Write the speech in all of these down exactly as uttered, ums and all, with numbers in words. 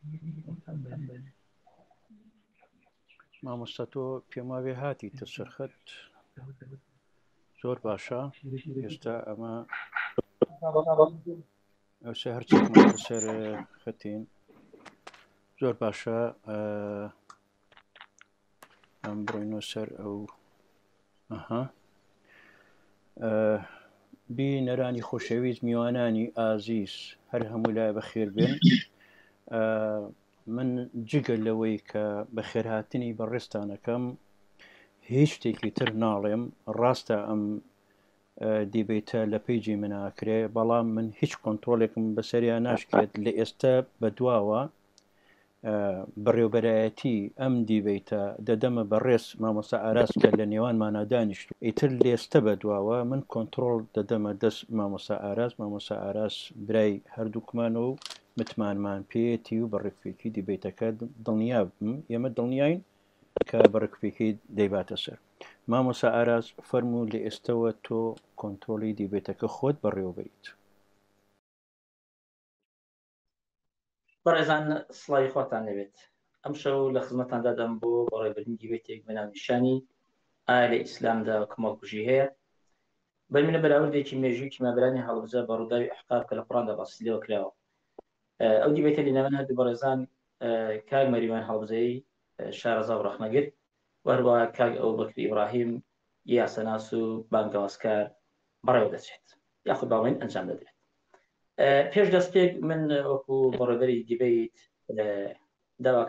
مامۆستا تۆ پێم وابێ هاتی تەسەرخەت زۆر باشە. ئێستا ئەمە ئەوسێ هەرچێکمان لەسەر خەتین زۆر باشە. ئەم بڕۆینۆ سەر ئەو ئەها بی نەرانی خۆشەویست میوانانی ئازیز هەر هەموو لای بەخێر بێن. من جگە لەوەی کە بەخێرهاتنی بەڕێستانەکەم هیچ شتێکی تر ناڵێم. ڕاستە ئەم دیبێتە لە پێیجی مناکرێ، بەڵام من هیچ کۆنتترۆلێکم بەسەریان ناشکێت لە ئێستا بەدواوە بەڕێوبەرایەتی ئەم دیبێتە دەدەمە بەڕێز مامۆستا ئاراس کە لە نێوانمانە دانیشت ئیتر لێستە بەدواوە من کۆنتترۆل دەدەمە دەست مامۆستا ئاراس. مامۆستا ئاراس برای هەردووکمانەوە و متمانمان پێێتی و بەڕێکپێکی دیبێتەکە دڵنیا بم ئێمە دڵنیاین کە بەڕێکپێکی دەیباتە سەر. مامۆستا ئاراس فەرموو لە ئێستەوە تۆ کۆنتترۆلی دیبێتەکە خۆت بەڕێوەبەریت. بەڕێزان سڵاوی خۆتان لەبێت. ئەم شەو لە خزمەتاندا دەم بۆ بەڕێوەبردنی دیبێتێک بەناونیشانی ئایا لە ئیسلامدا کۆمەڵکوژی هەیە. بەمینە بەراوردێکی مێژووی تیمابرانی هەڵبجە بە ڕووداوی ئەحقاف کە لە قورئاندا باسی لێوە کراوە. ئەو دیبێتە لێنەوەن هەردوو بەڕێزان کاک مەریوان هەڵبجەی شارەزا و ڕەخنەگر و هەروەها کاک ئەبوبەکر ئیبراهیم یاسەناس و بانگەوازکار بەڕێوە دەچێت یاخود باڵێن ئەنجام دەدرێت. پێش دەستێک من وەکو بەڕێوەبەری دیبێت داوا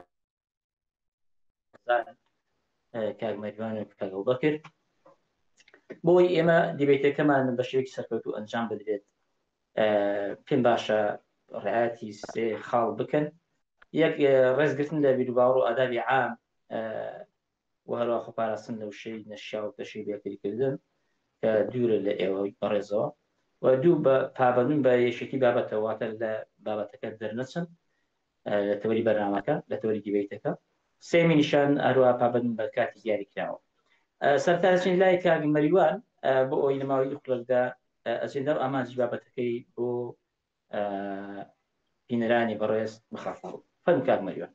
کاک مەریوان و کاک ئەبوبەکر بۆی ئێمە دیبێتەکەمان بە شێوەیەکی سەرکەوتوو ئەنجام بدرێت پێم باشە ڕعایەتی سێ خاڵ بکەن. یەک ڕێزگرتن لە بیرروباوەڕ و ئادابی عام و هەروە خۆپاراستن لەو شەی نەشیا و پێشەی بێکردن کە دوورە لە ئێوەی بەڕێزەوە و دوو بە پابندون بە یەشێکی بابەتەواتە لە بابەتەکە دەرنەچن لە تەوەری بەرنامەکە لە تەوەری دیبێتەکە. سێمی نیشان هەروە پابندون بە کاتی دیاری کراوە. سەرتاچین لای کاک مەریوان بۆ ئەوی لەماوەی دوخلەکدا ئەچێن دەر ئامانجی بابەتەکەی بۆ بینەرانی بەڕێز بخافڵ. فەرم کاک مەریوان.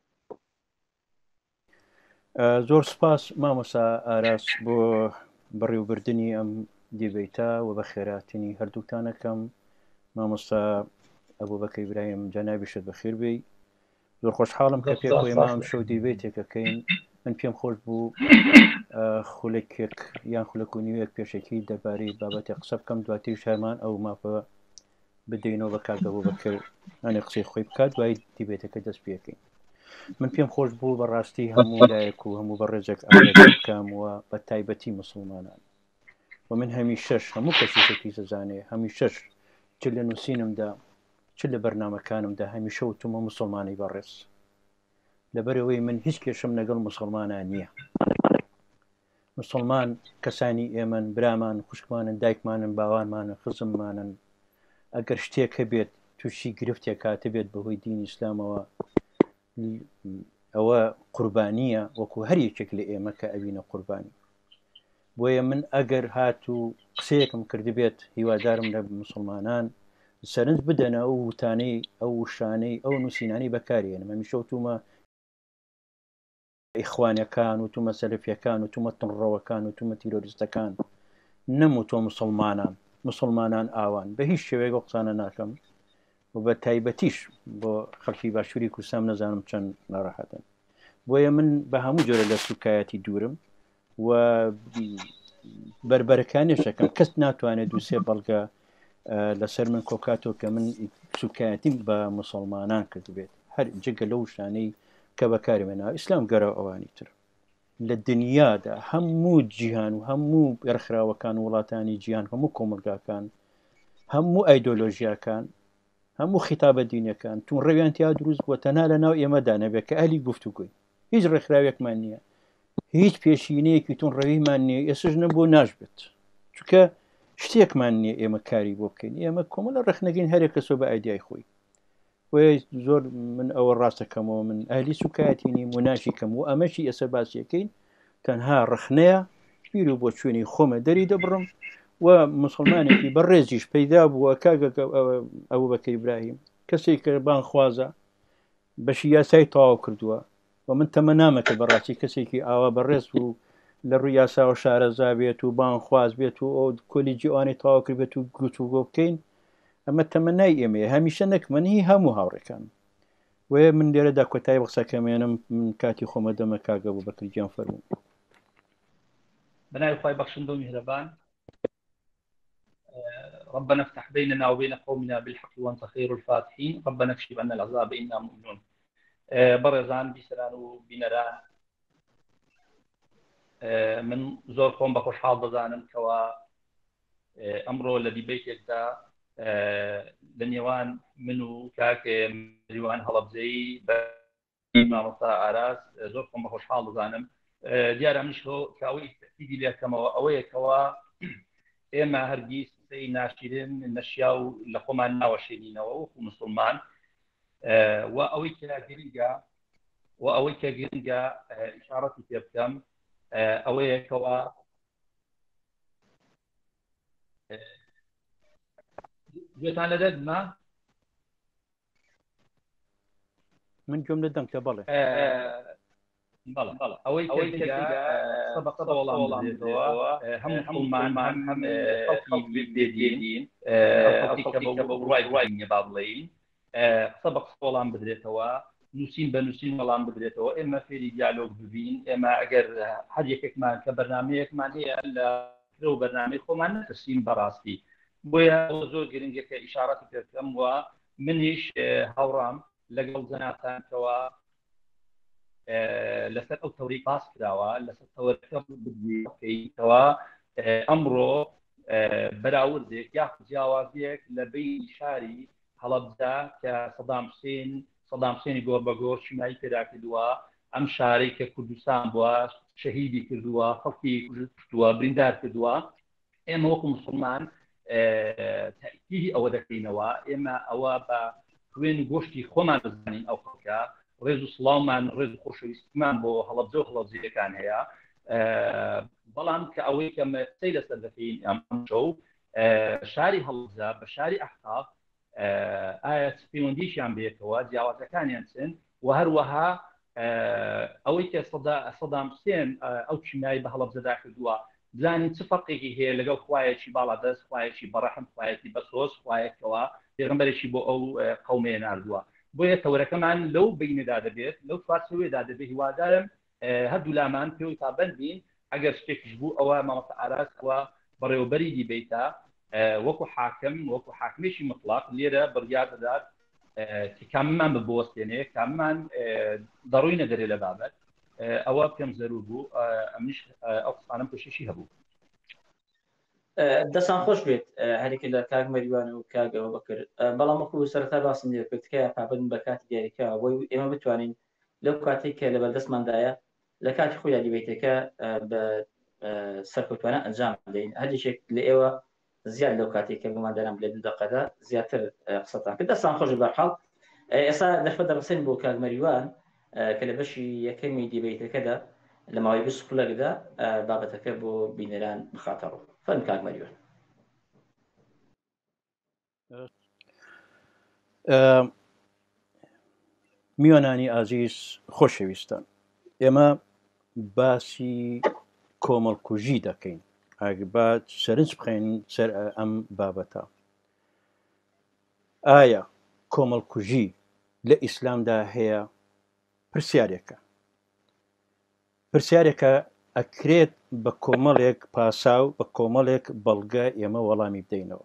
زۆر سپاس مامۆستا ئاراس بۆ بەڕێوەبردنی ئەم دیبێتە و بە خێراتنی هەردووتانەکەم. مامۆستا ئەبوبەکر ئیبراهیم جەنابیشت بەخێر بێی. زۆر خۆشحاڵم کە پێک ئێمە ئەم شەو دیبێتێکەکەین. من پێم خۆش بوو خولێکێک یان خولەک و نیوەیەک پێشێکی دەربارەی بابەتی قسە بکەم، دواتر شارمان ئەو ماپە بدەینەوە بە کاک ئەبوبەکر ئەنێ قسەی خۆی بکات دوای دیبێتەکە دەست پێکەین. من پێم خۆش بوو بەڕاستی هەموو لایەک و هەموو بەڕێزێک ئاکەم و بە تایبەتی مسلمانان و من هەمیشەش هەموو کەسێکی زەزانێ هەمیشەش چ لە نووسینمدا چ لە بەرنامەکانمدا هەمیشە وتمە مسلمانی بەڕێز، لەبەرەوەی من هیچ کێشم لەگەڵ مسلمانان نییە. مسلمان کەسانی ئێمەن، برامان، خوشکمانن، دایکمانن، باوانمانن، خزممانن. ئەگەر شتێک هەبێت تووشی گرفتێک کاتە بێت بەهۆی دینی ئیسلامەوە ئەوە قوربانیە وەکو هەر یەکێک لە ئێمە کە ئەوینە قوربانی. بۆیە من ئەگەر هات و قسەیەکم کردبێت هیوادارم لە مسلمانان سەرنج بدەنە ئەو وتانەی ئەو وشانەی ئەو نووسینانی بەکارێنم. هەمیشە وتومە ئیخوانیەکان وتومە سەلەفیەکان وتومە تڕەوەکان وتومە تیرۆریستەکان، نەموتۆ مسلمانان. مسلمانان ئاوان بە هیچ شێوەیەک قسانە ناکەم و بە تایبەتیش بۆ خەڵکی باشووری کوردستان نەزانم چەند ناڕەحەتن. بۆیە من بە هەموو جۆرە لە سوکایەتی دوورم و بربەرەکانیشەکەم. کەس ناتوانێت دووسێ بەڵگە لەسەر من کۆکاتەوە کە من سوکایەتیم بە مسلمانان کرد بێت، هەر جگە لەو شانەی کە بەکاری مێناوە. ئیسلام گەرە ئەوانی تر لە دنیادا هەموو جیهان و هەموو ێرخراوەکان و وڵاتانی جیهان، هەموو کۆمەلگاکان، هەموو ئایدۆلۆژیاکان، هەموو خیتابە دینیەکان تون ڕێویان تیا دروست بووە تەنها لە ناو ئێمەدا نەبێت کە ئەهلی گفتوگوی. هیچ ڕێکخراوێکمان نییە، هیچ پێشینەیەکی تون ڕەویمان نییە. ئێسش نە بۆ ناشبێت چونکە شتێکمان نییە ئێمە کاری بۆ بکەین. ئێمە کۆمەڵە ڕێخنەگەین هەرێک کەسۆ بە ئایدیای خۆی. زۆر من ئەوە ڕاستەکەمەوە، من ئەهلی سوکایەتینی مناشی کەم و ئەمەشی ئێستا باسیەکەین تەنها ڕخنەیە بیر و بۆ چوێنی خۆمە دەری دەبڕم و مسلمانێکی بەڕێزیش پەیدا بووە کاگە ئەبوبەکر ئیبراهیم، کەسێک کە بانخوازە بەشی یاسای تەواو کردووە و من تەمە نامەکە بەڕاستی کەسێکی ئاوا بەڕێز و لە ڕووی یاسا و شارەزا بێت و بانخواز بێت و ئەو کۆلی جیوانی تەواو کرد بێت و گوت و بۆ بکەین ئەمە تەمەنای ئێمەیە هەمیشە نەکمەنی هەموو هاوڕێکان وێ من لێرەدا کۆتایی قسەکەمێنم من کاتی خۆمە دەمە کاگە بوو بەکرگیان فەرموو بناء خواهي بخشن مهربان. ربنا افتح بيننا وبين قومنا بالحق وانت خير الفاتحين. ربنا اكشف عنا العذاب انا مؤمنون. برزان بسران وبنران من زور قوم بخوش حال بزانم كوا امره الذي بيتك دا لنيوان منو كاك مليوان هلبزي بما مصا عراس زور قوم بخوش حال بزانم دیارە منشۆ کاوەی تەکیدی لێکەمەوە ئەوەیە کەوا ئێمە هەرگیز سەی ناشرین نەشیا و لە خۆمان ناوەشێنینەوە وەکو موسڵمان و ئەوەی کە گرنگە و ئەوەی کە گرنگە ئیشارەتی پێ بکەم ئەوەیە کەوا گوێتان لەدەستمە من گوێم لەدەم کە بەڵێ بەڵێ ئەوەی سەبق وەڵام بدرێتەوە هەموو هەمومان هەم خەڵکی بێدین خەڵکی کە بە ڕای نییە با بڵێین سەبق وەڵام بدرێتەوە نووسین بە نووسین وەڵام بدرێتەوە ئێمە فێری دیالۆگ ببین ئێمە ئەگەر هەر یەکێکمان کە بەرنامەیەکمان هەیە لە و بەرنامەی خۆمان نەترسین بەڕاستی بۆیە زۆر گرنگە کە ئیشارەتی پێ بکەم وە منیش هاوڕام لەگەڵ جەنابتانەوە لەسەر ئەو تەوری پاس کراوە لەسەر تەوەرەکە بکەیتەوە ئەمڕۆ بەراوردێک یاخود جیاوازیەک لە بەی شاری هەڵەبجا کە سەدام حوسێن سەدام حوسێنی گۆڕ بە گۆڕ شیمایی پێدا کردووە ئەم شارەی کە کوردستان بووە شەهیدی کردووە خەڵکی کوردووە بریندار کردووە ئێمە وەکو موسڵمان تاکیدی ئەوە دەکەینەوە ئێمە ئەوە بە خوێن گۆشتی خۆمان بزانین ئەو خەڵکە ڕێز و سڵاومان ڕێز و خۆشەویستیمان بۆ هەڵەبجە و هەڵەبجەکان هەیە بەڵام کە ئەوەی کە سەی لەسەر دەکەین ئەمشەو شاری هەڵەبجە بە شاری ئەحقاف ئایا پەیوەندیشیان بێتەوە جیاوازەکانیان چن و هەروەها ئەوەی کە سەدام حوسێن ئەو چینایی بە هەڵەبجەدا کردووە بزانین چ فەرقێکی هەیە لەگەڵ خوایەکی باڵادەست خوایەکی بەڕەحم خوایەتی بەسۆز خوایەکەوە پێغەمبەرێکی بۆ ئەو قەومەیە ناردووە بۆیە تەورەکەمان لەو بینەدا دەبێت لەو چوارچێوەیەدا دەبێت هیوادارم هەردوو لامان پێوەی تابەن بین ئەگەر شتێکیش بوو ئەوە مامۆستا ئاراسەوە بەڕێوەبەری دیبیتە وەکو حاکم وەکو حاکمێکی مطلق لێرە بڕیار دەدات کاممان ببوەستێنێ کاممان دەڕووی نەدەرێ لە بابەت ئەوە پێم زەرور بوو ئەمنیش ئەو قسانم پێشێشی هەبوو دەستان خۆش بێت هەرێکی لە کاک مەریوان و کاگەوە بکرد بەڵام وەکو سەرەتا باسم لێ بکتکە پابند بە کاتی دیاریکە بۆی ئێمە بتوانین لەو کاتێک کە لە بەردەستماندایە لە کاتی خۆیان دیبێتەکە بە سەرکەوتوانە ئەنجام بدەین هەردێکێک لە ئێوە زیاد لەو کاتێک کە گوماندارم لە دوو دەقەدا زیاتر قسەتان کرد دەستان خۆش بەرحاڵ ئێستا دەرفەت دەڕسێن بۆ کاک مەریوان کە لە بەشی یەکەمی دیبێتەکەدا لە ماوەی بیست خولەکدا بابەتەکە بۆ بینەران بخاتەڕۆ فەرم کاک مەریوان میوانانی ئازیز خۆشەویستان ئێمە باسی کۆمەڵکوژی دەکەین ئاگبات سەرنج بخەین سەر ئەم بابەتە ئایا کۆمەڵکوژی لە ئیسلامدا هەیە پرسیارێکە پرسیارێکە ئەکرێت بە کۆمەڵێک پاساو بە کۆمەڵێک بەڵگە ئێمە وەڵامی بدەینەوە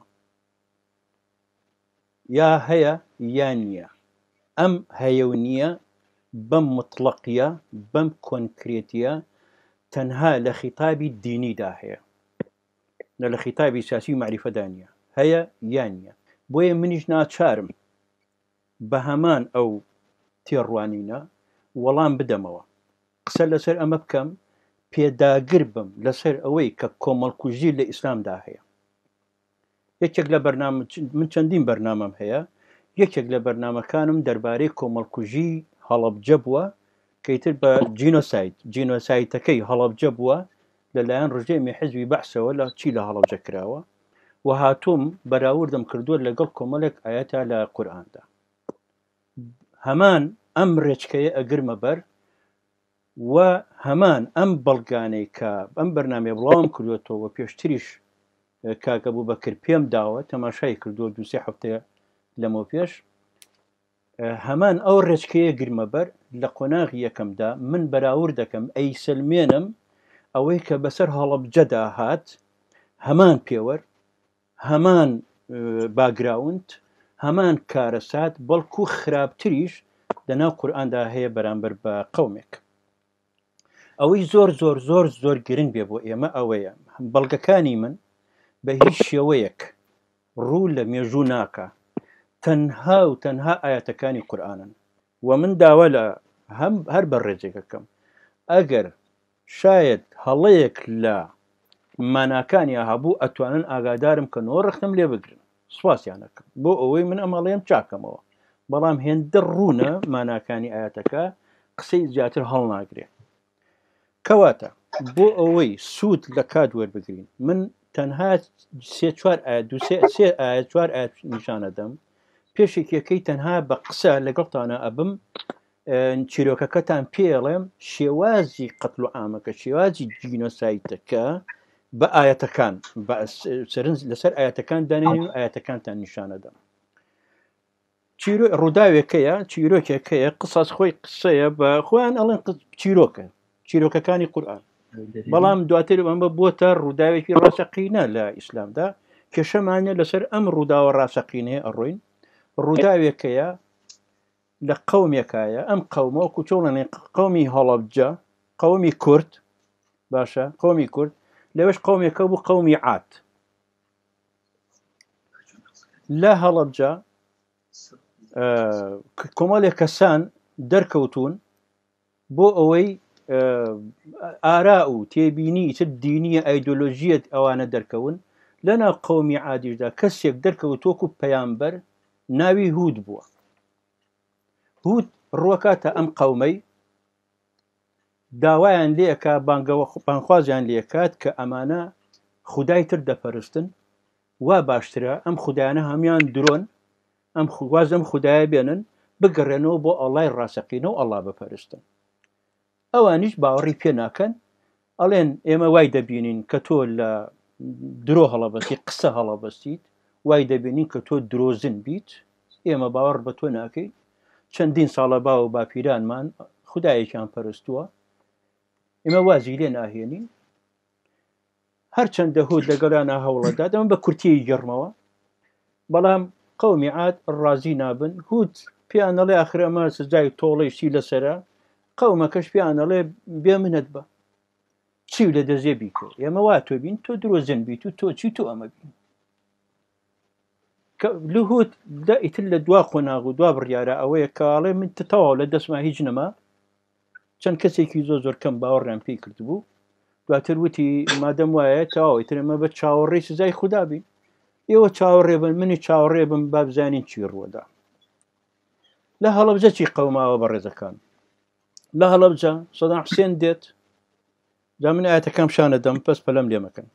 یا هەیە یان نییە ئەم هەیە و نییە بەم مطلقیە بەم کۆنکرێتیە تەنها لە خیتابی دینیدا هەیە لە لە خیتابی سیاسی و معریفەدا نییە هەیە یان نییە بۆیە منیش ناچارم بە هەمان ئەو تێڕوانینە وەڵام بدەمەوە قسە لەسەر ئەمە بکەم پێداگر بم لەسەر ئەوەی کە کۆمەڵکوژی لە ئیسلامدا هەیە یەکێک لە بەرنامە من چەندین بەرنامەم هەیە یەکێک لە بەرنامەکانم دەربارەی کۆمەڵکوژی هەڵەبجە بووە کەیتر بە جینۆسایت جینۆسایتەکەی هەڵەبجە بووە لەلایەن ڕژێمی حیزبی بەحسەوە لە چی لە هەڵەبجە کراوە و هاتووم بەراوردم کردووە لەگەڵ کۆمەڵێک ئاەتە لە قورئاندا هەمان ئەم ڕێچکەیە ئەگرمە بەر و هەمان ئەم بەڵگانەی کە ئەم بەرنامێ بڵاوم کردوێتەوە پێشتریش کاکە بوو بەکرد پێم داوە تەماشای کردووە دووسێ هەفتەیە لەمەوە پێش هەمان ئەو ڕێچکەیە گرمە بەر لە قۆناغی یەکەمدا من بەراورد دەکەم ئەی سلمێنم ئەوەی کە بەسەر هەڵەبجەدا هات هەمان پێوەر هەمان باگراوند هەمان کارەسات بەڵکو خراپتریش لەناو قورئاندا هەیە بەرامبەر بە قەومێک ئەوەی زۆر زۆر زۆر زۆر گرنگ بێ بۆ ئێمە ئەوەیە بەڵگەکانی من بە هیچ شێوەیەک ڕوو لە مێژوو ناکە تەنها و تەنها ئاەتەکانی قورئانن و من داوا لە هەم هەر بە ڕێجێکەکەم ئەگەر شاید هەڵەیەک لە ماناکانی هەبوو ئەتوانن ئاگادارم کە نۆ ڕختم لێ بگرن سواسیانەکەم بۆ ئەوەی من ئەمەڵێم چاکەمەوە بەڵام هێندە ڕوونە ماناکانی ئاەتەکە قسەی زیاتر هەڵناگرێت کەواتە بۆ ئەوەی سوود لە کات وەربگرین من تەنها سێ چوار ئاەت دووسێ سێ ئاەت چوار ئاەت نیشانە دەم پێشێکیەکەی تەنها بە قسە لەگەڵتانە ئەبم چیرۆکەکەتان پێڵێم شێوازی قەتڵ و عامەکە شێوازی جینۆسایتەکە بە ئاەتەکان سەرنج لەسەر ئاەتەکان دانێن و ئاەتەکانتان نیشانەدەم ڕووداوێکەیە چیرۆکێکەیە قسەس خۆی قسەیە بە خۆیان ئەڵێن چیرۆکە چیرۆکەکانی قورئان بەڵام دواتر ئەمە بۆتە ڕووداوێکی ڕاستەقینە لە ئیسلامدا کێشەمانە لەسەر ئەم ڕووداوە ڕاستەقینەیە ئەڕۆین ڕووداوێکەیە لە قەومێکایە ئەم قەومە وەکو چۆڵێنێ قەومی هەڵەبجە قەومی کورد باشە قەومی کورد لەوێش قەومێکە بوو قەومی عاد لە هەڵەبجە کۆمەڵێک کەسان دەرکەوتون بۆ ئەوەی ئارا و تێبینی تر دینیە ئایدۆلۆژیەت ئەوانە دەرکەون لەنا قەومی عادیشدا کەسێک دەرکەوتۆکو پەیامبەر ناوی هود بووە هود ڕوەکاتە ئەم قەومەی داوایان لێکە بانخوازیان لێکات کە ئەمانە خودای تر دەپەرستن وا باشترە ئەم خوددایانە هەمیان درۆن ئەم خوازم خوددایە بێنن بگەڕێنەوە بۆ ئەڵای ڕاستەقینە و ئەڵا بپەرستن ئەوانیش باوەڕی پێ ناکەن ئەڵێن ئێمە وای دەبینین کە تۆ لە درۆ هەڵەبەستی قسە هەڵەبەستیت وای دەبینین کە تۆ درۆزن بیت ئێمە باوەڕ بە تۆ ناکەین چەندین ساڵە باو و باپیرانمان خوددایەکیان پەرستووە ئێمە وازی لێ ناهێنین هەرچەندە هود لەگەڵانە هەوڵەدا دەمە بە کورتی گەڕمەوە بەڵام قەومی عاد ڕازی نابن هود پیانەڵێ ئاخر ئەمە سزای تۆڵەیشی لەسرە قەومەکەش پیانەڵێ بێ منەت بە چی لە دەزێ بیکە ئێمە وا تۆ بین تۆ درۆزن بیت و تۆ چی تۆ ئەمە بین لە هود دائیتر لە دوا خۆناغ و دوا بڕیارە ئەوەیە کاڵێ من تەواو لە دەستما هیچ نەما چەند کەسێکی زۆ زۆر کەم باوەڕیان پێی کردبوو دواتر وتی مادەم وایە تەواوی ترمە بە چاوەڕێی سزای خوددا بین ئێوە چاوەڕێ بن منی چاوەڕێ بم با بزانین چی ڕووەدا لە هەڵەبجە چی قەوماوە بە ڕێزەکان لە هەڵەبجە سەدام حوسێن دێت جا من ئاەتەکەم شانە دەم پەس پەلەم لێ مەکەن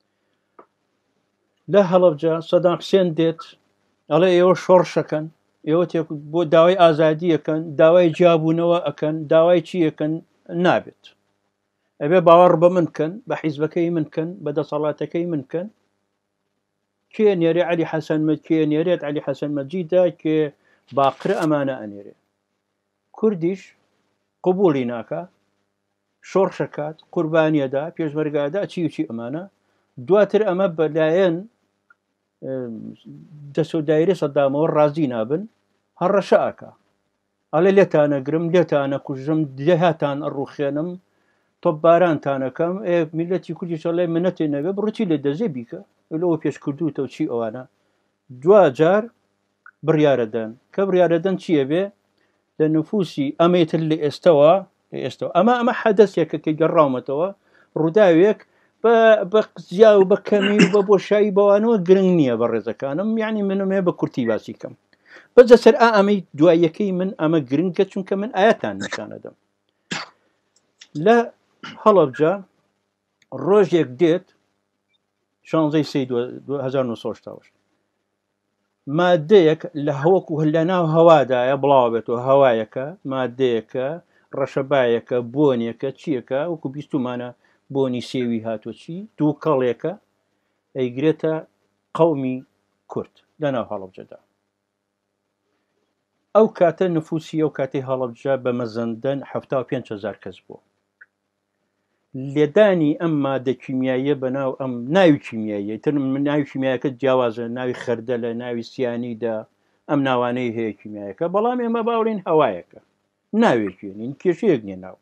لە هەڵەبجە سەدام حوسێن دێت ئەڵێ ئێوە شۆڕشەکەن ئێوە بۆ داوای ئازادیەکەن داوای جیابوونەوە ئەەکەن داوای چیەکەن نابێت ئەبێ باوەڕ بە منکەن بە حیزبەکەی منکەن بە دەسەڵاتەکەی منکەن کێ نێرێ عەلی حەسەن کێ نێرێت عەلی حەسەن مەجیددا کێ باقرە ئەمانە ئەنێرێ کوردیش قبوڵی ناکە شۆڕشەکات قوربانیەدا پێشمەرگادا چی و چی ئەمانە دواتر ئەمە بەلایەن دەست و دایرە سەدامەوە ڕازی نابن هەڕەشە ئاکا ئەڵێ لێتانەگرم لێتانە کوژم دێهاتان ئەڕوخێنم تۆپبارانتانەکەم میلەتی کوردی شەڵێ منەتێ نەبێ بڕوتی لێ دەزێ بیکە لەوە پێش کردوتەوە چی ئەوانە دوا جار بڕیارەدەن کە بڕیارەدەن چییە بێ لە نفوسی ئەمەتر لە ئێستەوە ئێستەوە ئەمە ئەمە حەدەسێکە کە گەڕاومەتەوە ڕووداوێک بە زیا و بە کەمی و بە بۆشایی بەوانەوە گرنگ نییە بە ڕێزەکانم یعنی منمێ بە کورتی باسی کەم بەجە سەر ئا ئەمەی دواییەکەی من ئەمە گرنگکە چونکە من ئاەتان نیشانەدەم لە هەڵەبجە ڕۆژێک دێت شانزەی سەی دوو هەزار و نۆ سەد و هەشتا و هەشت مادەیەک لە هەوەکو لە ناو هەوادایە بڵاو بێتەوە هەوایەکە مادەیەکە ڕەشەبایەکە بۆنیەکە چیەکە وەکو بیستمانە بۆنی سێوی هاتوچی دوو کەڵێکە ئەیگرێتە قەومی کورد لە ناو هەڵەبجەدا ئەو کاتە نفوسی ئەو کاتی هەڵەبجە بە مەزەندەن هەفتا و پێنج هەزار کەس بوو لێدانی ئەم مادە کیمیاییە بە ناو ئەم ناوی کیمیاییە تر من ناوی کیمیایەکە جیاوازە ناوی خەردە لە ناوی سیانیدا ئەم ناوانەی هەیە کیمیایەکە بەڵام ئێمە باوەڕین هەوایەکە ناوێکێنین کێشەیەک نیە ناو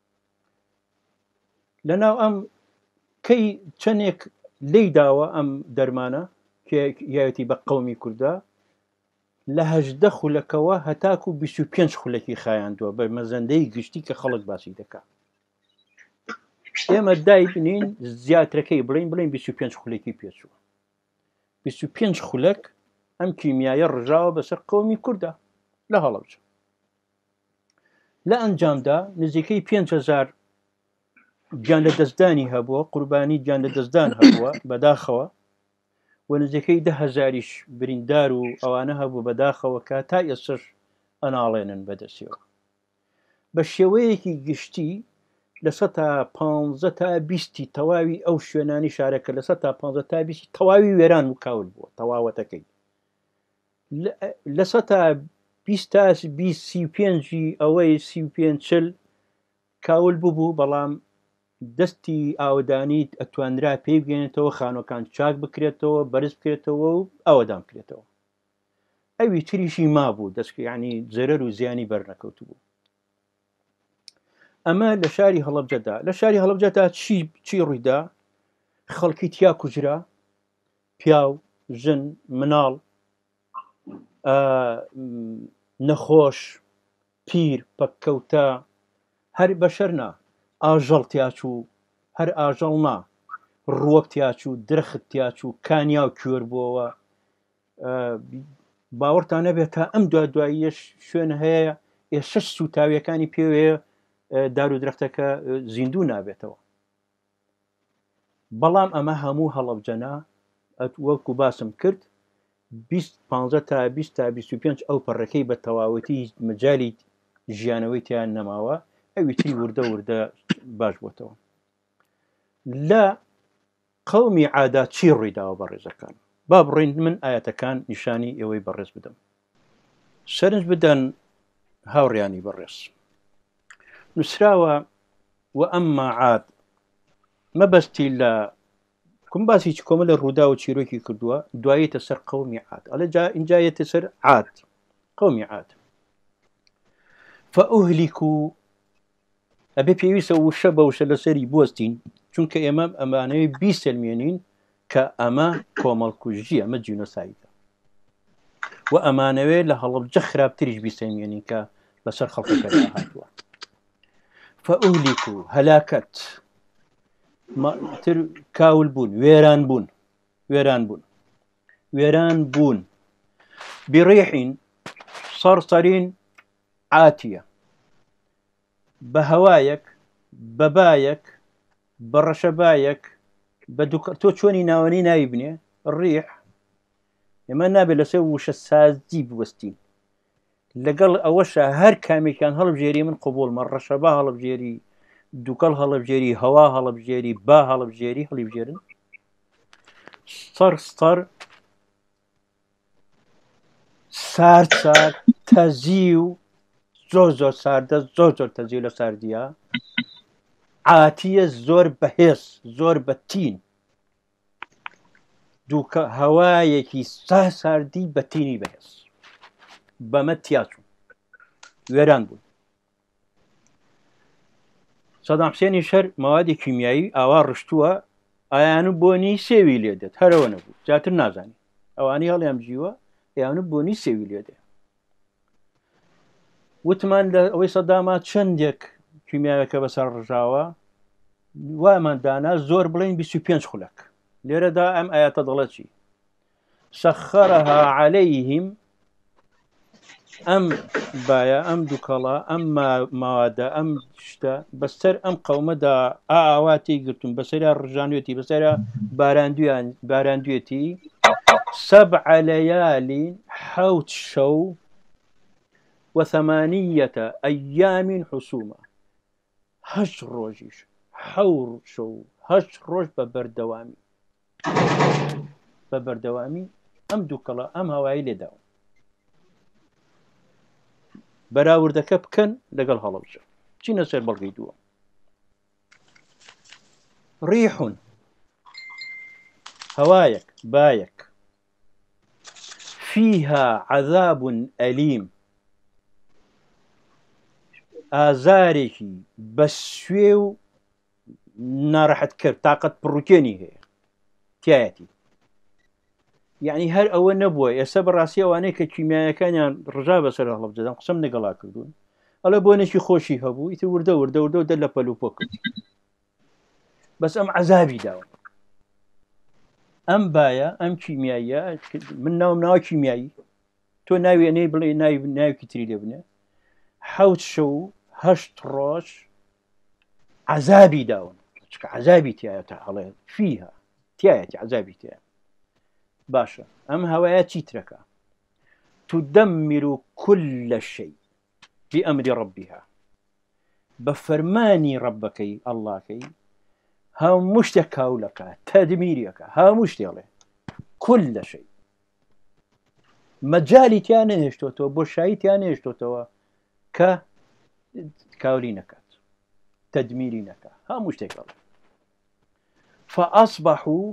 لە ناو ئەم کەی چەندێک لی داوە ئەم دەرمانە یاوەتی بە قەومی کووردا لە هەژدە خولەکەوە هەتاکو بیست و پێنج خولەکی خایاندووە بە مەزەندەی گشتی کە خەڵک باسی دەکات ئێمە دای بنین زیاترەکەی بڵین بڵین بیست و پێنج خولێکی پێچووە بیست و پێنج خولەک ئەم کیمیایە ڕژاوە بەسەر قەومی کووردا لە هەڵەبجە لە ئەنجامدا نزیکەی پێنج هەزار گیان لە دەستدانی هەبووە قوربانی گیان لە دەستدان هەبووە بەداخەوە و نزیکەی ده هەزاریش بریندار و ئەوانە هەبوو بەداخەوە کە تا ئێسش ئەناڵێنن بەدەستیەوە بە شێوەیەکی گشتی لە سە تا پانزە تا بیستی تەواوی ئەو شوێنانی شارەکە لە سە تا پانزە تا بیستی تەواوی وێران و کاول بووە تەواوەتەکەی لە سە تا بیست تا بیست سی و پێنجی ئەوەی سی و پێنج چل کاول بوو بەڵام دەستی ئاودانی ئەتوانرا پێی بگەێنێتەوە خانۆکان چاک بکرێتەوە بەرز بکرێتەوە و ئەوەدام بکرێتەوە ئەوی تریشی مابوو دەستکە یعنی زەرەر و زیانی بەرنەکەوت بوو ئەمە لە شاری هەڵەبجەدا لە شاری هەڵەبجەدا چی چی ڕوویدا خەڵکی تیا کوژرا پیاو ژن مناڵ نەخۆش پیر پەککەوتە هەر بەشەر نا ئاژەڵ تیاچوو هەر ئاژەڵ نا ڕووەک تیاچوو درەخت تیاچوو کانیا و کوێر بووەوە باوەڕتان نەبێت تا ئەم دوا دواییەش شوێن هەیە ئێ شەش سوتاویەکانی پێوەیە دار و درەختەکە زیندوو نابێتەوە بەڵام ئەمە هەموو هەڵەبجەنا وەکو باسم کرد بیست پانزە تا بیست تا بیست و پێنج ئەو پەڕەکەی بە تەواوەتی مەجای ژیانەوەی تیان نەماوە ئەوی تری وردە وردە باش بووتەوە لە قەومی عادا چی ڕوویداوە بە ڕێزەکان با بڕین من ئاەتەکان نیشانی ئێوەی بەڕێز بدەم سەرنج بدەن هاوڕیانی بەڕێز نووسراوە و ئەمما عاد مەبەستی لە کوم باسی چ کۆمە لە ڕوودا و چیرۆکی کردووە دوایێتە سەر قەومی عاد ئەلە اینجایەتە سەر عاد قەومی عاد فەئوهلیکو ئەبێ پێویستە وشە بە وشە لەسەری بوەستین چونکە ئێمە ئەمانەوەی بیسەلمێنین کە ئەمە کۆمەڵکوژی ئەمە جینۆسایدە و ئەمانەوێ لە هەڵەبجە خراپتریش بیسەلمێنین کە بەسەر خەڵکەکەدا هاتووە فەئوهلیکو هەلاکەت تر کاول بوون وێران بوون وێران بوون وێران بوون بڕیحین سەرسەرین عاتیە بە هەوایەک بە بایەک بە ڕەشەبایەک بە تۆ چۆنی ناوەنی ناوی بنێ ڕیح ئێمە نابێت لەسەر وشە سازی بوەستین لەگەڵ ئەوەشە هەر کامێکیان هەڵبژێری من قوبوڵمە ڕەشەبا هەڵبژێری دووکەڵ هەڵبژێری هەوا هەڵبژێری با هەڵبژێری هەڵیبژێرن سەر سەر سار سار تەزی و زۆر زۆر ساردە زۆر زۆر تەزی لە ساردیە عاتیە زۆر بەهێز زۆر بەتین دووکە هەوایەکی سا ساردی بەتینی بەهێز بەمە تیاچوو وێران بوون سەدام حوسێنی شەر مەوادی کیمیایی ئاوا ڕشتووە ئایان و بۆنی سێوی لێدێت هەرەوە نەبوو جاتر نازانی ئەوانی هەڵیان بژیوە ئەیان و بۆنی سێوی لێدێ وتمان لە ئەوەی سەداما چەندێک کیمیاوەکە بەسەر ڕژاوە واماندانا زۆر بڵین بیست و پێنج خولەک لێرەدا ئەم ئاەتە دەڵێ چی سەخەرەها عەلەیهیم ئەم بایە ئەم دووکەڵە ئەم ماوادە ئەم شتە بەسەر ئەم قەومەدا ئاواتی گرتون بەسەریا ڕژانوێتی بەسەریا باراندویان باراندوێتی سبع ليال حوت شو وثمانية أيام حسوما هش روجيش حور شو هش روج ببردوامي ببردوامي أم دوكلا أم هواي لداو براوردەکە بکەن لەگەڵ هەڵەبجە چینە سەر بەڵگەی دووە ڕیح هەوایەک بایەک فيها عذاب أليم ئازارێکی بە سوێ و ناڕەحەت کرد تااقەت پڕوکێنی هەیە تایەتی یعنی هەر ئەوە نەبووە ئێستا بەڕاستی ئەوانەیە کە کیمیایەکانیان ڕژا بەسەر هەڵەبجەدان قسەم لەگەڵا کردوون ئەڵە بۆ نێکی خۆشی هەبوو ئیتر وردە وردە وردە و دە لە پەلوپۆ کرد بەس ئەم عەزابی داوە ئەم بایە ئەم کیمیاییە من ناوم ناوە کیمیایی تۆ ناوێنەی بڵێ ناوێکی تری لێ بنێ حەوت شەو هەشت ڕۆژ عەزابی داون چکە عەزابی تایە تا هەڵێ فیها تایەتی عەزابی تایە باشە ئەم هەوایە چیترەکە تدمر كل شيء بأمر ربها بفرماني ربكي اللهكي ها مشتكى لك تدميرك ها مشتغله كل شيء مجالي تياني هشتوتو بوشاي تياني هشتوتو ك كاولينك تدميرينك ها مشتكى فأصبحوا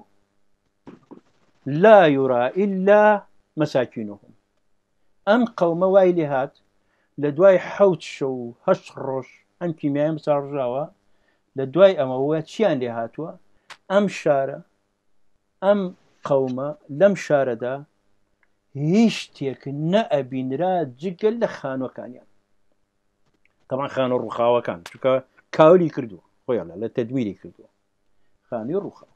لا يرى إلا مساكنهم أم قوم وايلهات لدواي حوت شو هشرش أم كيمياء مسارجاوا لدواي أموات شيان لهاتوا أم شارة أم قوم لم شاردا هيشتيك نأبي نراد جقل لخانو كان طبعا خانو الرخاوة كان شو كاولي كردو خويا لا تدميري كردو خانو الرخاوة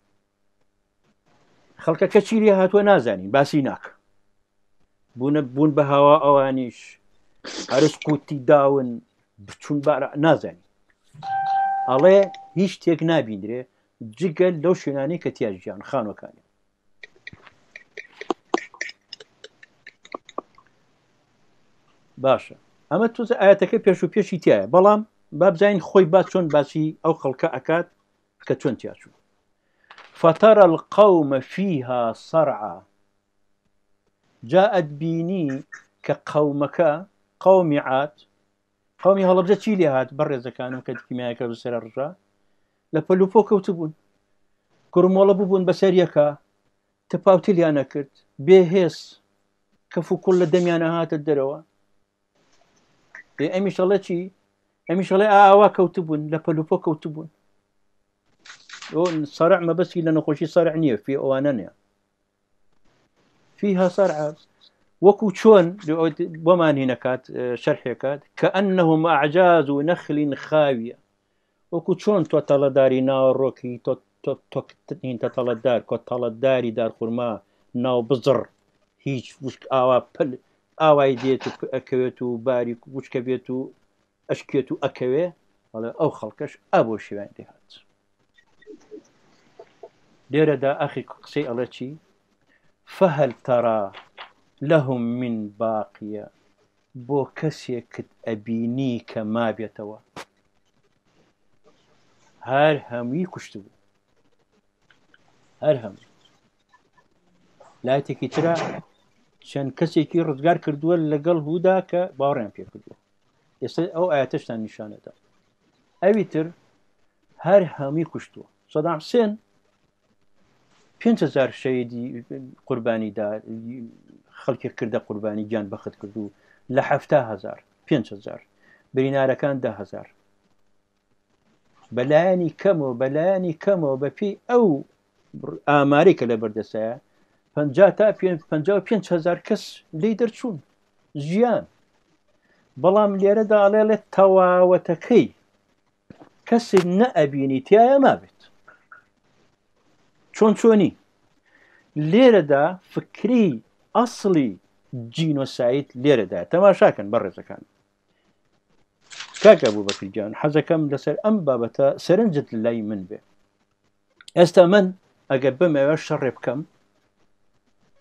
خەڵکە کەچیری هاتووە نازانین باسی ناکە بوونە بوون بە هەوا ئەوانیش هەرس قوتی داون بچون بارە نازانین ئەڵێ هیچ شتێک نابیندرێ جگەل لەو شوێنانەی کە تیاژیان خانوەکانی باشە ئەمە تۆزە ئاەتەکە پێش و پێشی تایە بەڵام با بزانین خۆی با چۆن باسی ئەو خەڵکە ئەکات کە چۆن تیاچوو فترى القوم فيها صرعى جاءت بيني كقومك قوم عاد قومي هەڵەبجە چی لێ هات بەڕێزەکانم کە کیمیایەکە بەسەر ڕژا لە پەلوپۆ کەوتبوون کوڕمۆڵە ببوون بەسەر یەکە تەپاوتلیانە کرد بێهێز کەف و کوڵ لە دەمیانە هاتە دەرەوە ئەمیشەڵە چی ئەمیشەڵێ ئاوا کەوتبوون لە پەلوپۆ کەوتبوون صرع ما بس إلا نخوشي صرع نية في أوانانيا فيها صرع وكو شون وما هنا كات شرحي كات كأنهم أعجاز نخل خاوية وكو شون تطلداري ناو روكي تطلدار كتطلداري دار خرما ناو بزر هيج وشك آوا بل آوا يديتو أكويتو باري وشك بيتو أشكيتو أكوي أو خلقش أبو شوان دهات ليرة دا أخي قصي ألتي فهل ترى لهم من باقية بو كسيك أبينيك ما بيتوا هر همي كشتبو هر همي لا تكي ترى شان كسيكي رزقار كردوا لقل هودا كباوريان بيه كردوا يستطيع أو آياتشتان نشانة دا أبيتر هر همي كشتوا صدام حسين پێنج هەزار شەیدی قوربانی دا خەڵکی کردە قوربانی گیان بەخت کردو لە هەفتا هەزار پێنج هەزار برینارەکان ده هەزار بەلایانی کەمەوە بەلایانی کەمەوە بەپێی ئەو ئامارەی کە لە بەردەستایە پەنجا تا پەنجا و پێنج هەزار کەس لێی دەرچوون ژیان بەڵام لێرەدا ئەڵێڵێت تەواوەتەکەی کەسێک نەئەبینی تایە مابێت چۆن چۆنی لێرەدا فکری ئەسڵی جینۆسایت لێرەدا تەماشاکەن بەڕێزەکان کاکە بوو بەکرجان حەزەکەم لەسەر ئەم بابەتە سەرنجت لای من بێ ئێستا من ئەگەر بمەوە شەڕێ بکەم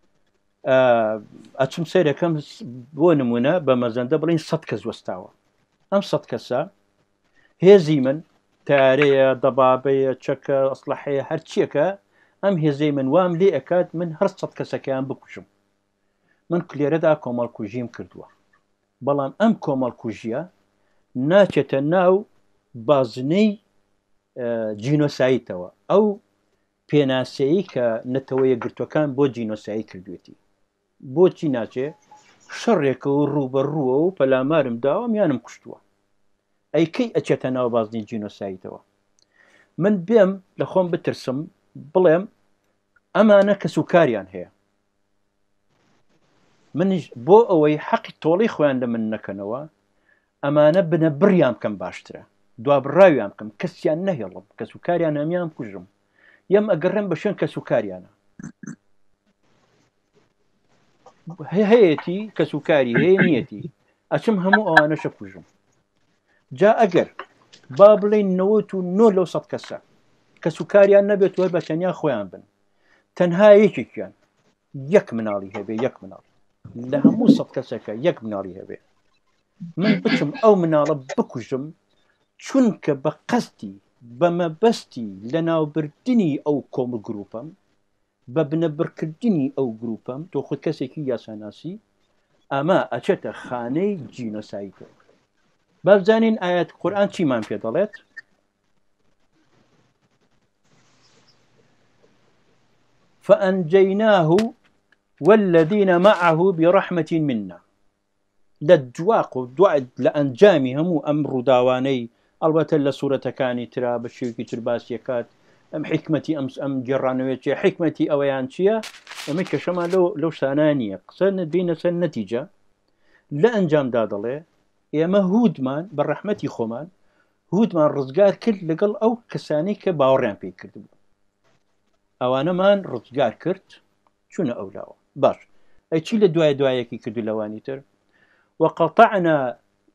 ئەچم سەیرەکەم بۆ نمونە بە مەزەندە بڵین سەد کەس وەستاوە ئەم سەد کەسە هێزی من تارەیە دەبابەیە چەکە ئەسلحەیە هەرچیەکە ئەم هێزەی من وام لێ ئەکات من هەر سەد کەسەکەیان بکوژم من لێرەدا کۆمەڵکوژیم کردووە بەڵام ئەم کۆمەڵکوژیە ناچێتە ناو بازنەی جینۆسایتەوە ئەو پێناسایی کە نەتەوەیە گرتوەکان بۆ جینۆسایی کردوێتی بۆچی ناچێ شەڕێکە و ڕوبەڕووە و پەلامارم داوە میانم کوشتووە ئەی کەی ئەچێتە ناو بازنی جینۆسایتەوە من بێم لە خۆم بترسم بڵێم ئەمانە کەسوکاریان هەیە منیش بۆ ئەوەی حەقی تۆڵی خۆیان لە من نەکەنەوە ئەمانە بنە بڕیان بکەم باشترە دوا بڕاویان بکەم کەسیان نەهێڵم کەسوکاریان هەمیان کوژم یەم ئەگەڕێم بە شوێن کەسوکاریانە هەیەتی کەسوکاری هەیە نیەتی ئەچم هەموو ئەوانەشە کوژم جا ئەگەر با بڵێن نەوەت و نۆ لەو سەد کەسە کەسوکاریان نەبێت وەر بە تەنیا خۆیان بن تەنها یەکێکیان یەک مناڵی هەبێ یەک مناڵ لە هەموو سەد کەسەکە یەک مناڵی هەبێ من بچم ئەو مناڵە بکوژم چونکە بە قەستی بە مەبەستی لە ناوبردنی ئەو کۆمەڵ گروپەم بە بنەبڕکردنی ئەو گروپەم تۆ خود کەسێکی یاساناسی ئەمە ئەچێتە خانەی جینۆسایتەوە بابزانین ئاەت قورئان چیمان پێ دەڵێت فأنجيناه والذين معه برحمة منا للدواق ودوع لأنجامي همو أمر داواني البته لسورة كاني ترى بشيوكي ترباسيكات أم حكمتي أمس أم جرانويتي حكمتي أويانشيا أمك شما لو لو سانانية سن بين سن نتيجة لأنجام دادله يا ما هودمان بالرحمة خومان هودمان رزقار كل لقل أو كساني كباوريان بي كردو أوانا مان رزقار كرت شنو أولاو باش أي تشيل الدوايا دوايا كي كردو لواني تر وقطعنا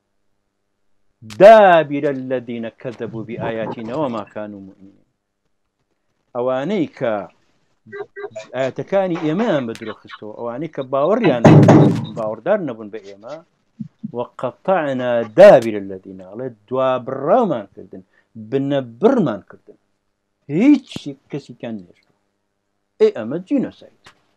دابر الذين كذبوا بآياتنا وما كانوا مؤمنين أوانيك آياتكاني إيمان بدرو خستو أوانيك باوريان باوردار نبون بإيمان وقطعنا دابر الذين على دواب الرامان كردن بنبرمان كردن هيتش كسي كان نشتو إيه أما جينوسايد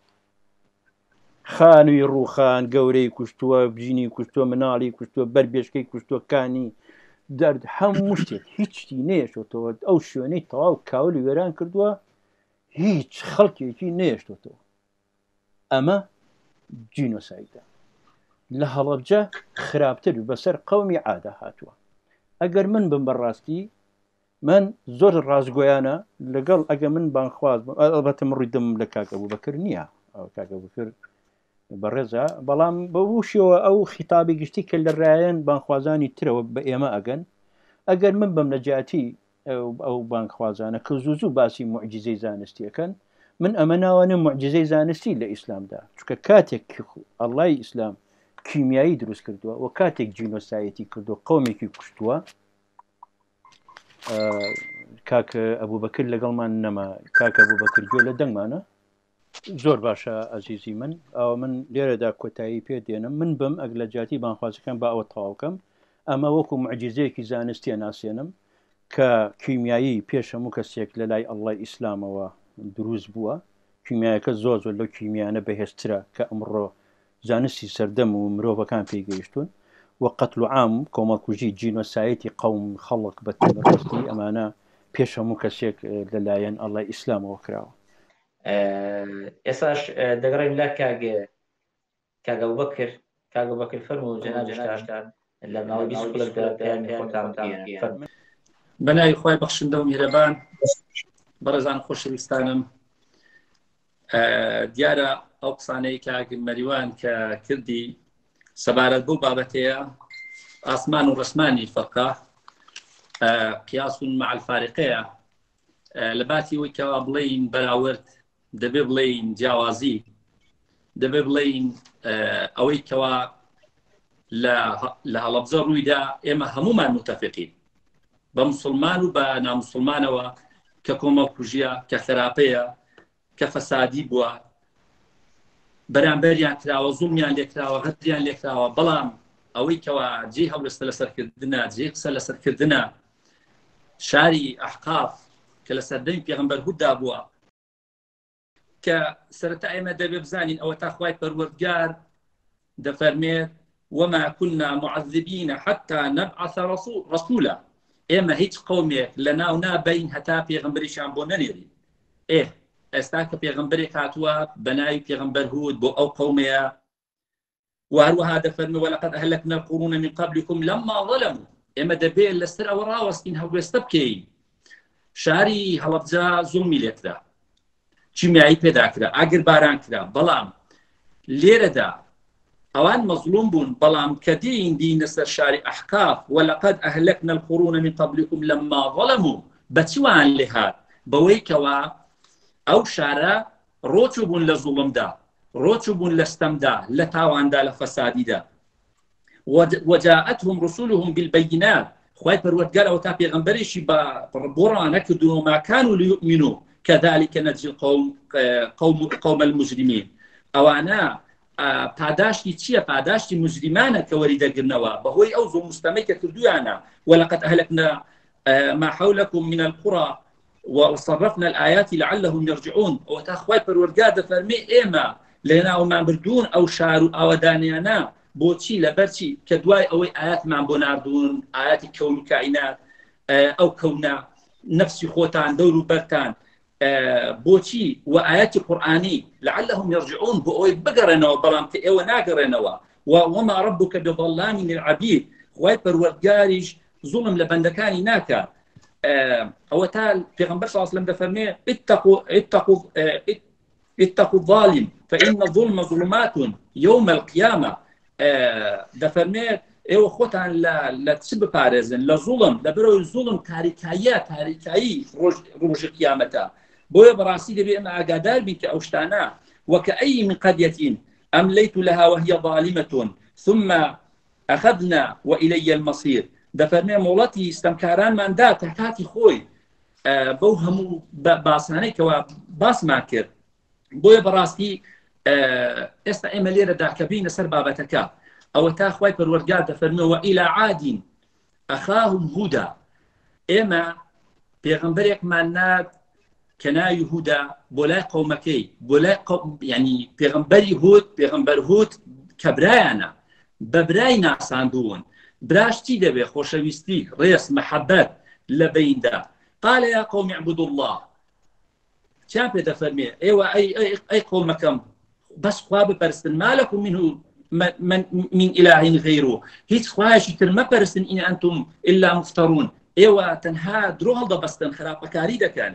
خانوی ڕووخان گەورەی کوشتووە بژینی کوشتووە مناڵی کوشتووە بەربێشکەی کوشتووە کانی دەرد هەموو شتێک هیچی نێشتەوە ئەو شوێنەی تەواو کاولی وێران کردووە هیچ خەڵکێکی نێشتەوە ئەمە جینۆسایدە لە هەڵەبجە خراپتر بەسەر قەومی عادە هاتووە ئەگەر من بم بەڕاستی من زۆر ڕازگۆیانە لەگەڵ ئەگە من بانخواز ئەڵبەتە من ڕووی دەم لە کاک ئەبوبەکر نییە ئەو کاک ئەبوبەکر بەڕێزە بەڵام بەوشیەوە ئەو خیتابی گشتی کە لە ڕایەن بانخوازانی ترەوە بە ئێمە ئەگەن ئەگەر من بەم نەجاتی ئەو بانخوازانە کە زوو زوو باسی معجزەی زانستیەکەن من ئەمە ناوانە معجزەی زانستی لە ئیسلامدا چونکە کاتێک ئەڵڵای ئیسلام کیمیایی دروست کردووە و کاتێک جینۆسایەتی کردو قەومێکی کوشتووە کاکە ئەبوبەکر لەگەڵمان نەما کاکە ئەبوبەکر گوێ لە دەنگمانە زۆر باشە ئەزیزی من ئەو من لێرەدا کۆتایی پێ دێنم من بم ئەگ لە جاتی بانخوازەکان با ئەوە تەواوکەم ئەمە وەکو معجزەیەکی زانستیە ناسێنم کە کیمیایی پێش هەموو کەسێک لە لای ئەڵڵای ئیسلامەوە دروست بووە کیمیایەکە زۆر زۆر لەو کیمیانە بەهێزترە کە ئەمڕۆ زانستی سەردەم و مرۆڤەکان پێیگەیشتون و قەتل و عام کۆمەڵکوژی جینۆسایەتی قەوم خەڵک بە تەندروستی ئەمانە پێش هەموو کەسێک لەلایەن ئەڵڵای ئیسلامەوە کراوە ئێساش دەگەڕێم لا کاگە کاگە ئەبوبەکر کاگە ئەبوبەکر فەرموو جەنابشتان لە ماوەی بیست خولەکدا پەیامی خۆتان بگێنن بەناوی خۆی بەخشندە و میهرەبان بەڕێزان خۆشەویستانم دیارە ئەو قسانەی کاک مەریوان کە کردی سەبارەت بۆ بابەتەیە ئاسمان و ڕسمانی فەرقە قیاس مع الفارقەیە لە باتی ئەوەی کەوا بڵێین بەراورد دەبێ بڵێین جیاوازی دەبێ بڵێین ئەوەی کەوا لە هەڵەبجە ڕوویدا ئێمە هەمومان متەفقین بە موسڵمان و بە ناموسڵمانەوە کە کۆمەڵکوژیە کە خراپەیە کە فەسادی بووە بەرامبەریان کراوە زوڵمیان لێکراوە غەدریان لێکراوە بەڵام ئەوەی کەوا جێ هەڵوێستە لەسەرکردنە جێ قسە لەسەرکردنە شاری ئەحقاف کە لە سەردەمی پێغەمبەر هوددا بووە کە سەرەتا ئێمە دەبێ بزانین ئەوە تا خوای پەروەردگار دەفەرمێت وما كنا معذبين حتى نبعث رسولا ئێمە هیچ قومێک لە ناو نابین هەتا پێغەمبەریشان بۆ نەنێرین ئێ ئێستا کە پێغەمبەرێک هاتووە بە ناوی پێغەمبەر هود بۆ ئەو قومەیە وهروەها دەفەرمێ ولقد أهلكنا القرون من قبلكم لما ظلموا ئێمە دەبێت لەسەر ئەوە ڕاوەستین هەڵوێستە بکەین شاری هەڵەبجە زوڵمی لێکرا چیمیایی پێدا کرا ئاگر باران کرا بەڵام لێرەدا ئەوان مەظلوم بوون بەڵام کە دین دینە سەر شاری ئەحقاف ولقد أهلكنا القرون من قبلكم لما ظلموا بەچوان لێ هات بەوەی کەوا ئەو شارە ڕۆچوو بوون لە زوڵمدا ڕۆچوو بوون لە ستەمدا لە تاواندا لە فەسادیدا وجاءتهم رسولهم بالبينات خوای پەروەردگار ئەو تا پێغەمبەرێکی بە بۆڕان نەکردون وما كانوا ليؤمنوا كذلك نجزي القوم قوم قوم المجرمين ئەوانە پاداشتی چییە پاداشتی مجرمانە کە وەریدەگرنەوە بەهۆی ئەو زوڵم مستەمەی کە کردویانە ولقد أهلكنا ما حولكم من القرى وصرفنا الآيات لعلهم يرجعون وتا خوای پەروەردگار دەفەرمێ ئێمە لێناومان بردوون ئەو شار و ئاوەدانیانە بۆچی لەبەرچی کە دوای ئەوەی ئاياتمان بۆ ناردوون ئاياتی کەون و کائینات ئەو کەونە نفسی خۆتان دەور و بەرتان بۆچی و ئاياتی قورئانی لعلهم يرجعون بۆ ئەوەی بگەڕێنەوە بەڵام کە ئێوە ناگەڕێنەوە وما ربك بظلام للعبيد خوای پەروەردگاریش زوڵم لە بەندەکانی ناکات ئەوە تا پێغەمبەر صلی الله عليه وسلم دەفەرمێ اتقوا اتقوا اتقوا الظالم فإن الظلم ظلمات يوم القيامة دەفەرمێت ئێوە خۆتان لە چ بپارێزن لە زوڵم لەبەرەوەی زوڵم تاریکاییە تاریکایی ڕۆژی قیامەتە بۆیە بەڕاستی دەبێت ئێمە ئاگادار بین کە ئەو شتانە وكأي من قرية أمليت لها وهي ظالمة ثم أخذنا وإلي المصير دەفەرمێ مۆڵەتی ستەمکارانماندا تا کاتی خۆی بەو هەموو باسانەی کەوا باسمان کرد بۆیە بەڕاستی ئێستا ئێمە لێرەدا کە بینە سەر بابەتەکە ئەوە تا خوای پەروەردگار دەفەرمێ وإلى عاد أخاهم هودا ئێمە پێغەمبەرێکمان نات کە ناوی هودا بۆ لای قەومەکەی بۆ لای یعنی پێغەمبەری هود پێغەمبەر هود کە برایانە بە برای ناساندوون براش چی دەبێ خۆشەویستی ڕێس مەحەبەت لە بەیندا قال يا قوم اعبدوا الله چیان پێ دەفەرمێ ئێوە ئەی قەومەکەم بەس خوا بپەرستن ما لەکم منه من إله غيره هیچ خوایشی تر مەپەرستن ئین ئەنتم إلا مفترون ئێوە تەنها درۆ هەڵدەبەستن خراپەکاری دەکەن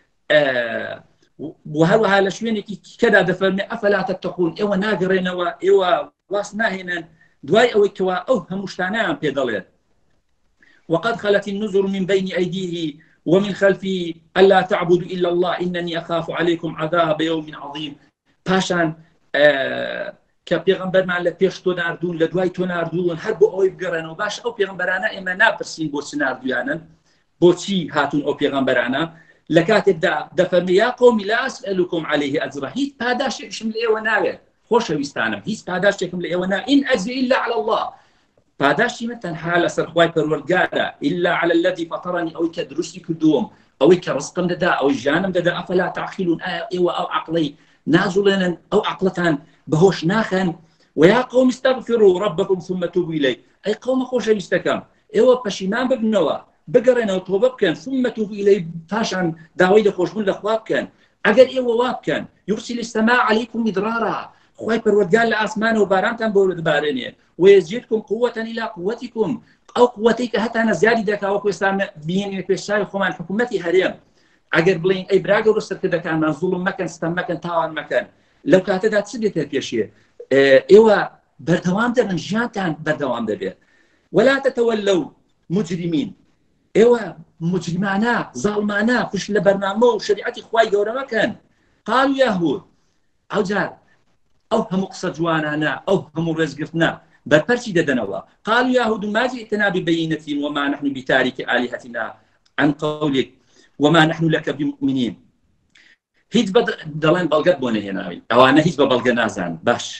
وهروەها لە شوێنێکی کەدا دەفەرمێ ئەفەلا تەتەقون ئێوە ناگەڕێنەوە ئێوە واس ناهێنن دوای ئەوەی کەوا ئەو هەموو شتانەیان پێ دەڵێت وقد خلت النذر من بين أيديه ومن خلفه ألا تعبدوا إلا الله إنني أخاف عليكم عذاب يوم عظيم پاشان کە پێغەمبەرمان لە پێش تۆ ناردوون لە دوای تۆ ناردوون هەر بۆ ئەوەی بگەڕێنەوە باش ئەو پێغەمبەرانە ئێمە ناپرسین بۆ چ ناردویانن بۆچی هاتوون ئەو پێغەمبەرانە لە کاتێکدا دەفەرمێ یا قومی لا أسألكم عليه أجرا هیچ پاداشێکشم لە ئێوە ناوێت خۆشەویستانم هیچ پاداشێکم لە ئێوە نا إن أجري إلا على الله پاداشی من تەنها لەسەر خوای پەروەردگارە إلا على الذي فطرني ئەوەی کە دروستی کردووم ئەوەی کە ڕزقم دەدا ئەوەی ژیانم دەدا ئەفەلا تعقیلون ئێوە ئەو عەقڵەی نازوڵێنن ئەو عەقڵەتان بەهۆش ناخەن ويا قوم استغفروا ربكم ثم توبوا إليه ئەی قەومە خۆشەویستەکەم ئێوە پەشیمان ببنەوە بگەڕێنەوە تۆبە بکەن ثم توبوا إليه پاشان داوای لەخۆشبوون لەخوا بکەن ئەگەر ئێوە وا بکەن يرسل السماء عليكم مدرارا خوای پەروەردگار لە ئاسمانە و بارانتان بۆ دەبارێنێ ويزيدكم قوة إلى قوتكم ئەو قووەتەی کە هەتانە زیادی دەکا وەکو ئێستا بینێ پێشاوی خۆمان حکوومەتی هەرێم ئەگەر بڵین ئەی براگە و ڕستەکردەکانمان زوڵم مەکەن ستەم مەکەن تاوان مەکەن لەو کاتەدا چ دێتە پێشیە ئێوە بەردەوام دەبن ژیانتان بەردەوام دەبێت ولا تتولوا مجرمين ئێوە مجرمانە زاڵمانە پشت لە بەرنامە و شریعەتی خوای گەورە مەکەن قالوا يا هود ئەو جار ئەو هەموو قسە جوانانە ئەو هەموو ڕێزگرتنە بەرپەرچی دەدەنەوە قالوا يا هود ما جئتنا ببينة وما نحن بتارك آلهتنا عن قولك وما نحن لك بمؤمنين هیچ بە دەڵێن بەڵگەت بۆ نەهێناوی ئەوانە هیچ بە بەڵگە نازان باش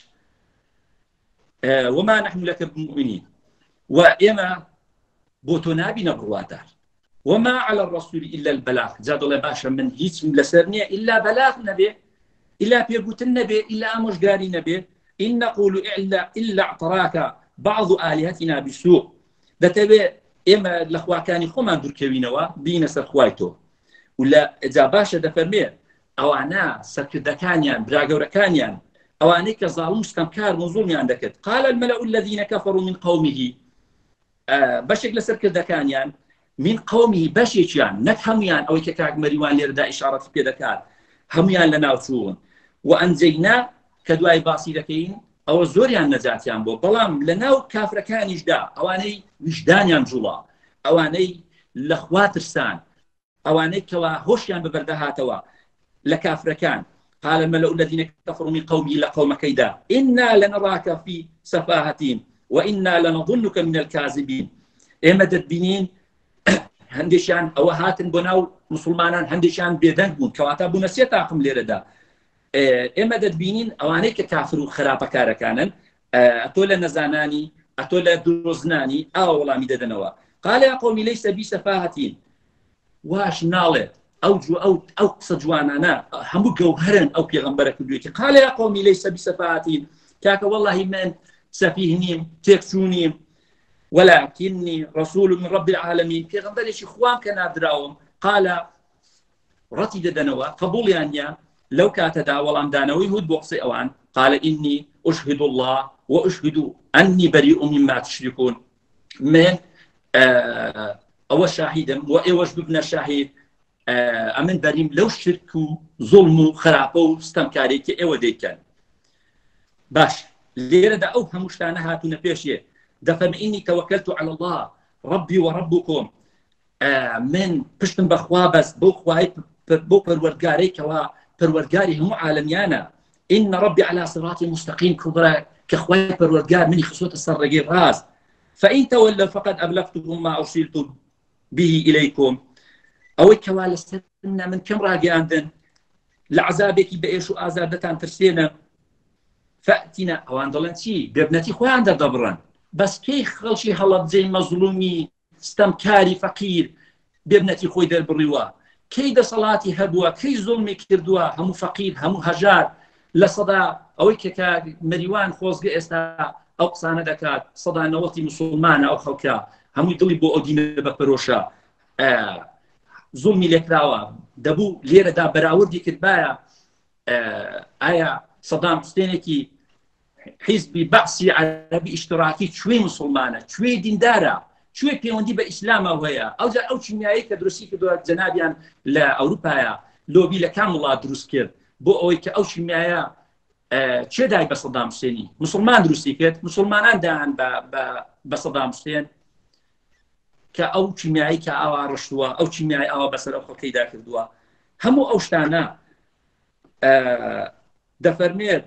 وما نحن لك بمؤمنين وإما بۆ تۆ نابینە بڕوادار وما على الرسول إلا البلاغ جا دڵێ باشە من هیچم لەسەر نییە إلا بەلاغ نەبێ إلا پێگوتن نەبێ إلا ئامۆژگاری نەبێ إن نقول إلا إلا اعتراك بعض آلهتنا بسوء دەتەوێ ئێمە لە خواکانی خۆمان دوورکەوینەوە بینە سەر خوای تۆ ولا جا باشە دەفەرمێ ئەوانە سەرکردەکانیان براگەورەکانیان ئەوانەی کە زاڵم ستەمکار مۆزوڵیان دەکرد قال الملأ الذين كفروا من قومه بەشێک لە سەرکردەکانیان من قومه بەشێکیان نەک هەمویان ئەوەی کە کاک مەریوان لێرەدا ئیشارەتی پێ دەکات هەمویان لە ناوچوون وأنجينا کە دوای باسی دەکەین ئەوە زۆریان نەجاتیان بۆ بەڵام لە ناو کافرەکانیشدا ئەوانەی وجدانیان جوڵا ئەوانەی لە خوا ترسان ئەوانەی کەوا هۆشیان بەبەردەهاتەوە لە کافرەکان قال الملأ الذين كفروا من قومه لقومكيدا إنا لنراك في سفاهة وإنا لنظنك من الكاذبين إما دبينين هندشان أو هاتن بناو مسلمانان هندشان بيدنگ بون كواتا بون سيتاقم ليردا إما دبينين أوانيك كافر وخراب كاركانا أتولى نزاناني أتولى دروزناني أو والله مددنوا قال يا قومي ليس بي سفاهة واش نالت أو جو أو أو صجواننا هم جوهرا أو بيغمبرك بيوتي قال يا قومي ليس بسفاهة كاك والله من سفيهنيم تكسونيم ولكني رسول من رب العالمين بيغمبر شي خوان كان دراوم قال رتد دنوا قبول يعني لو كاتدا والله دانوي هود بوقسي اوان قال اني اشهد الله واشهد اني بريء مما تشركون من آه او شاهدا وايوش ببنا شاهد ئەمن بەریم لەو شرک و زوڵم و خراپە و ستەمکارێکی ئێوە دەیکەن باش لێرەدا ئەو هەموو شتانە هاتوونە پێشێ دەفەرمێ ئینی تەوەکەلت على الله ربي وربكم من پشتم بەخوا بەس بۆ خوای بۆ پەروەردگارەی کەوا پەروەردگاری هەموو عالەمیانە إن ربي على صراط مستقيم كبرى كخوای پەروەردگار منی خسوتە سەر ڕێگەی ڕاست فإن تولوا فقد أبلغتكم ما أرسلت به إليكم ئەوەی کەوا لەسەرنا من کەم ڕاگەیاندن لە عەزابێکی بە ئێش و ئازاردەتان ترسێنە فەئتینا ئەوان دەڵێن چی بێبنەتی خۆیان دەردەبڕن بەس کەی خەڵکی هەڵەبجەی مەزلومی ستەمکاری فەقیر بێبنەتی خۆی دەربڕیوە کەی دەسەڵاتی هەبووە کەی زوڵمی کردووە هەموو فەقیر هەموو هەژار لە سەدا ئەوەی کە مەریوان خۆزگە ئێستا ئەو قسانە دەکات سەدا نەوەتی موسڵمانە ئەو خەڵکە هەمووی دڵی بۆ ئەو دینە بەپەرۆشە زوڵمی لێکراوە دەبوو لێرەدا بەراوردی کردبایە ئایا سەدام حوسێنێکی حیزبی بەعسی عەرەبی ئیشتراکی کوێی موسڵمانە کوێی دیندارە کوێی پەیوەندی بە ئیسلامە هەیە ئەوجا ئەو چیمیایی کە دروستی کردووە جەنابیان لە ئەوروپایە لۆبی لە کام وڵات دروست کرد بۆ ئەوەی کە ئەو چیمیایە چێ دای بە سەدام حوسێنی موسڵمان دروستی کرد موسڵمانان داهان بە سەدام حوسێن کە ئەو چیمیایی کە ئاوا ڕشتووە ئەو چیمیایی ئاوا بەسەر ئەو خەڵکەیدا کردووە هەموو ئەو شتانە دەفەرمێت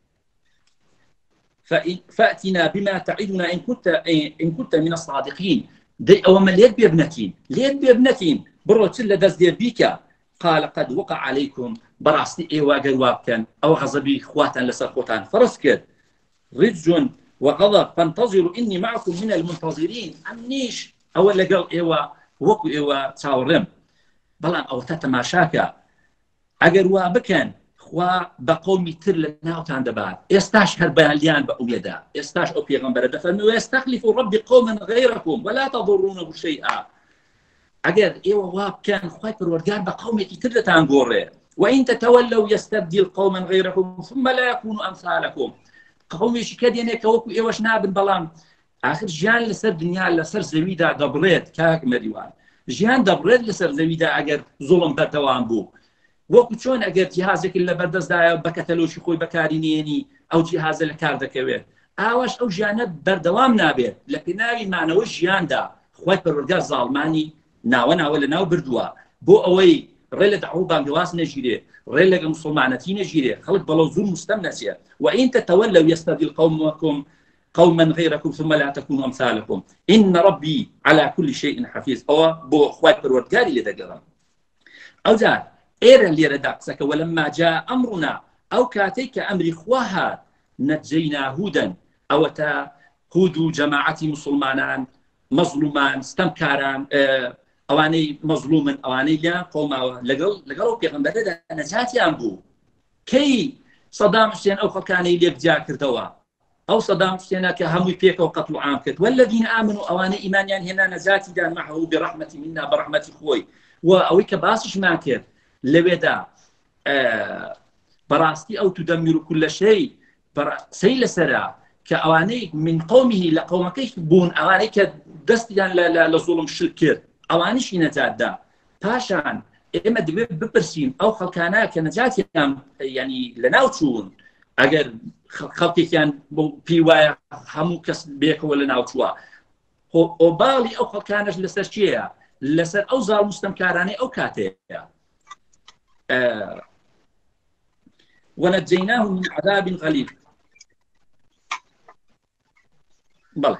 فأتنا بما تعدنا إن كنت إن كنت من الصادقين دي أو ما ليت بيبنتين ليت بيبنتين برو تلا دز دير بيكا قال قد وقع عليكم براستي إيه واجر وابكن أو غضبي إخواتا لسرقوتان فرسكت رجز وغضب فانتظروا إني معكم من المنتظرين أمنيش أول قال إيوا وكو إيوا تاورم بلان أو تتماشاكا أجر وابكن خوا بقومي تر لناوتان دبات استاش هرباليان بأميدا استاش أو بيغمبر دفن ويستخلف ربي قوما غيركم ولا تضرونه شيئا أجر إيوا وابكن خوا پروردگار بقومي تر لتان غوري وإن تتولوا يستبدل قوما غيركم ثم لا يكونوا أمثالكم قومي شكادينه كوكو إيواش نابن بلان آخر جیان لەسەر دنیا لەسەر زەویدا دەبڕێت کاک مەریوان ژیان دەبڕێت لەسەر زەویدا ئەگەر زوڵم بەردەوام بوو وەکو چۆن ئەگەر جیهازێک لە بەردەستدایە بە کەتەلۆشی خۆی بەکاری نێنی ئەو جیهازە لە کار دەکەوێت ئاواش ئەو ژیانە بەردەوام نابێت لە پێناوی مانەوە ژیاندا خوای پەروەردگار زاڵمانی ناوە ناوە لە ناو بردووە بۆ ئەوەی ڕێ لە دەعوە بانگواز نەژیرێ ڕێ لەگە موسڵمانەتی نەژیرێ خەڵک بەڵەو زوڵ مستەم نەچێت وئین تەتەوەلەو یەستەبدیل قەومەکم قوما غيركم ثم لا تكونوا أمثالكم إن ربي على كل شيء حفيظ أو بو خواي پروردگاری لدگرم أو جار ئێرە لێرەدا قسەکە وەلەما جاء ئەمڕنا ئەو کاتەی کە ئەمری خوا هات نەجەینا هودەن ئەوە تا هود و جەماعەتی موسڵمانان مەزلومان ستەمکاران ئەوانەی مەزلومن ئەوانەی لیان قۆماوە لەگەڵ لەگەڵ پێغەمبەرەدا نەجاتیان بوو کەی سەدام حوسێن ئەو خەڵکانەی لێکجا کردەوە ئەو سەدام حوسێنە کە هەمووی پێکەوە قەتڵ عام کرد والذین ئامنوا ئەوانە ئیمانیان هێنا نەجاتیدان معه برەحمەتی منا بەڕەحمەتی خۆی و ئەوەی کە باسیشمان کرد لەوێدا بەڕاستی ئەو تودەمیر كل شيء سەی لەسەرا کە ئەوانەی من قومیه لە قەومەکەی بوون ئەوانەی کە دەستیان لە زوڵم شت کرد ئەوانیشی نەجاتدا پاشان ئێمە دەبێت بپرسین ئەو خەڵکانە کە نەجاتیان ینی لەناو چوون ئەگەر خەڵکێکیان پێی وایە هەموو کەس بێکەوە لەناو چووە ئۆباڵی ئەو خەڵکانەش لەسەر چییە لەسەر ئەو زاڵ مستەمکارانەی ئەو کاتەیە ونجيناه من عذاب غليظ بلى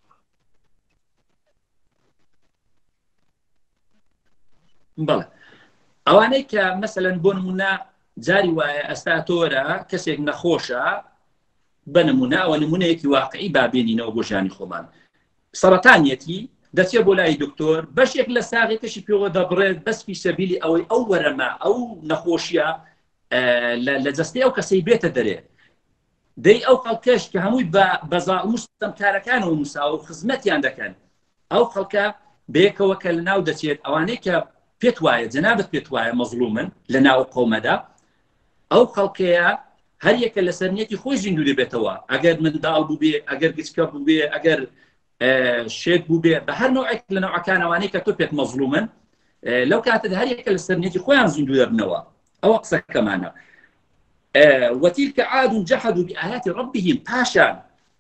بلى ئەوانەی کە مەسەلەن بۆ نمونە جاری وایە ئەستا تۆرە کەسێک نەخۆشە بە نمونە ئەوە نمونەیەکی واقعی بابێنینەوە بۆ ژیانی خۆمان سەرەتانیەتی دەچێت بۆ لای دکتۆر بەشێک لە ساغێکەشی پێوە دەبڕێت بەس فی سەبیلی ئەوەی ئەو وەرەمە ئەو نەخۆشیە لە جەستەی ئەو کەسەی بێتە دەرێ دەی ئەو خەڵکەش کە هەمووی بە زاڵ مستەمکارەکانەوە موساوە و خزمەتیان دەکەن ئەو خەڵکە بەیەکەوە کە لەناو دەچێت ئەوانەی کە پێت وایە جەنابەت پێت وایە مەزلومن لە ناو قەومەدا ئەو خەڵکەیە هەر یەکە لە سەرنیەتی خۆی زیندوو دەبێتەوە ئەگەر منداڵ بوو بێ ئەگەر گچکە بوو بێ ئەگەر شێت بوو بێ بە هەر نوعێک لە نەوعەکان ئەوانەی کە تۆ پێت مەزلومن لەو کاتەدا هەر یەکە لە سەرنیەتی خۆیان زیندوو دەبنەوە ئەوە قسەکەمانە وتلك عاد جحدوا بآيات ربهم پاشان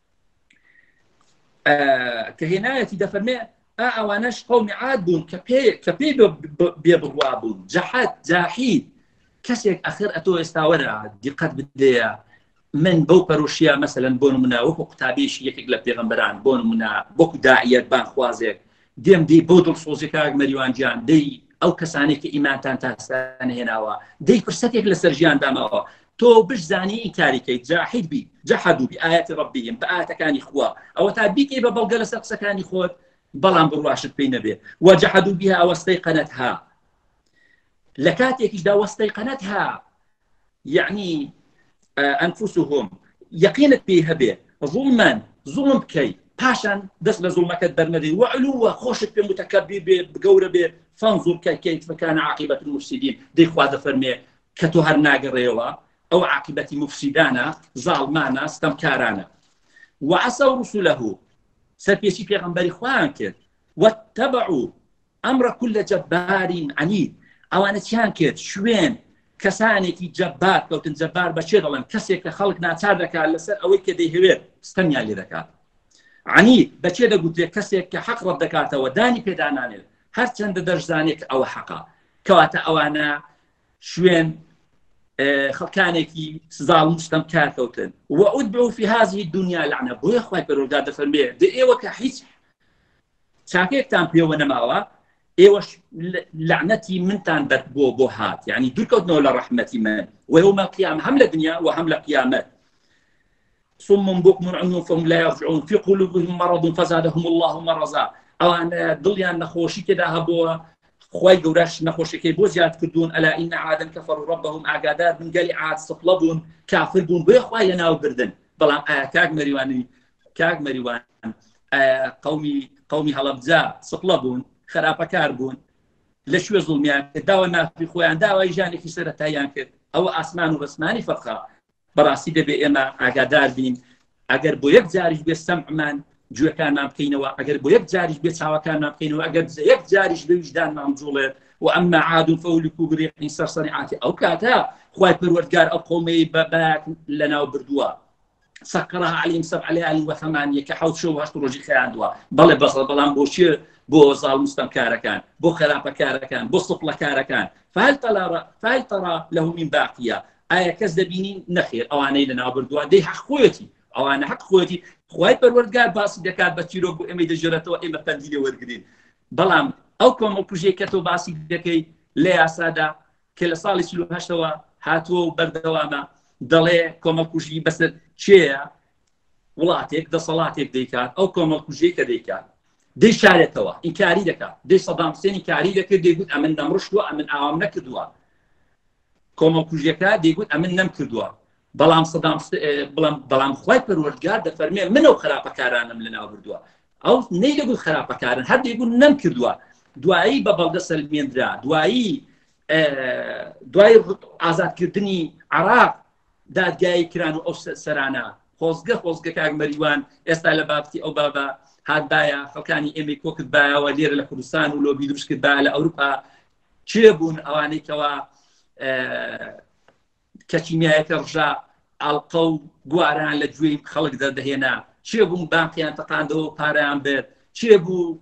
كهنايتي دفرمي ئەوانەش قومی عاد بوون کە پێی بێبڕوا بوون جەحەد جاحید کەسێک ئەخر ئەتۆ ئێستا وەرە دیقەت بدەیە من بەو پەرۆشیە مەسەلەن بۆ نمونە وەکو قوتابیشی یەکێک لە پێغەمبەران بۆ نمونە وەکو داعیەت بانخوازێک دێم دەی بۆ دڵسۆزی کاک مەریوان گیان دەی ئەو کەسانێک کە ئیمانتان تاستانە هێناوە دەی فرسەتێک لەسەر ژیان داماوە تۆ بشزانی این کاریکەی جاحید بی جەحەدوا بآیات ربهم بە ئاەتەکانی خوا ئەوە تا بیکەی بە بەڵگە لەسەر قسەکانی خۆت بەڵام بڕواشت پێی نەبێ وجحدوا بها واستيقنتها لە کاتێکیشدا واستيقنتها يعني أنفسهم یەقینت پێی هەبێ ظلما ظلم بکەی پاشان دەست لە زوڵمەکەت بەرنەدەی وعلووە خۆشت پێ متەکەبیر بێ بگەورە بێ فانظر كيف كان عاقبة المفسدين دي خوا دەفەرمێ کە تۆ هەر ناگەڕێەوە ئەو عاقبەتی مفسدانە زاڵمانە ستەمکارانە وعەسەو رسوله سەرپێچی پێغەمبەری خۆیان کرد واتبعوا ئەمڕ كل جەبار عنید ئەوانە چیان کرد شوێن کەسانێکی جەبار کەوتن جەبار بە چێ دەڵێن کەسێک کە خەڵک ناچار دەکات لەسەر ئەوەی کە دەیهەوێت ستەمیان لێ دەکات عنید بە چێ دەگوترێت کەسێک کە حەق ڕەت دەکاتەوە دانی پێدانانێت هەر چەندە دەرزانێک ئەوە حەقا کەواتە ئەوانە شوێن خەڵکانێکی سزاڵ مستەمکار کەوتن وأتبعوا في هذه الدنيا لعنة بۆیە خوای پەروەردگار دەفەرمێ دە ئێوە کە هیچ چاکێکتان پێوە نەماوە ئێوەش لعنەتی منتان بەر بۆ بۆ هات یعنی دوورکەوتنەوە لە ڕەحمەتی من ويوم القيامة هەم لە دنیا و هەم لە قیامەت صم بكم عمي فهم لا يرجعون في قلوبهم مرض فزادهم الله مرضا ئەوانە دڵیان نەخۆشی تێدا هەبووە خوای گەورەش نەخۆشیەکەی بۆ زیاد کردوون ئەلا ئین عادن کەفەروا ربهم ئاگادار بن گەلی عاد سەفڵە بوون کافر بوون بۆیە خوای لەناو بردن بەڵام ئایا کاک مەریوانی کاک مەریوان قەومی قەومی هەڵەبجا سەفڵە بوون خراپەکار بوون لە شوێ زوڵمیان داوای مافی خۆیان داوای ژانێکی سەرەتاییان کرد ئەوە ئاسمان و ڕسمانی فەرقا بەڕاستی دەبێ ئێمە ئاگادار بین ئەگەر بۆ یەک جاریش بێ سەمعمان گوێکانمان بکەینەوە ئەگەر بۆ یەک جاریش بێ چاوەکانمان بکەینەوە ئەگەر یەک جاریش بێ وجدانمان بجوڵێت وأما عاد فأهلكوا بريح صرصر عاتي أو كاتا خوای پەروەردگار ئەو قەومەی بەباک لەناو بردووە سەکڕها عەلەیهیم سەبع لەیال وەثەمانیە کە حەوت شەو و هەشت ڕۆژی خەیاندووە بەڵێ بەسڵ بەڵام بۆ چێ بۆ زاڵ مستەمکارەکان بۆ خراپەکارەکان بۆ سوڵەکارەکان فهل ترى فهل ترى له من باقیە ئایا کەس دەبینین نەخێر ئەوانەی لەناو بردووە دەی حەق خۆیەتی ئەوانە حەق خۆیەتی خوای پەروەردگار باسی دەکات بە چیرۆک بۆ ئێمەی دەژێرێتەوە ئێمە پەندی لێ وەرگرین بەڵام ئەو کۆمەڵ کوژەیە کە تۆ باسی دەکەی لە یاسادا کە لە ساڵی چل و هەشتەوە هاتووە و بەردەوامە دەڵێ کۆمەڵکوژی بەسەر چێە وڵاتێک دەسەڵاتێک دەیکات ئەو کۆمەڵکوژەی کە دەیکات دەی شارێتەوە ئینکاری دەکات دەی سەدام حوسێن ئینکاری دەکرد دەیگوت ئەمن نەمڕشتووە ئەمن ئاوام نەکردووە کۆمەڵکوژیەکە دەیگوت ئەمن نەم کردووە بەڵام سەدام بەڵام خوای پەروەردگار دەفەرمێ منە و خراپەکارانم لەناو بردووە ئەو نەی دەگوت خراپەکارن هەر دەیگوت نەم کردووە دوایی بە بەڵگە سەلمێنرا دوایی دوای ئازادکردنی عێراق دادگایی کران و ئەو سەرانە خۆزگە خۆزگە کاک مەریوان ئێستا لە بابەتی ئەو بابە هاتبایە خەڵکانی ئێمەی کۆ کرد بایەوە لێرە لە کوردستان و لۆبی دروست کرد بایە لە ئەوروپا چێ بوون ئەوانەی کەوا کەچیمیایەکە ڕژا ئاڵقە و گواران لە گوێی خەڵک دەردەهێنا چێ بوون بانقیان تەقاندەوە و پارەیان بێت چێ بوو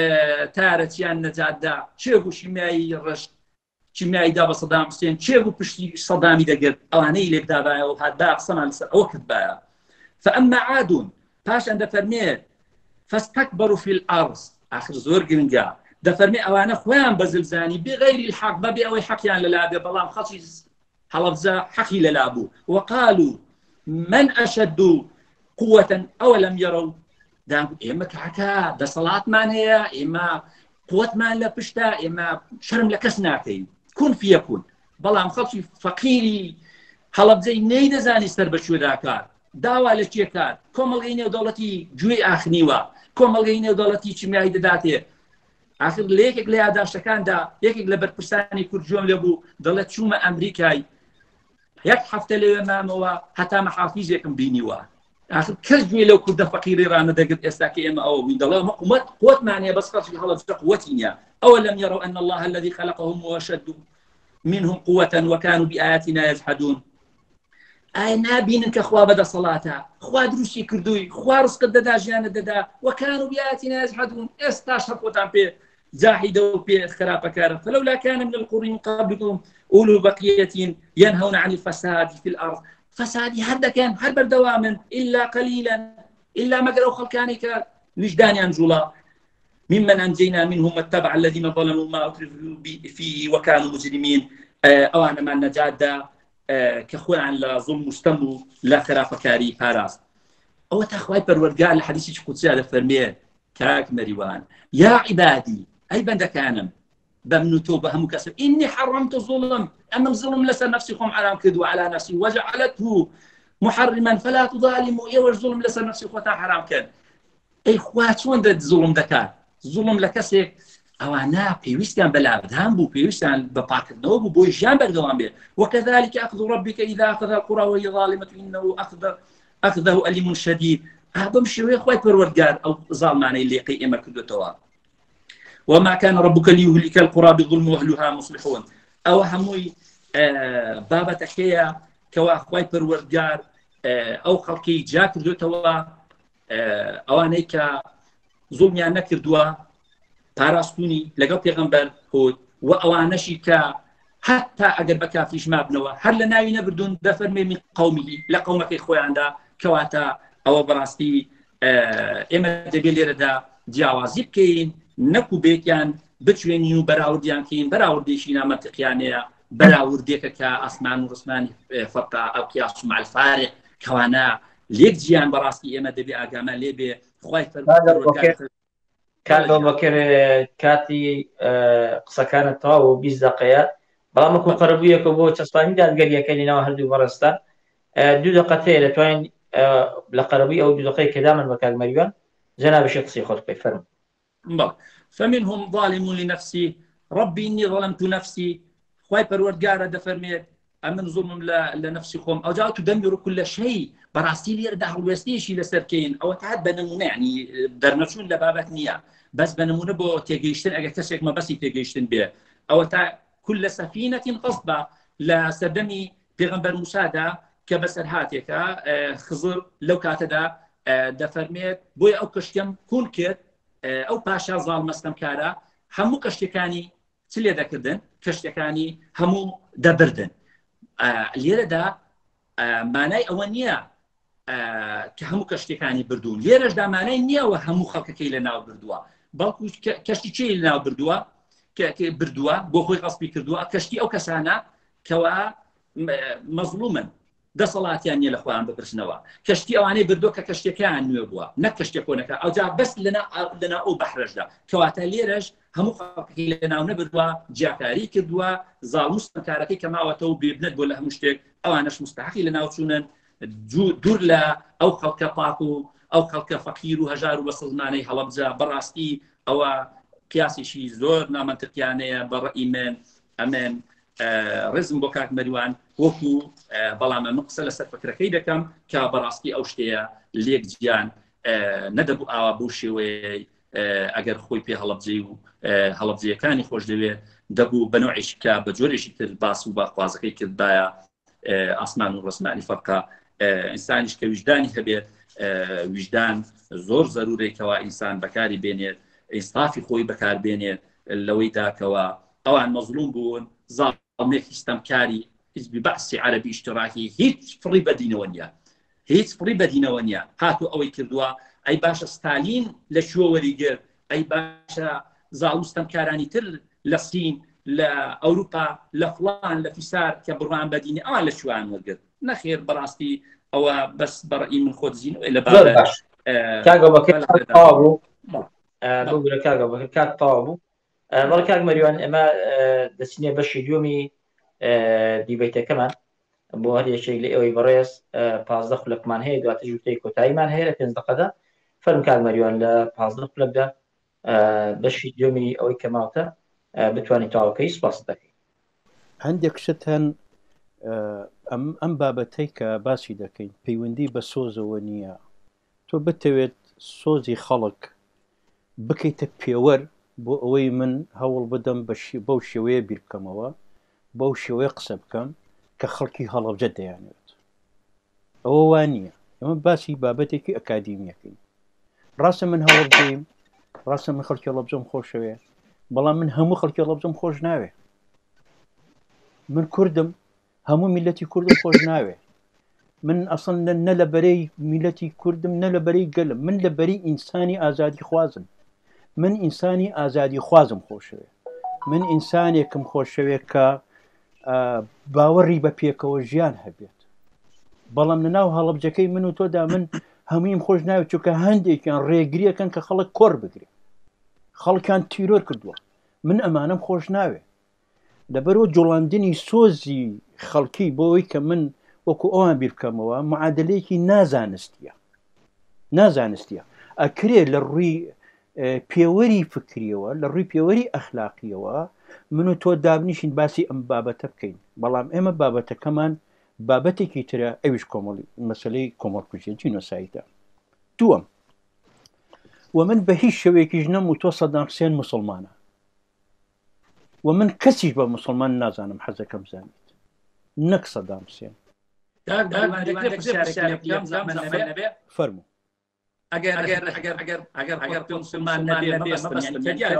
تارەچیان نەجاتدا چێ بوو شیمیایی ڕشت چیمیاییدا بە سەدام حوسێن چێ بوو پشتی سەدامی دەگرت ئەوانەی لێبدابایەوە و هاتبا قسەمان لەسەر ئەوە کرد بایە فأما عاد پاشان دەفەرمێت فاستكبروا في الأرض آخر زور گرنگا دەفەرمێ ئەوانە خۆیان بەزلزانی بغير الحق بەبێ ئەوەی حەقیان لەلابێ بەڵام خەڵکی هەڵەبجە حەقی لەلابوو وقالوا من أشد قوة أولم يروا ئێمە کاکە دەسەڵاتمان هەیە ئێمە قوتمان لە پشتا ئێمە شەرم لە کەس ناکەین کون فیەکون بەڵام خەڵکی فەقیری هەڵەبجەی نەی دەزانی سەر بە کوێداکات داوا لە چێکات کۆمەڵگەی نێودەوڵەتی گوێی ئاخنیوە کۆمەڵگەی نێودەوڵەتی چیمیایی دەداتێ آخر لە یەکێک لە یادداشتەکاندا یەکێک لە بەرپرسانی کورد لەبوو دەڵێت چوومە ئەمریکای یەک هەفتە لەوێ مامەوە هەتا مەحافیزێکم بینیوە آخر کەس گوێ لەو کوردە فەقیری ڕانە دەگرت ئێستا کە ئێمە ئەوە بووین دەڵێ حکومەت قوتمانەیە بەس خەڵکی هەڵەبجە قووەتی نییە أولم يروا أن الله الذي خلقهم وأشد منهم قوة وكانوا بآياتنا يجحدون ئایا نابینن کە خوا بەدە سەڵاتە خوا دروستی کردووی خوا ڕزقت دەدا ژیانت دەدا وەکانوا بآياتنا يجحدون ئێستاش هەڵخۆتان پێ جاحیدە و پێ خراپەکارن فلولا كان من القرون من قبلكم أولو بقية ينهون عن الفساد في الأرض فسادی هەر دەکەن هەر بەردەوامن إلا قليلا إلا مەگەر ئەو خەڵکانی کە وجدانیان جوڵا ممن أنجينا منهم واتبع الذين ظلموا ما أترفوا فيه وكانوا مجرمين أوانا ما نجادا كخوان لا ظلم مستمر لا خرافة كاري باراس أو تخوي پروردگار الحديث قدسي هذا فرميه كاك مريوان يا عبادي أي بند كانم بمن توبة هم كسب إني حرمت الظلم أما الظلم لسر نفسكم على كدو على نفسي وجعلته محرما فلا تظالموا إيه والظلم لسر نفسي خوتا حرام كان أي خوات شون ده الظلم دكان ظلم لە کەسێک ئەوانە پێویستیان بەلابدان بوو پێویستیان بەپاکردنەوە بوو بۆی ژیان بەردەوام بێت وكذلك أخذ ربك إذا أخذ القرى وهي ظالمة إنه أخذ أخذه أليم شديد بەم شێوەیە خوای پەروەردگار ئەو زاڵمانەی لێقی ئێمە کردوێتەوە وما كان ربك ليهلك القرى بظلم وأهلها مصلحون ئەوە هەمووی بابەتەکەیە کەوا خوای پەروەردگار ئەو خەڵکی جا کردوێتەوە ئەوانەی کە زوڵمیان نەکردووە پاراستونی لەگەڵ پێغەمبەر هۆت و ئەوانەشی کە حتا ئەگەر بە کافریش مابنەوە هەر لە ناوی نەبردون دەفەرمێ من قەومیهی لە قەومەکەی خۆیاندا کەواتە ئەوە بەڕاستی ئێمە دەبێت لێرەدا جیاوازی بکەین نەکو بێکیان بچوێنین و بەراوردیانکەین بەراوردێکی نامەنتیقیانەیە بەراوردێکە کە ئاسمان و ڕسمانی فەرقا ئەو قیاس مع الفارق کەوانە لێک جیان بەڕاستی ئێمە دەبێ ئاگامان لێبێ کاندۆ بەکر کاتی قسەکانت تەواو و بیست دقەیە بەڵام وەکو قەرەبوویەکە بۆ چەسپانی دادگەریەکە لێنەوە هەردوو بەڕێستە دوو دقەتەیە دەتوانین لە قەرەبووی ئەو دوو دقەی کە دامن بە کاک مەریوان جەنابەشی قسەی خۆت بکەی فەرموو فمنهم ظالم لنفسه ربي إني ظلمت نفسي خوای پەروەردگارە دەفەرمێت ئەمن زوڵمم لە نفسی خۆم ئەو جا تدمر كل شيء بەڕاستی لێرەدا هەڵوێستیەشی لەسەرکەین ئەوە تات بە نمونە یعنی دەرنەچوون لە بابەت نییە بەس بە نمونە بۆ تێگەیشتن ئەگەر کەسێک مەبەستی تێگەیشتن بێ ئەوە تا كل سفينة قصبة لە سەردەمی پێغەمبەر موسادا کە بەسەر هاتێکە خزر لەو کاتەدا دەفەرمێت بۆی ئەو کەشتیەم کوون کرد ئەو پاشا زاڵ مەستەمکارە هەموو کەشتەکانی چ لێ دەکردن کەشتەکانی هەموو دەبردن لێرەدا مانای ئەوە نییە کە هەموو کەشتەکانی بردوون لێرەشدا مانای نییەوە هەموو خەڵکەکەی لە ناو بردووە بەڵکو کەشتی چی لە ناو بردووە بردووە بۆ خۆی غەسبی کردووە کەشتی ئەو کەسانە کەوا مەزلومن دەسەڵاتیان نیە لە خۆیان بپرسنەوە کەشتی ئەوانەی بردووە کە کەشتەکەیان نوێ بووە نەک کەشتێک کۆنەکە ئەوجا بەس لەنا ئەو بەحرەشدا کەواتە لێرەش هەموو خەڵکی لە ناو نەبردووە جیاکاری کردووە زاڵ مستەمکارەکەی کە ماوەتە و بێبنێت بۆ لە هەموو شتێک ئەوانەش مستحقی لە ناوچوونن دوور لە ئەو خەڵکە پاک و ئەو خەڵکە فەقیر و هەژار و بە سەڵمانەی هەڵەبجە بەڕاستی ئەوە پیاسێکی زۆر نامەنتقیانەیە بەڕێی من ئەمێن ڕێزم بۆ کاک مەریوان وەکو بەڵام من قسە لەسەر فکرەکەی دەکەم کە بەڕاستی ئەو شتەیە لێک گیان نەدەبوو ئاوا بۆ شێوەیە ئەگەر خۆی پێ هەڵەبجێ و هەڵەبجەکانی خۆش دەوێت دەبوو بە نوعیش کە بە جۆرێکی تر باس و باخوازەکەی کردایە ئاسمان و ڕسمانی فەرقا ئینسانیش کە ویژدانی هەبێت ویژدان زۆر زەرورێکەوە ئینسان بەکاری بێنێت ئینسافی خۆی بەکاربێنێت لەوەی داکەوە ئەوان مەزلوم بوون زاڵمێکی ستەمکاری حیزبی بەعسی عەرەبی ئیشتراکی هیچ فڕی بەدینەوە نییە هیچ فڕی بەدینەوە نییە هاتوو ئەوەی کردووە ئەی باشە ستالین لە شووە وەریگرت ئەی باشە زاڵ ستەمکارانی تر لە سین لە ئەوروپا لە فڵان لە فیسار کە بڕوان بەدینی ئەوان لە شویان وەرگرت نەخێر بەڕاستی ئەوە بەس بەڕئی من خۆ دزین لە باش کاگە بەکە تاوا بوو بگورە کاگە بەکە کات تاوا بوو بەڵ کاک مەریوان ئێمە دەچینێ بەشی دووەمی دیبەیتەکەمان بۆ هەر یەکێک لە ئێوەی بەڕێز پازدە خولەکمان هەیە دواتر جوتەی کۆتاییمان هەیە لە پێنج دقەدا فەرم کاک مەریوان لە پازدە خولەکدا بەشی دووەمی ئەوەی کە ماوەتە بتوانیت تاواکەی سپاس دەکەین هەندێک شت هەن ئەم بابەتەی کە باسی دەکەین پەیوەندی بە سۆزەوە نییە تۆ بتەوێت سۆزی خەڵک بکەیتە پێوەەر بۆ ئەوەی من هەوڵ بدەم بەو شێوەیە بیر بکەمەوە بەو شێوەیە قسە بکەم کە خەڵکی هەڵەبجە دەیانوێت ئەوە وان نییە ئەمە باسی بابەتێکی ئەکادیمیەکەین ڕاستە من هەوڵ ڕاستە من خەڵکی هەڵەبجەم خۆشەوێ بەڵام من هەموو خەڵکی هەڵەبجەم خۆش ناوێ من کوردم هەموو میلەتی کوردم خۆش ناوێ من ئەسڵ نە لە بەرەی میلەتی کوردم نە لە بەرەی گەلم من لە بەرەی ئینسانی ئازادی خوازم من ئینسانی ئازادی خوازم خۆشەوێ من ئینسانێکم خۆشەوێت کە باوەڕی بە پێکەوە ژیان هەبێت بەڵام لەناو هەڵەبجەکەی من و تۆدا من هەموویم خۆش ناوێت چونکە هەندێکیان ڕێگریەکەن کە خەڵک کۆڕ بگرێت خەڵکیان تیرۆر کردووە من ئەمانم خۆش ناوێت لەبەرەوە جوڵاندنی سۆزی خەڵکی بۆەوەی کە من وەکو ئەوان بیر بکەمەوە معادلەیەکی نازانستیە نازانستیە ئەکرێ لە ڕووی پێوەری فکریەوە لە ڕووی پێوەری ئەخلاقیەوە من و تۆ دابنیشین باسی ئەم بابەتە بکەین بەڵام ئێمە بابەتەکەمان بابەتێکی ترە ئەویش کۆمەڵی مەسەلەی کۆمەڵکوژیە جینۆسایدە دووەم و من بە هیچ شەوەیەکیش نەم و تۆ سەدام حوسێن موسڵمانە و من کەسیش بە موسڵمان نازانم حەزەکەم زانیت نەک سەدام حوسێن فەرموو ئەگەر ئەگەر ئەگەر ئەگەر ئەگەر ئەگەر پێ مسلمان نەبێ مەبەستم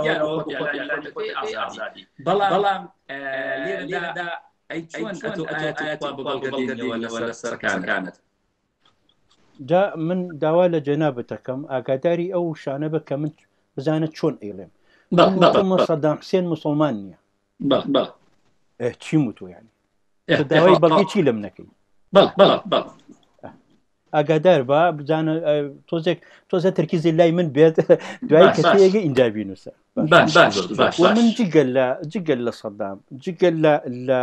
بەڵام لێرەدا ئەی چۆن ئەتۆ ئاەتی بەڵگەدێنەوە لەسەر سەرکانت جا من داوا لە جەنابەت دەکەم ئاگاداری ئەو شانە بە کە من بزانێت چۆن ئەیڵێم سەدام حوسێن موسڵمان نییە چی وتۆ یانی داوای بەڵگی چی لەم نەکەی ئاگادار بە بزانە تۆزێک تۆزە تەرکیزی لای من بێت دوای کەسەیەگە ئینجا بینوسە من جگەل لە جگەل لە سەدام جگەل لە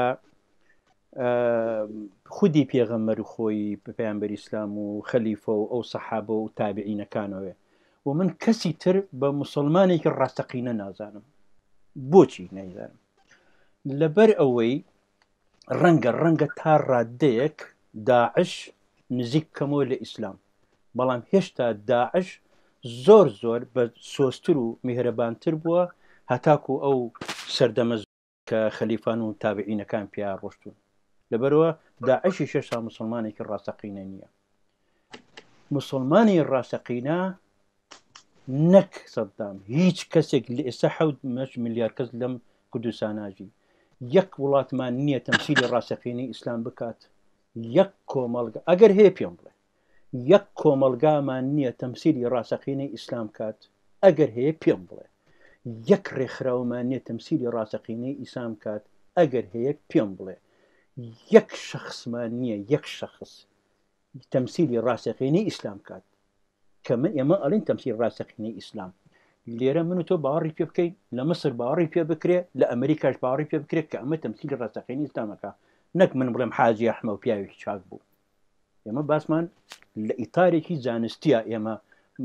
خودی پێغەمبەر و خۆی پەیامبەری ئیسلام و خەلیفە و ئەو سەحابە و تابعینەکانەوە و من کەسی تر بە موسڵمانێکی ڕاستەقینە نازانم بۆچی نەیزانم لەبەر ئەوەی ڕەنگە ڕەنگە تا ڕادەیەک داعش نزیک کەمەوە لە ئیسلام بەڵام هێشتا داعش زۆر زۆر بە سۆستر و میهرەبانتر بووە هەتاکو ئەو سەردەمە کە خەلیفان و تابعینەکان پیا ڕۆشتون لەبەرەوە داعشی شەشتا موسڵمانێکی ڕاستەقینە نییە موسڵمانی ڕاستەقینە نەک سەدام هیچ کەسێک لە ئێستا حەوت ملیار کەس لەم کوردستاناژی یەک وڵاتمان نییە تەمسیلی ڕاستەقینەی ئیسلام بکات یەک کۆمەڵگە ئەگەر هەیە پێم بڵێ یەک کۆمەڵگامان نییە تەمسیلی ڕاستەقینەی ئیسلام کات ئەگەر هەیە پێم بڵێ یەک ڕێکخراوەمان نییە تەمسیلی ڕاستەقینەی ئیسلام کات ئەگەر هەیە پێم بڵێ یەک شخصمان نییە یەک شخص تەمسیلی ڕاستەقینەی ئیسلام کات کە من ئێمە ئەڵین تەمسیل ڕاستەقینەی ئیسلام لێرە من و تۆ باوەڕی پێ بکەین لە مەسر باوەڕی پێ بکرێ لە ئەمریکاش باوەڕی پێ بکرێت کە ئەمە تەمسیلی ڕاستەقینەی ئیسلامەکە نەک من بڵێم حاجی ئەحمە و پیاوێکی چاک بوو ئێمە باسمان لە ئیتارێکی زانستیە ئێمە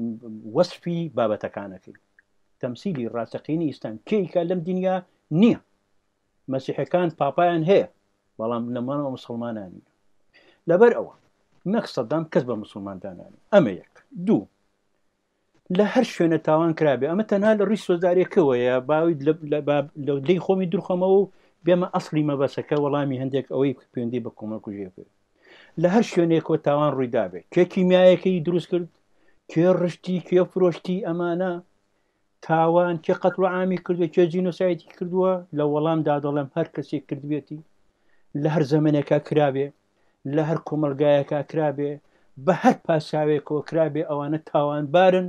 وەسفی بابەتەکانەکەی تەمسیلی ڕاستەقینەی ئیسلام کێیکە لەم دنیا نییە مەسیحەکان پاپایان هەیە بەڵام لەمانەوە مسلمانانی لەبەر ئەوە نەک سەدام کەس بە مسلماندانانی ئەمە یەک دوو لە هەر شوێنە تاوان کرابێ ئەمە تەنها لە ڕووی سۆزارێکەوەیە باوی لەی خۆمی درخۆمەوە و بێمە ئەسڵی مەبەسەکە وەڵامی هەندێک ئەوەی پەیوەندی بە کۆمەڵ کوژێ بێت لە هەر شوێنێکەوە تاوان ڕوویدابێت کێ کیمیایەکەی دروست کرد کێ ڕشتی کێ فرۆشتی ئەمانە تاوان کێ قەتڵ عامی کردووە کێ جینۆسایدی کردووە لە وەڵامدا دەڵێم هەر کەسێک کردبێتی لە هەر زەمانێکا کرابێ لە هەر کۆمەلگایەکە کرابێ بە هەر پاساوێکەوە کرابێ ئەوانە تاوانبارن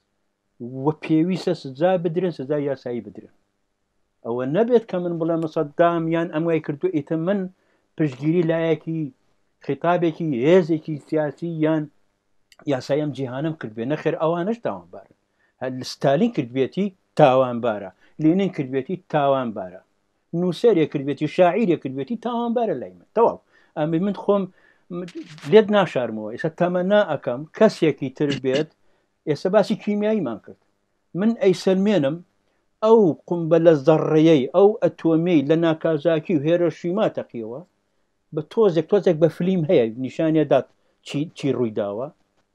و پێویستە سزا بدرن سزا یاسایی بدرن ئەوە نەبێت کە من بڵێمە سەدام یان ئەموای کردو ئیتە من پشتگیری لایەکی خیتابێکی هێزێکی سیاسی یان یاسایم جیهانم کردبێ نەخێر ئەوانش تاوانبارن ستالین کردبێتی تاوانبارە لێنین کردبێتی تاوانبارە نووسەرێک کردبێتی شاعیرێک کردبێتی تاوانبارە لای من تەواو ئەمە من خۆم لێت ناشارمەوە ئێستا تەمەنا ئەەکەم کەسێکی تر بێت ئێستا باسی کیمیاییمان کرد من ئەیسەلمێنم ئەو قومبەلە زەڕێیەی ئەو ئەتۆمەی لە ناکازاکی و هێرۆشیما تەقیەوە بە تۆزێک تۆزێک بە فلیم هەیە نیشانێدات چی ڕوویداوە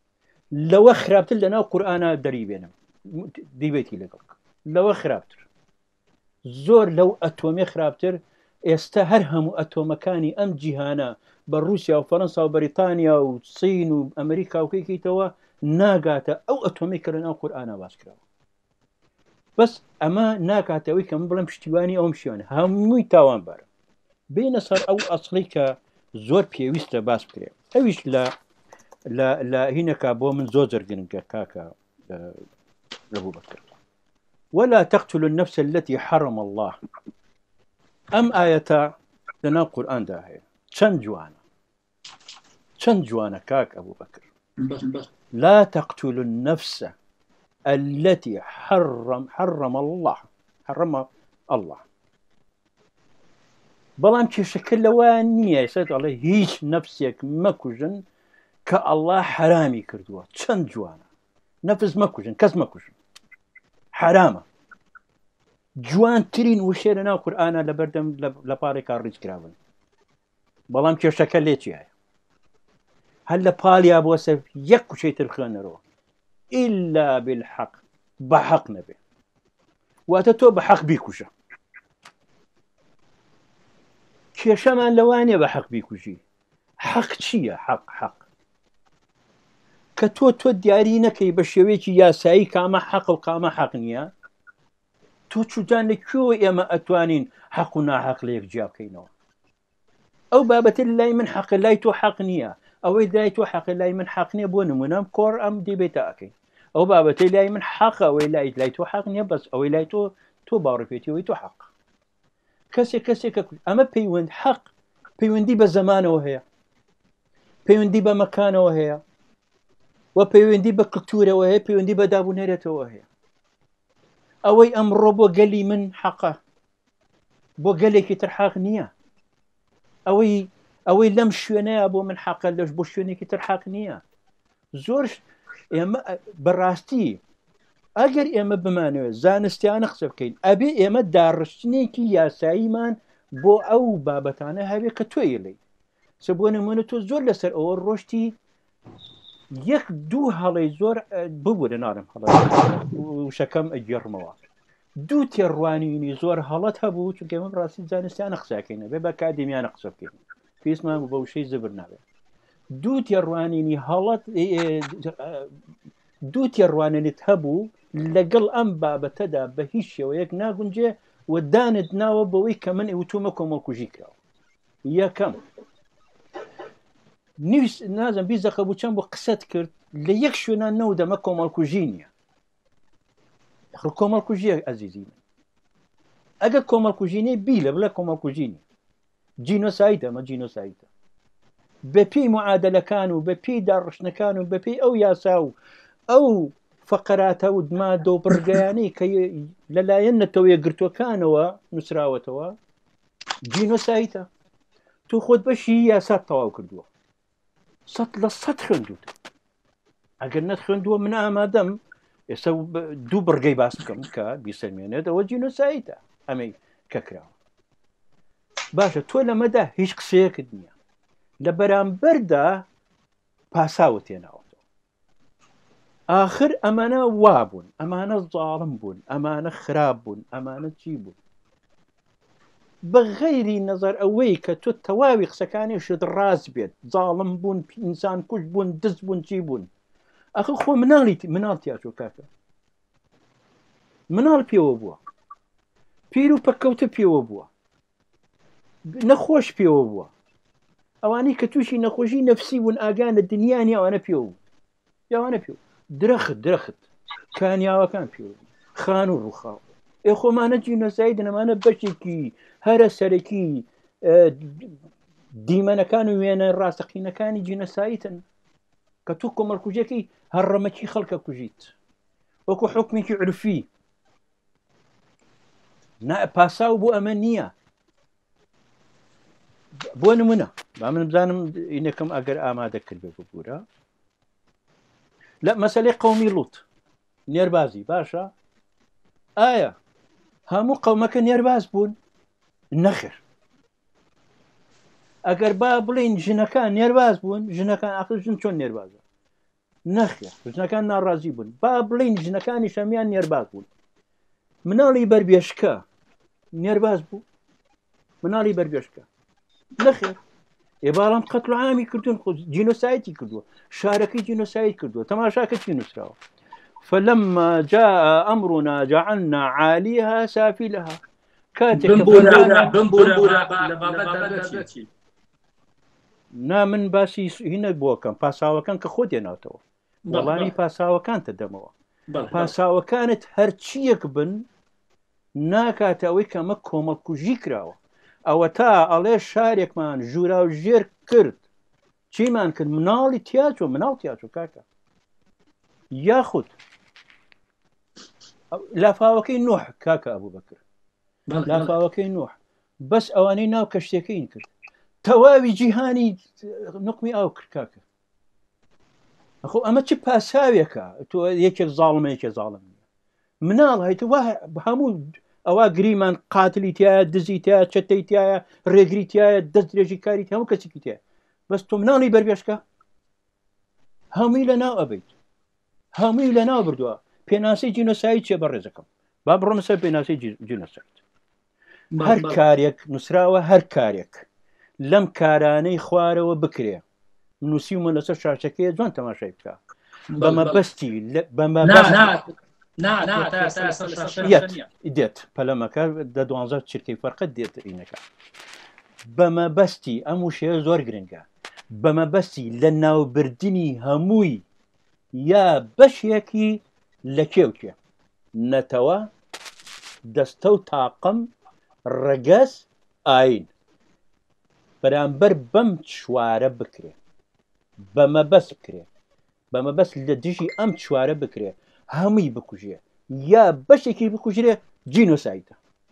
لەوە خراپتر لەناو قورئانە دەریبێنم دیبێتی لەگەڵ لەوە خراپتر زۆر لەو ئەتۆمێ خراپتر ئێستا هەر هەموو ئەتۆمەکانی ئەم جیهانە بە رووسیا و فەڕەنسا و بەریتانیا و سین و ئەمریکا و کەیکەیتەوە ناگاتە ئەو ئەتۆمی کە لەناو قورئانە باس کراوە بەس ئەمە ناکاتەوەی کە من بڵێم پشتیوانی ئەوم شوێنە هەمووی تاوانبارە بینە سەر ئەو ئەسڵی کە زۆر پێویستە باس بکرێت ئەویش لە لە هینەکە بۆ من زۆر جەرگنگە کاکە لەبوو بەکرد ولا تقتلوا النفس التي حرم الله ئەم ئاەتە لەناو قورئاندا هەیە چەند جوانە چەند جوانە کاک ئەبوو بەکر لا تقتلوا النفس التي حرم حرم الله حرم الله بەڵام کێشەکە لەوە نییە ئێستا ئەڵێ هیچ نەفسێک مەکوژن کە ئەڵڵا حرامی کردووە چەند جوانە نەفس مەکوژن کەس مەکوژن حرامە جوانترین وشێ لەناو قورئانە لە بەردەم لە پاڵێکا ڕیج کراون بەڵام کێشەکە لێکی هەیە هەر لە پاڵیا بۆ سەر یەک کوشەی تر خوێنەرەوە ئیلا بالحەق بە حەق نەبێ واتە تۆ بە حەق بیکوژە کێشەمان لەوانێ بە حەق بیکوژی حەق چییە حەق حەق کە تۆ تۆ دیاری نەکەی بە شێوەیەکی یاسایی کامە حەق و کامە حەق نییە تۆ چوتان لەکوێوە ئێمە ئەتوانین حەق و ناحەق لە یەکجیا بکەینەوە ئەو بابەتە لای من حەق لای تۆ حەق نییە ئەوەی لای تۆ حەق لای من حەق نییە بۆ نمونەم کۆڕ ئەم دیبێتە ئەەکەین ئەو بابەتەی لای من حەق ئەوەی لای لای تۆ حەق نییە بەس ئەوەی لای تۆ تۆ باڕپێتیەوەی تۆ حەق کەسێک کەسێکە ئەمە پەیوەند حەق پەیوەندی بە زەمانەوە هەیە پەیوەندی بە مەکانەوە هەیە و پەیوەندی بە کلتورەوە هەیە پەیوەندی بە دابوونێرێتەوە هەیە ئەوەی ئەمڕۆ بۆ گەلی من حەقە بۆ گەلێکی تر حەق نییە ئەوەی ئەوەی لەم شوێنەیە بۆ من حەقە لەش بۆ شوێنێکی تر حەق نییە زۆر ئێمە بەڕاستی ئەگەر ئێمە بمانەوێت زانستیانە قسە بکەین ئەبێ ئێمە داڕشتنێکی یاساییمان بۆ ئەو بابەتانە هەبێت کە تۆی لێ سە بۆ نمونە تۆ زۆر لەسەر ئەوە ڕۆشتی یەک دوو هەڵی زۆر ببوورە نارم هەڵ وشەکەم ئەگەڕمەوە دوو تێڕوانینی زۆر هەڵەت هەبوو چونکە ئێمە ڕاستی زانستیانە قسەکەینە بێ بە کادێمیانە قسە بکەین پێویستمان بە وشەی زبر نابێت دوو تێڕوانینی هەڵەت دوو تێڕوانێت هەبوو لەگەڵ ئەم بابەتەدا بە هیچ شێوەیەک ناگونجێ و دانت ناوە بەوەی کە من ئەوتومە کۆمەڵکوژی کراوە یەکەم نیویست نازم بیزەقە بوو چەند بۆ قسەت کرد لە یەک شوێنان نەودەمە کۆمەڵکوژی نییە خڕ کۆمەڵکوژیە ئەزیزی من ئەگەر کۆمەڵکوژینەی بی لە بڵێ کۆمەڵکوژینی جینۆسایت ئەمە جینۆسایتە بە پێی معادلەکان و بە پێی داڕشنەکان و بە پێی ئەو یاسا و ئەو فەقەراتە و دمادە و بڕگەیانەی کە لەلایەن نەتەوە یەکگرتوەکانەوە نووسراوەتەوە جینۆسایتە تۆ خۆت بەشی یاسات تەواو کردووە سەد لە سەد خوێندووت ئەگەر نەتخوێندووە من ئامادەم ئێستا دوو بڕگەی باس بکەم کە بیسەلمێنێت ئەوە جینۆسایتە ئەمەی کە کراوە باشە تۆ لەمەدا هیچ قسەیەکت نییە لە بەرامبەردا پاساوت تێناوەتەوە آخر ئەمانە وابوون ئەمانە زاڵم بوون ئەمانە خراپ بوون ئەمانە چی بوون بەغەیری نەزەر ئەوەی کە تۆ تەواوی قسەکانیشت ڕاست بێت زاڵم بوون ئینسان کوش بوون دەست بوون چی بوون ئەخە خۆ مناڵی مناڵ تیاچۆ کاکە مناڵ پێوە بووە پیر و پەکەوتە پێوە بووە نەخۆش پێوە بووە ئەوانەی کە تووشی نەخۆشی نەفسی بوون ئاگان لە دنیانی ئەوانە پێوە بوو یاوانە پێوە درەخت درەخت کانیاوەکان پێوە خان و ڕووخاو ئێ خۆمانە جینۆسایت نەمانە بەشێکی هەرە سەرەکی دیمەنەکان و وێنە ڕاستەقینەکانی جینۆسایتن کە تو کۆمەڵکوژەکەی هەڕەمەکی خەڵکە کوژیت وەکو حکمێکی عرفی پاساو بۆ ئەمە نییە بۆ نمونە با من بزانم ئینەکەم ئەگەر ئامادە کرد بێ ببوورە لە مەسەلەی قەومی لووت نێربازی باشە ئایا هەموو قەومەکە نێرباز بوون نەخێر ئەگەر با بڵین ژنەکان نێرباز بوون ژنەکان ئاخر ژن چۆن نێربازە نەخێر ژنەکان ناڕازی بوون با بڵین ژنەکانی شەمیان نێرباز بوون مناڵی بەربێشکە نێرباز بوو مناڵی بەربێشکە نەخێر ێ باڵام قەتڵ عامی کردوون جینۆسایتی کردووە شارەکەی جینۆسایت کردووە تەماشاکە چی نووسراوە فلما جاء أمرنا جعلنا عاليها سافلها كاتك نا من باسی هینە بۆکەم پاساوەکان کە خۆ دێناوتەوە وەڵامی پاساوەکانتە دەمەوە پاساوەکانت هەرچیەک بن ناکاتە ئەوەی کەمە کۆمەڵکوژی کراوە ئەوە تا ئەڵێ شارێکمان ژوورا و ژێر کرد چیمان کرد مناڵی تیاچۆ مناڵ تیاچۆ کاکە یاخود لافاوەکەی نوح کاکە ئەبوو بەکر لافاوەکەی نوح بەس ئەوانەی ناو کەشتەکەین کرد تەواوی جیهانی نقمی ئاو کرد کاکە ئەخۆ ئەمە چ پاساوێکە تۆ یەکێک زاڵمە یەکێ زاڵم نیە مناڵ هەیت هەموو ئەوە گریمان قاتلی تایە دزی تایە چەتەی تایە ڕێگری تایە دەست درێژی کاری هەموو کەسێکی تایە بەس تۆ مناڵی بەربێشکە هەمووی لە ناو ئەبیت هەمووی لە ناو بردووە پێناسی جینۆسایت چێ بە ڕێزەکەم با بڕۆمە سەر پێناسی جینۆسایت هەر کارێک نووسراوە هەر کارێک لەم کارانەی خوارەوە بکرێ نووسیمە لەسەر شارچەکەی جوان تەماشای بکە بەمە بەستی بەمە دێت پەلەمەکە دە دوانزە چرکەی فەرقەت دێت ئینەکە بەمە بەستی ئەم وشەیە زۆر گرنگە بەمە بەستی لە ناوبردنی هەمووی یا بەشێکی لە کێوکێ نەتەوە دەستە و تاقم ڕەگەز ئاین بەرامبەر بەم چوارە بکرێ بەمە بەس بکرێ بەمە بەس لە دژی ئەم چوارە بکرێ هەمووی بکوژێ یا بەشێکی بکوژرێ جینۆسایتە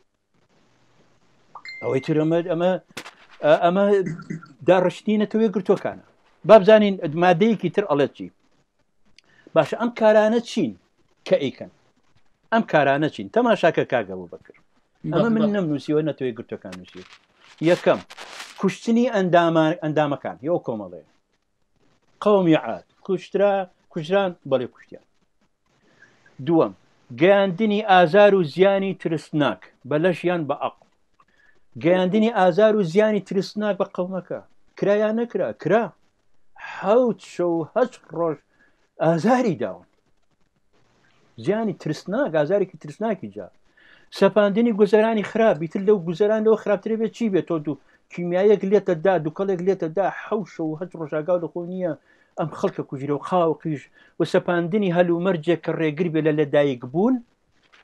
ئەوەی تر ئەمە ئەمە ئەمە داڕشتینەتەوەی گرتوەکانە با بزانین مادەیەکی تر ئەڵێت چی باشە ئەم کارانە چین کە ئەیکەن ئەم کارانە چین تەماشاکە کاگەبوو بکرد ئەمە من نەمنووسیوە نەتەوەی گرتوەکان نووسی یەکەم کوشتنی ئەندامەکان یەوە کۆمەڵەیە قەومی عاد کوشترا کوژران بەڵێ کوشتیان دووەم گەیاندنی ئازار و زیانی ترسناک بە لەشیان بە عەق گەیاندنی ئازار و زیانی ترسناک بە قەومەکە کرایان نەکرا کرا حەوت شەو هەشت ڕۆژ ئازاری داون زیانی ترسناک ئازارێکی ترسناکی جا سەپاندنی گوزەرانی خراپ بیتر لەو گوزەران لەوە خراپترە بێت چی بێت تۆ دوو کیمیایەک لێتە دا دووکەڵێک لێتە دا حەوت شەو هەشت ڕۆژاگاو لە خۆ نییە ئەم خەڵکە کوژرە و خاوقیش و سەپاندنی هەلومەرجێک کە ڕێگر بێ لە لەدایک بوون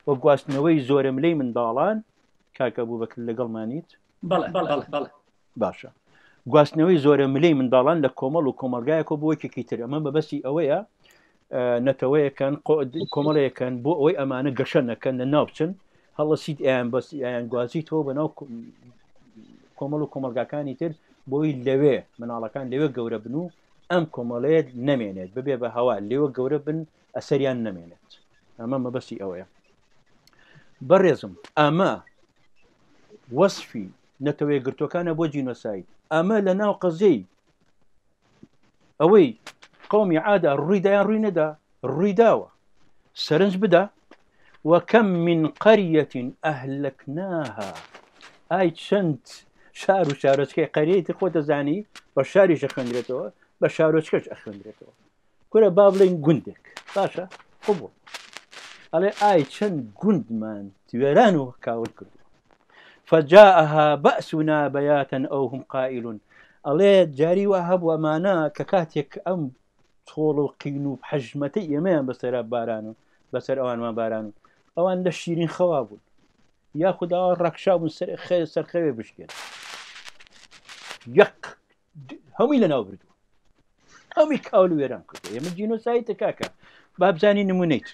وە گواستنەوەی زۆرە ملەی منداڵان کاکە بوو بەکر لەگەڵمانیت بەڵێ بەڵێ بەڵێ باشە گواستنەوەی زۆرە ملەی منداڵان لە کۆمەڵ و کۆمەلگایەکە بۆ یەکێکی تر ئەمە بەبەستی ئەوەیە نەتەوەیەکەن کۆمەڵەیەکەن بۆ ئەوەی ئەمانە گەشە نەکەن لە ناو بچن هەڵەسیت ئەیان بەس ئەیان گوازیتەوە بەناو کۆمەڵ و کۆمەلگاکانی تر بۆی لەوێ مناڵەکان لەوێ گەورە بن و ئەم کۆمەڵەیە نەمێنێت ببێ بە هەوا لێوە گەورە بن ئەسەریان نەمێنێت ئەمە مەبەستی ئەوەیە بەڕێزم ئەمە وەسفی نەتەوەی گرتوەکانە بۆ جینۆساید ئەمە لە ناو قەزەی ئەوەی قومی عادە ڕوویدایان ڕووی نەدا ڕووی داوە سەرنج بدە وەکەم من قەریەة ئەهلەکناها ئای چەند شار و شارۆچکەی قەریەتی خۆ دەزانی بە شاریش ئەخوێنرێتەوە بە شارۆچکەش ئەخوێنرێتەوە کورە با بڵێن گوندێک باشە خۆبوو ئەڵێ ئای چەند گوندمان توێران و کاول کردو فجاءها بأسنا بياتا أو هم قائلون ئەڵێ جاری وا هەبوو ئەمانە کە کاتێک ئەم تۆڵ و قین و حەژمەتەی ئێمەیان بەسەرا باران و بەسەر ئەوانمان باران و ئەوان لە شیرین خەوا بوون یاخود ئەوە ڕەکشا بوون سەرخەوێ بشکێن یەک هەمووی لەناو بردووە هەمووی کاول و وێران کردو ئێمە جینۆسایدە کاکە با بزانی نمونەیت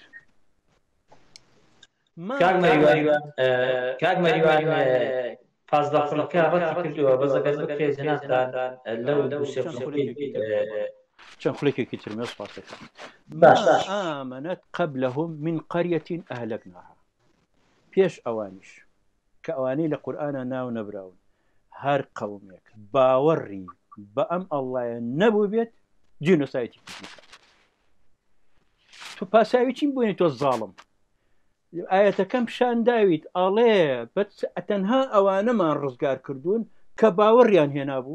کاک مەریوان پازدە فڵکە ڕەتی کردووە بەزەگەز بکرێ جەنابتان لەو دووسێ چەند خولێکێکی ترمێ سپاس دەکەم ما ئامەنەت قەبلەهم من قەریەة ئەهلەکناها پێش ئەوانیش کە ئەوانەی لە قورئانە ناو نەبراون هەر قەومێک باوەڕی بە ئەم ئەڵڵایە نەبوو بێت جینۆسایدی تو پاساوی چین بووینی تۆ زاڵم ئاەتەکەم پیشان داویت ئەڵێ تەنها ئەوانەمان ڕزگار کردوون کە باوەڕیان هێنابوو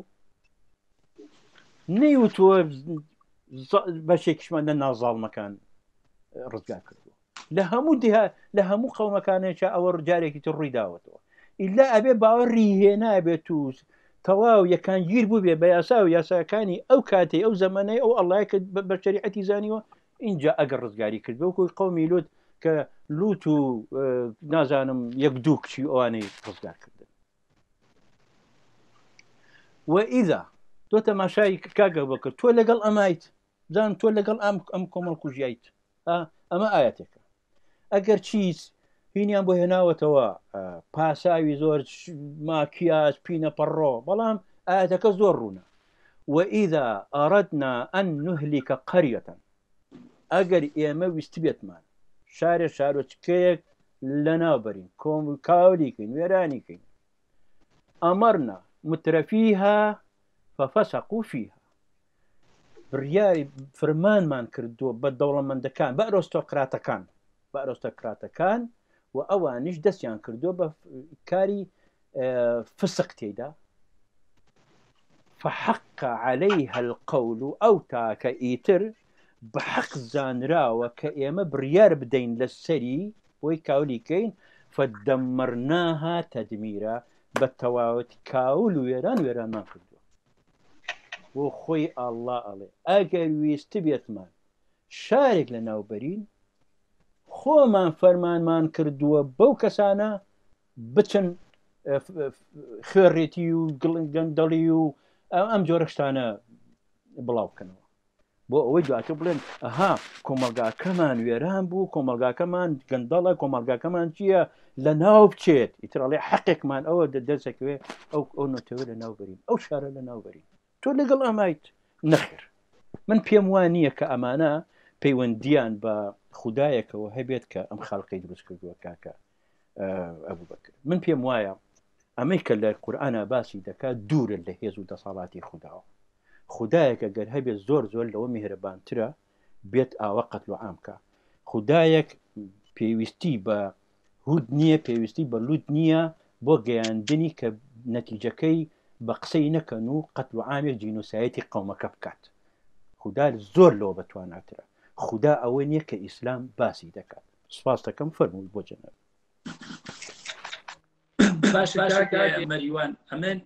نەیوتووە بەشێکیشمان لە ناوزاڵمەکان ڕزگار کردووە لە هەموو لە هەموو قەومەکانێکە ئەوە جارێکی تر ڕووی داوەتەوە ئیلا ئەبێ باوەڕی هێنابێت و تەواو یەکان گیر بوو بێ بە یاسا و یاساکانی ئەو کاتەی ئەو زەمانەی ئەو ئەڵڵایە کە بە شەریعەتی زانیوە اینجا ئەگەر ڕزگاری کرد بەوکوی قەومی لوت کە لوت و نازانم یەک دوو کچی ئەوانەی ڕزگار کردن وئیذا تۆ تەماشای کاگە بکرد تۆ لەگەڵ ئەمایت زان تۆ لەگەڵ ئەم ئەم کۆمەڵ کوژیایت ئەمە ئاەتێکە ئەگەر چیز هینیان بۆ هێناوەتەوە پاساوی زۆر ماکیاس پینە پەڕۆ بەڵام ئاەتەکە زۆر ڕوونە وئیذا ئەڕەدنا ئەن نوهلیکە قەریەة ئەگەر ئێمە ویست بێتمان شارێ شارۆچکەیەک لەناوبەرین کۆم کاولیکەین وێرانیکەین ئەمەرنا مترەفیها فەفەسەقوا فیها بڕیاری فرمانمان کردووە بە دەوڵەمەندەکان بە ئەرۆستۆقراتەکان بە ئەرۆستۆقراتەکان و ئەوانیش دەستیان کردووە بە کاری فسق تێدا فحق عليها القول ئەو تاکە ئیتر بەحق زانراوە کە ئێمە بڕیار بدەین لەسەری بۆی کاولیکەین فدەمەرناها تەدمیرە بە تەواوەتی کاول و وێران وێرانمان کردووە بۆ خۆی ئەڵڵا ئەڵێ ئەگەر ویست بێتمان شارێک لە ناوبەرین خۆمان فەرمانمان کردووە بەو کەسانە بچن خوێڕێتی و گەندەڵی و ئەم جۆرە شتانە بڵاو بکەنەوە بۆ ئەوەی دواتر بڵێن ئەها کۆمەلگاکەمان وێران بوو کۆمەلگاکەمان گەندەڵە کۆمەلگاکەمان چییە لە ناو بچێت ئیترڵێ حەقێکمان ئەوە دەرسەکەوێ ئەو ئەو نۆتەوە لە ناوبەرین ئەو شارە لە ناوبەرین تۆ لەگەڵ ئەمایت نەخێر من پێم وان نییە کە ئەمانە پەیوەندیان بە خوددایەکەوە هەبێت کە ئەم خەڵقی دروست کردووە کاکە ئەبوو بەکر من پێم وایە ئەمەی کە لە قورئانە باسی دەکات دوورە لە هێز و دەسەڵاتی خودداوە خوددایەکە گەر هەبێت زۆر زۆر لەوە میهرەبانترە بێت ئاوە قەتل و عامکە خوددایەک پێویستی بە هود نییە پێویستی بە لوت نییە بۆ گەیاندنی کە نەتیجەکەی بە قسەی نەکەن و قەتل و عامێک جینۆسایەتی قەومەکە بکات خوددا زۆر لەوە بەتواناترە خوددا ئەوە نییە کە ئیسلام باسی دەکات سپاس دەکەم فەرمووی بۆ جەناب باش مەریوان ئەمن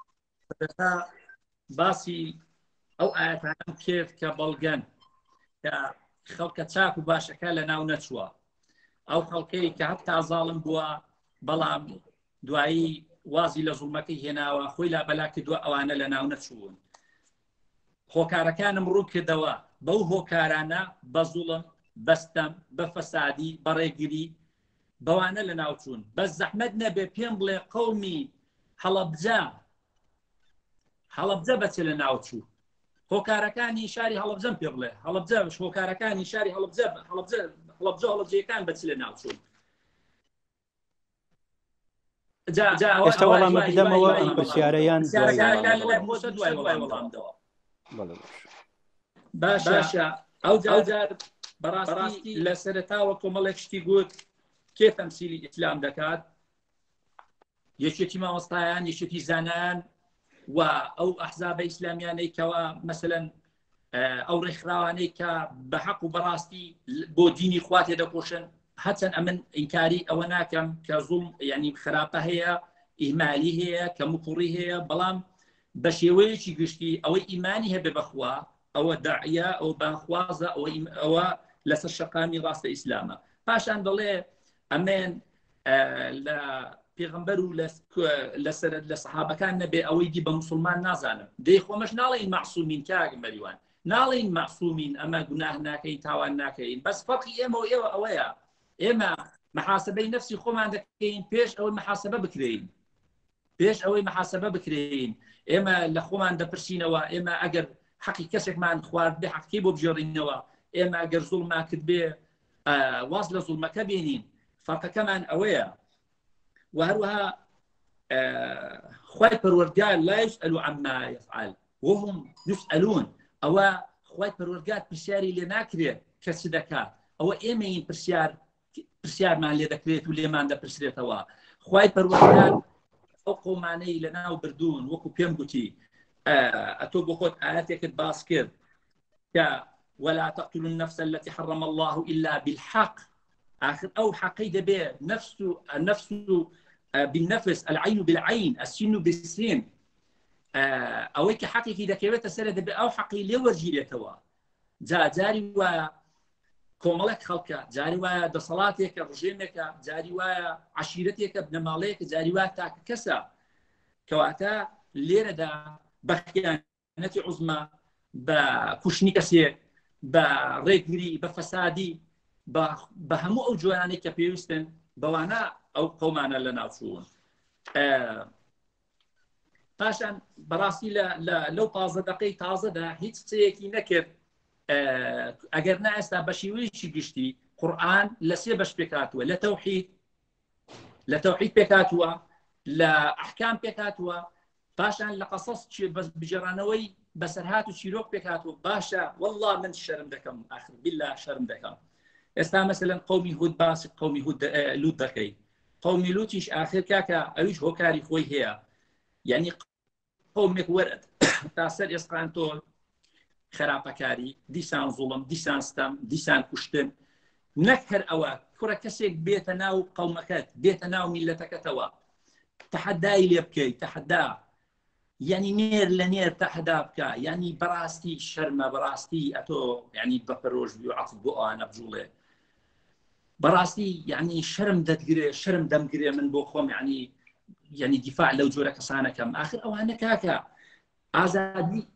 باسی ئەو ئاەتان کرد کە بەڵگەن کە خەڵکە چاک و باشەکە لە ناو نەچووە ئەو خەڵکەی کە هەتا زاڵم بووە بەڵام دوایی وازی لە زوڵمەکەی هێناوە خۆی لا بەلا کردووە ئەوانە لە ناو نەچوون هۆکارەکانم ڕوو کردەوە بەو هۆکارانە بە زوڵم بەستەم بە فەسادی بە ڕێگیری بەوانە لە ناوچوون بەس زەحمەت نەبێ پێم بڵێ قەومی هەڵەبجە هەڵەبجە بەچێ لە ناوچوو هۆکارەکانی شاری هەڵەبجەم پێ بڵێ هەڵەبجە هۆکارەکانی شاری هەڵەبجە هەڵەبجە هەڵەبجە هەڵەبجەکان بەچ لە ناوچوون ئێستا وەڵامە بدەمەوە ئەم پرسیارەیان باشە ئەو جار بەڕاستی لە سەرەتاوە کۆمەڵێک شتی گوت کێ تەمسیلی ئیسلام دەکات یەکێتی مامۆستایان یەکێتی زانایان و ئەو ئەحزابە ئیسلامیانەی کەوا مەسەلەن ئەو ڕێکخراوانەی کە بە حەق و بەڕاستی بۆ دینی خوا تێدەکۆشن هەچەند ئەمن ئینکاری ئەوە ناکەم کە زوڵم یعنی خراپە هەیە ئیهمالی هەیە کە مقوڕی هەیە بەڵام بە شێوەیەکی گشتی ئەوەی ئیمانی هەبێ بەخوا ئەوە داعیە ئەو بانخوازە ئەوە لەسەر شەقامی ڕاستە ئیسلامە پاشان دەڵێ ئەمێن لە پێغەمبەر و لەسەر لە سەحابەکان نەبێ ئەوەی دی بە مسلمان نازانم دەی خۆمەش ناڵێن مەعسوومین کاگە مەریوان ناڵێن مەعسوومین ئەمە گوناه ناکەین تاوان ناکەین بەس فەرقی ئێمە و ئێوە ئەوەیە ئێمە محاسبەی نفسی خۆمان دەکەین پێش ئەوەی محاسبە بکرێن پێش ئەوەی محاسبە بکرێن ئێمە لە خۆمان دەپرسینەوە ئێمە ئەگەر حەقی کەسێکمان خوارد بێ حەقی بۆ بژێڕینەوە ئێمە ئەگەر زوڵما کرد بێ واز لە زوڵمەکە بێنین فەرقەکەمان ئەوەیە و هەروەها خوای پەروەردگار لا يسأل عما يفعل وهم يسألون ئەوە خوای پەروەردگار پرسیاری لێ ناکرێت کە چ دەکات ئەوە ئێمەین پرسیار پرسیارمان لێ دەکرێت و لێمان دەپرسرێتەوە خوای پەروەردگار ئەو قۆمانەی لە ناو بردوون وەکو پێم گوتی ئەتۆ بۆ خۆت ئاەتێکت باس کرد کە ولا تقتلوا النفس التي حرم الله إلا بالحق آخر أو حقي دبي نفس النفس بالنفس العين بالعين السين بالسين أويك حقي كذا كيف تسأل دبي أو حقي ليه ورجيله توا جا جاري و كوملك خلقة جاري و دصلاتك رجيمك جاري و عشيرتك ابن مالك جاري و تاك كسا كواتا ليرة دا بخيانة عظمى بكشني كسي بريغري بفسادي بهمو أو جواناني كبيوستن بوانا أو قومانا لنا أفشون پاشان بەڕاستی لەو تازە دقەی تازەدا هیچ شتێکی نەکرد ئەگەر نا ئێستا بە شێوەیەکی گشتی قورئان لە سێ بەش پێکاتوە لە تەوحید لە تەوحید پێکاتوە لە ئەحکام پێکاتوە پاشان لە قەسەس بجێڕانەوەی بەسەرهات و چیرۆک پێکاتوە باشە والله من شەرم دەکەم ئاخر بالله شەرم دەکەم ئێستا مەسەلەن قەومی هود باسی قەومی هود لوت دەکەی قەومی لوتیش ئاخر کاکە ئەویش هۆکاری خۆی هەیە يعني قومك ورد تاسر يسقان تول خرابكاري ديسان ظلم ديسان ستم ديسان كشتن نكر أوا كرة كسيك بيتناو قومكات بيتناو ملتك توا تحدى إلي بكي تحدى يعني نير لنير تحدى بكا يعني براستي شرمة براستي أتو يعني بفروج بيعطف بقى أنا بجولة براستي يعني شرم دتجري شرم دمجري من بوخم يعني يعني دفاع لو جورا كسانة كم آخر أو أنا كاكا آزادي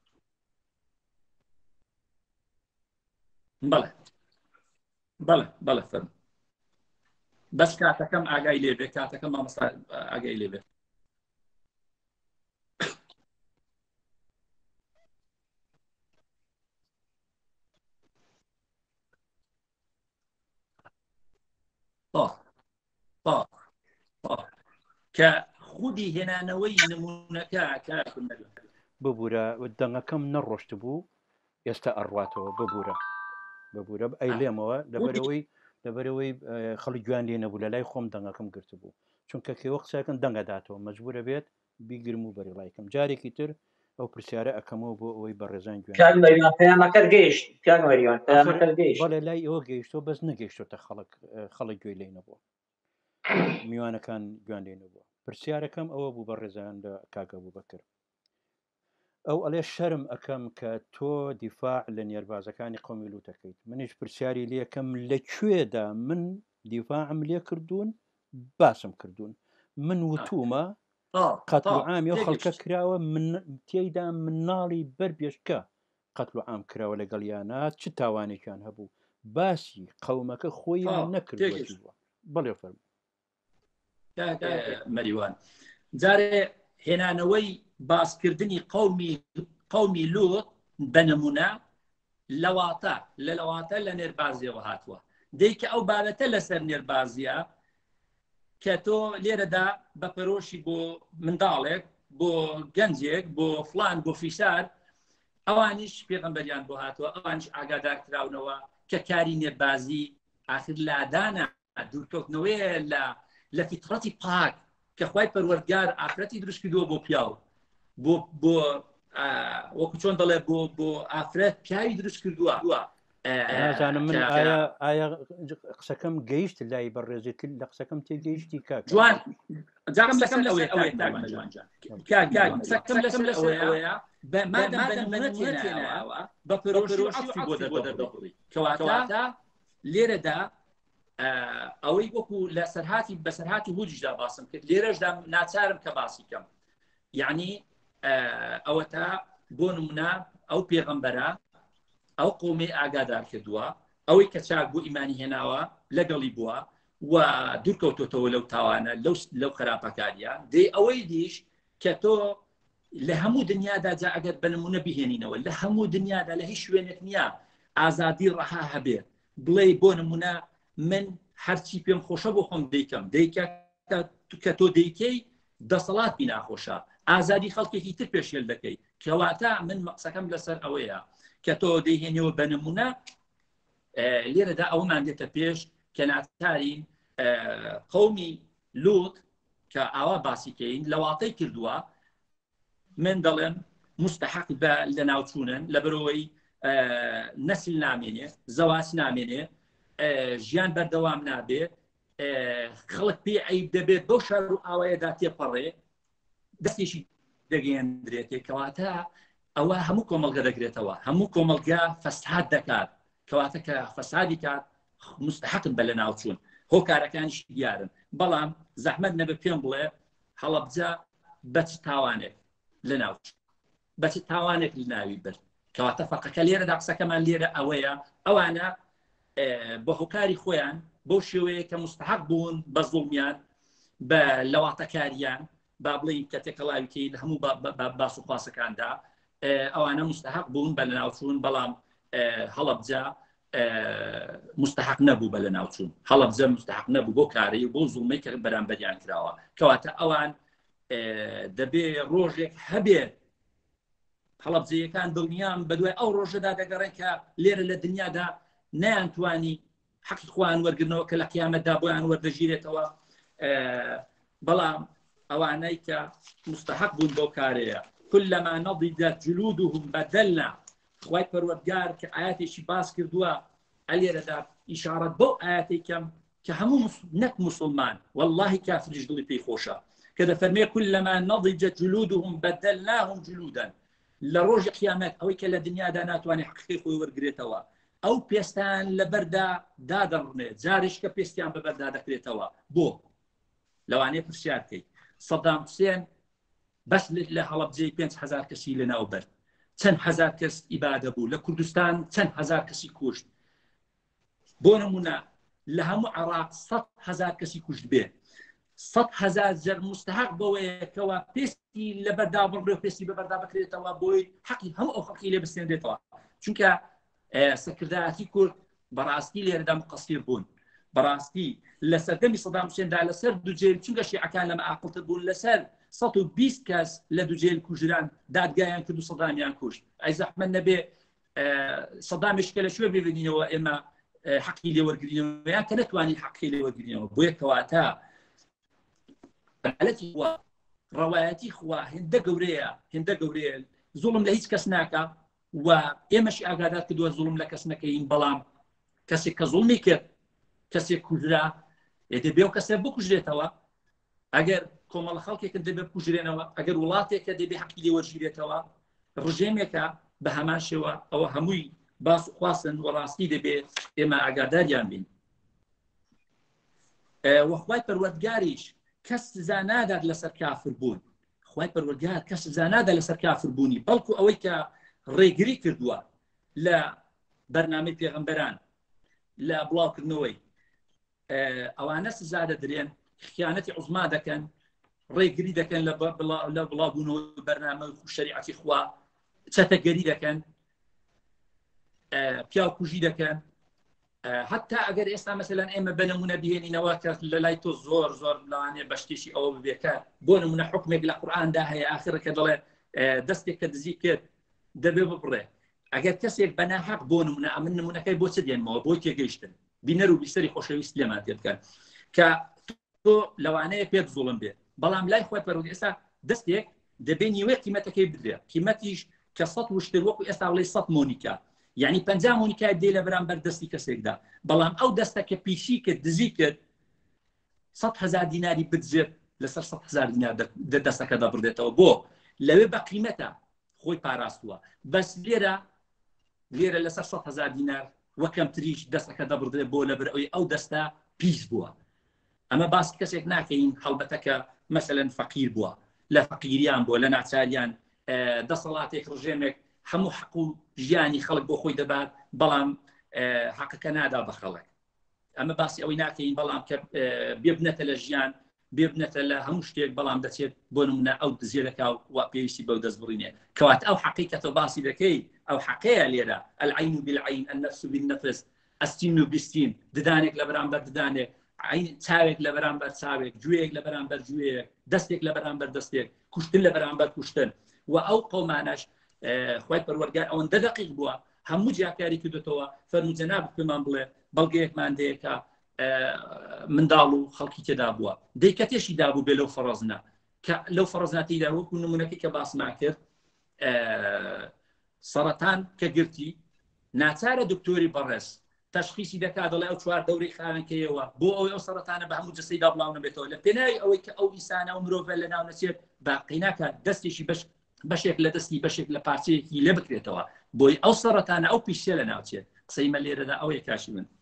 بلى بلى بلى فهم بس كاتا كم أجاي ليبه كاتا كم ما مصار أجاي ليبه طه طه طه كخودي هنا نوي نمونكا كاكم ببورا دەنگەکەم نەڕۆشت بوو ئێستا ئەڕواتەوە ببورە ببورە ئەی لێمەوە لەبەرەوەی لەبەرەوەی خەڵی گویان لێ نەبوو لە لای خۆم دەنگەکەم گرت بوو چونکە کێوە قسەکەن دەنگەداتەوە مەجبورە بێت بیگرم و بەریڵایکەم جارێکی تر ئەو پرسیارە ئەەکەمەوە بۆ ئەوەی بەڕێزان گوێن لای ئەوە گەیشتۆ بەس نەگەیشتۆتە خەڵک خەڵک گوێی لێ نەبووە میوانەکان گویان لێ نەبووە پرسیارەکەم ئەوە بوو بەڕێزان لە کاگە بوو بەکرد ئەو ئەڵێ شەرم ئەەکەم کە تۆ دیفاع لە نێربازەکانی قەومی لووتەکەیت منیش پرسیاری لێکەم لەکوێدا من دیفاعم لێ کردوون باسم کردوون من وتومە قەتل و عامی و خەڵکە کراوە من تێیدا مناڵی بەر بێشکە قەتل و عام کراوە لەگەڵیانە چ تاوانێکیان هەبوو باسی قەومەکە خۆی نەکردووە بەڵێ فەرموو مەریوان جارێ هێنانەوەی باسکردنی قەومی قەومی لوط بەنمونە لەواتە لە لەواتە لە نێربازیەوە هاتووە دیکە ئەو بابەتە لەسەر نێربازیە کە تۆ لێرەدا بە پەرۆشی بۆ منداڵێک بۆ گەنجێک بۆ فلان بۆ فیسار ئەوانیش پێغەمبەریان بۆ هاتووە ئەوانش ئاگادارکراونەوە کە کاری نێربازی ئاخر لادانە دوورکەوتنەوەیە لە لە فیتڕەتی پاک کە خوای پەروەردگار ئافرەتی دروست کردووە بۆ پیاو بۆ بۆ وەکو چۆن دەڵێ بۆ بۆ ئافرەت پیاوی دروست کردووە نازانم من ئایا ئایا قسەکەم گەیشت لای بەڕێزێتی لە قسەکەم تێگەیشتی کاک جوان جاکەم لەکەم لەوەیە قسەکەم لەسەر ئەوەیە مادەم بەنمونە تێناوە بە پەرۆشی بۆ دەردەبڕی کەواتە لێرەدا ئەوەی وەکو لە سەرهاتی بەسەرهاتی هودجدا باسم کرد لێرەشدا ناچارم کە باسی کەم یعنی ئەوە تا بۆ نمونە ئەو پێغەمبەرە ئەو قومی ئاگادار کردووە ئەوەی کە چاک بۆ ئیمانی هێناوە لەگەڵی بووە و دوورکەوتۆتەوە لەو تاوانە لەو خراپەکاریە دێ ئەوەی دیش کە تۆ لە هەموو دنیادا جا ئەگەر بە نمونە بهێنینەوە لە هەموو دنیادا لە هیچ شوێنێک نییە ئازادی ڕەها هەبێت بڵێ بۆ نمونە من هەرچی پێم خۆشە بۆ خۆم دەیکەم دەیکە کە تۆ دەیکەی دەسەڵات بی ناخۆشە ئازادی خەڵکێکی تر پێشێل دەکەی کەواتە من مەقسەکەم لەسەر ئەوەیە کە تۆ دەیهێنەوە بە نمونە لێرەدا ئەومان دێتە پێش کە ناتارین قەومی لوط کە ئاوا باسیکەین لەواتەی کردووە من دەڵێم مستحق بە لە ناوچوونن لەبەرەوەی نەسل نامێنێ زەواج نامێنێ ژیان بەردەوام نابێت خەڵک پێ عیب دەبێت بەو شەڕ و ئاوایەدا تێپەڕێ دەستێکی دەگەیەندرێتێ کەواتە ئەوە هەموو کۆمەڵگە دەگرێتەوە هەموو کۆمەڵگە فەساد دەکات کەواتە کە فەسادی کات مستحقن بە لە ناوچوون هۆکارەکانیشی دیارن بەڵام زەحمەت نەبێت پێم بڵێ هەڵەبجە بە چ تاوانێک لە ناوچ بە چ تاوانێک لە ناوی برد کەواتە فەقەکە لێرەدا قسەکەمان لێرە ئەوەیە ئەوانە بە هۆکاری خۆیان بۆ شێوەیە کە مستحق بوون بە زوڵمیان بە لەواتەکاریان با بڵێین کە تێکەڵاویکەی لە هەموو باس و خواسەکاندا ئەوانە مستحق بوون بە لە ناوچوون بەڵام هەڵەبجە مستحق نەبوو بە لە ناوچوون هەڵەبجە مستحق نەبوو بۆ کارەی بۆ زوڵمەی کە بەرامبەریان کراوە کەواتە ئەوان دەبێ ڕۆژێک هەبێت هەڵەبجەیەکان دڵنیان بەدوای ئەو ڕۆژەدا دەگەڕێن کە لێرە لە دنیادا نەیانتوانی حەقی خۆیان وەرگرنەوە کە لە قیامەتدا بۆیان وەردەگیرێتەوە بەڵام ئەوانەی کە مستحق بوون بۆ کارەیە كلما نضجت جلودهم بدلنا خوای پەروەردگار کە ئاەتێکی باس کردووە ئەلێرەدا ئیشارەت بۆ ئاەتی کەم کە هەموو نەک موسڵمان واللهی کافریش دڵی پێی خۆشە کە دەفەرمێ كلما نضجت جلودهم بدلناهم جلودا لە ڕۆژی قیامەت ئەوەی کە لە دنیادا ناتوانێت حقیقی خۆی وەرگرێتەوە ئەو پێستان لەبەردا دادەڕنێت جارش کە پێستیان بەبەردا دەکرێتەوە بۆ لەوانەیە پرسیار بکەیت سەدام حوسێن بەس لە هەڵەبجەی پێنج هەزار کەسی لەناو بەرد چەند هەزار کەس ئیبادە بوو لە کوردستان چەند هەزار کەسی کوشت بۆ نمونە لە هەموو عێراق سەد هەزار کەسی کوشت بێ سەد هەزار جەر مستحق بەوەیەکەوە پێستی لەبەردا بڕێ و پێستی بەبەردا بکرێتەوە بۆی حەقی هەموو ئەو خەڵکی لێ بستێنرێتەوە چونکە سەکردایەتی کورد بەڕاستی لێرەدا مقەسیر بوون بەڕاستی لە سەردەمی سەدام حوسێندا لەسەر دووجێل چونکە شیعەکان لەمە عاقڵتر بوون لەسەر سەد و بیست کەس لە دووجێل کوژران دادگایان کرد و سەدامیان کوشت ئەی زەحمەت نەبێ سەدامێشکە لە شوێ ببینینەوە ئێمە حەقی لێوەرگرینەوە یان کە نەتوانین حەقی لێوەرگرینەوە بۆیە کەواتە عەدالەتی خوا ڕەوایەتی خوا هێندە گەورەیە هێندە گەورەیە زوڵم لە هیچ کەس ناکە و ئێمەشی ئاگادار کردووە زوڵم لە کەس نەکەین بەڵام کەسێک کە زوڵمی کرد کەسێک کوژرا دەبێ و کەسێک بکوژرێتەوە ئەگەر کۆمەڵە خەڵکێکن دەبێت بکوژرێنەوە ئەگەر وڵاتێکە دەبێ حەقی لێوەرگیرێتەوە ڕژێمێکە بە هەمان شێوە ئەوە هەمووی باس و خواستن و ڕاستی دەبێت ئێمە ئاگاداریان بین وەخوای پەروەردگاریش کەس سزا نادات لەسەر کافر بوون خوای پەروەردگار کەس سزا نادات لەسەر کافر بوونی بەڵکو ئەوەی کە ڕێگری کردووە لە بەرنامەی پێغەمبەران لە بڵاوکردنەوەی ئەوانە سزا دەدرێن خیانەتی عوزما دەکەن ڕێگری دەکەن لە بڵاوبوونەوەی بەرنامە و شەریعەتی خوا چەتەگەری دەکەن پیاوکوژی دەکەن حتا ئەگەر ئێستا مەسەلەن ئێمە بە نمونە بهێنینەوە کە لە لای تۆ زۆر زۆر لەوانێ بە شتێکی ئەوە ببێکە بۆ نمونە حکمێک لە قورئاندا هەیە ئاخرەکە دەڵێ دەستێک کە دزی کرد دەبێ ببڕێ ئەگەر کەسێک بەناحەق بۆ نمونە ئەمن نمونونەکەی بۆ چ دێنمەوە بۆی تێگەیشتن بینەر و بیسەری خۆشەویست لێمان تێ بکەن کە تۆ لەوانەیە پێت زوڵم بێت بەڵام لای خۆی پەروەردگار ئێستا دەستێک دەبێ نیوەی قیمەتەکەی بدرێ قیمەتیش کە سەد وشتر وەکو ئێستا بڵێ سەد مۆنیکا یعنی پەنجا مۆنیکای دێ لە بەرامبەر دەستی کەسێکدا بەڵام ئەو دەستە کە پیشی کرد دزی کرد سەد هەزار دیناری بدزێت لەسەر سەد هەزار دینار دەستەکە دەبڕدێتەوە بۆ لەوێ بە قیمەتە خۆی پاراستووە بەس لێرە لێرە لەسەر سەد هەزار دینار وەکەم تریش دەستەکە دەبڕدرێت بۆ لەبەر ئەوەی ئەو دەستە پیش بووە ئەمە باسی کەسێک ناکەین هەڵبەتەکە مەسەلەن فەقیر بووە لە فەقیریان بووە لە ناچاریان دەسەڵاتێک ڕژێمێک هەموو حەق و ژیانی خەڵک بۆ خۆی دەبات بەڵام حەقەکە نادا بە خەڵک ئەمە باسی ئەوەی ناکەین بەڵام کە بێبنەتە لە ژیان بێبنەتە لە هەموو شتێک بەڵام دەچێت بۆ نمونە ئەو دزیە دەکا وا پێویستی بەو دەست بڕینێ کەواتە ئەو حەقی کە تۆ باسی دەکەی ئەو حەقەیە لێرە العین بالعین النفس بالنفس ئەستین و بیستین ددانێک لە بەرامبەر ددانێک چاوێک لە بەرامبەر چاوێک گوێیەک لە بەرامبەر گوێیەک دەستێک لە بەرامبەر دەستێک کوشتن لە بەرامبەر کوشتن و ئەو قەومانەش خوای پەروەردگار ئەوەندە دەقیق بووە هەموو جیاکاری کردوتەوە فەرموو جەناب پێمان بڵێ بەڵگەیەکمان دەیەکە منداڵ و خەڵکی تێدا بووە دەی کە تێشی دابوو بێ لەو فەڕەزنە کە لەو فەڕەزناتیدا وەکو نمونەکەی کە باسمان کرد سەرەتان کە گرتی ناچارە دکتۆری بەڕێز تشخیصی دەکات دەڵێ ئەو چوار دەورەی خانەکەیەوە بۆ ئەوەی ئەو سەرەتانە بە هەموو جەسەیدا بڵاو نەبێتەوە لە پێناوی ئەوەی کە ئەو ئینسانە و مرۆڤە لە ناو نەچێت باقی ناکات دەستێکی بەش بەشێک لە دەستی بەشێک لە پارچەیەکی لێ بکرێتەوە بۆی ئەو سەرەتانە ئەو پیشە لە ناوچێت قسەی مە لێرەدا ئەوەیە کاشی من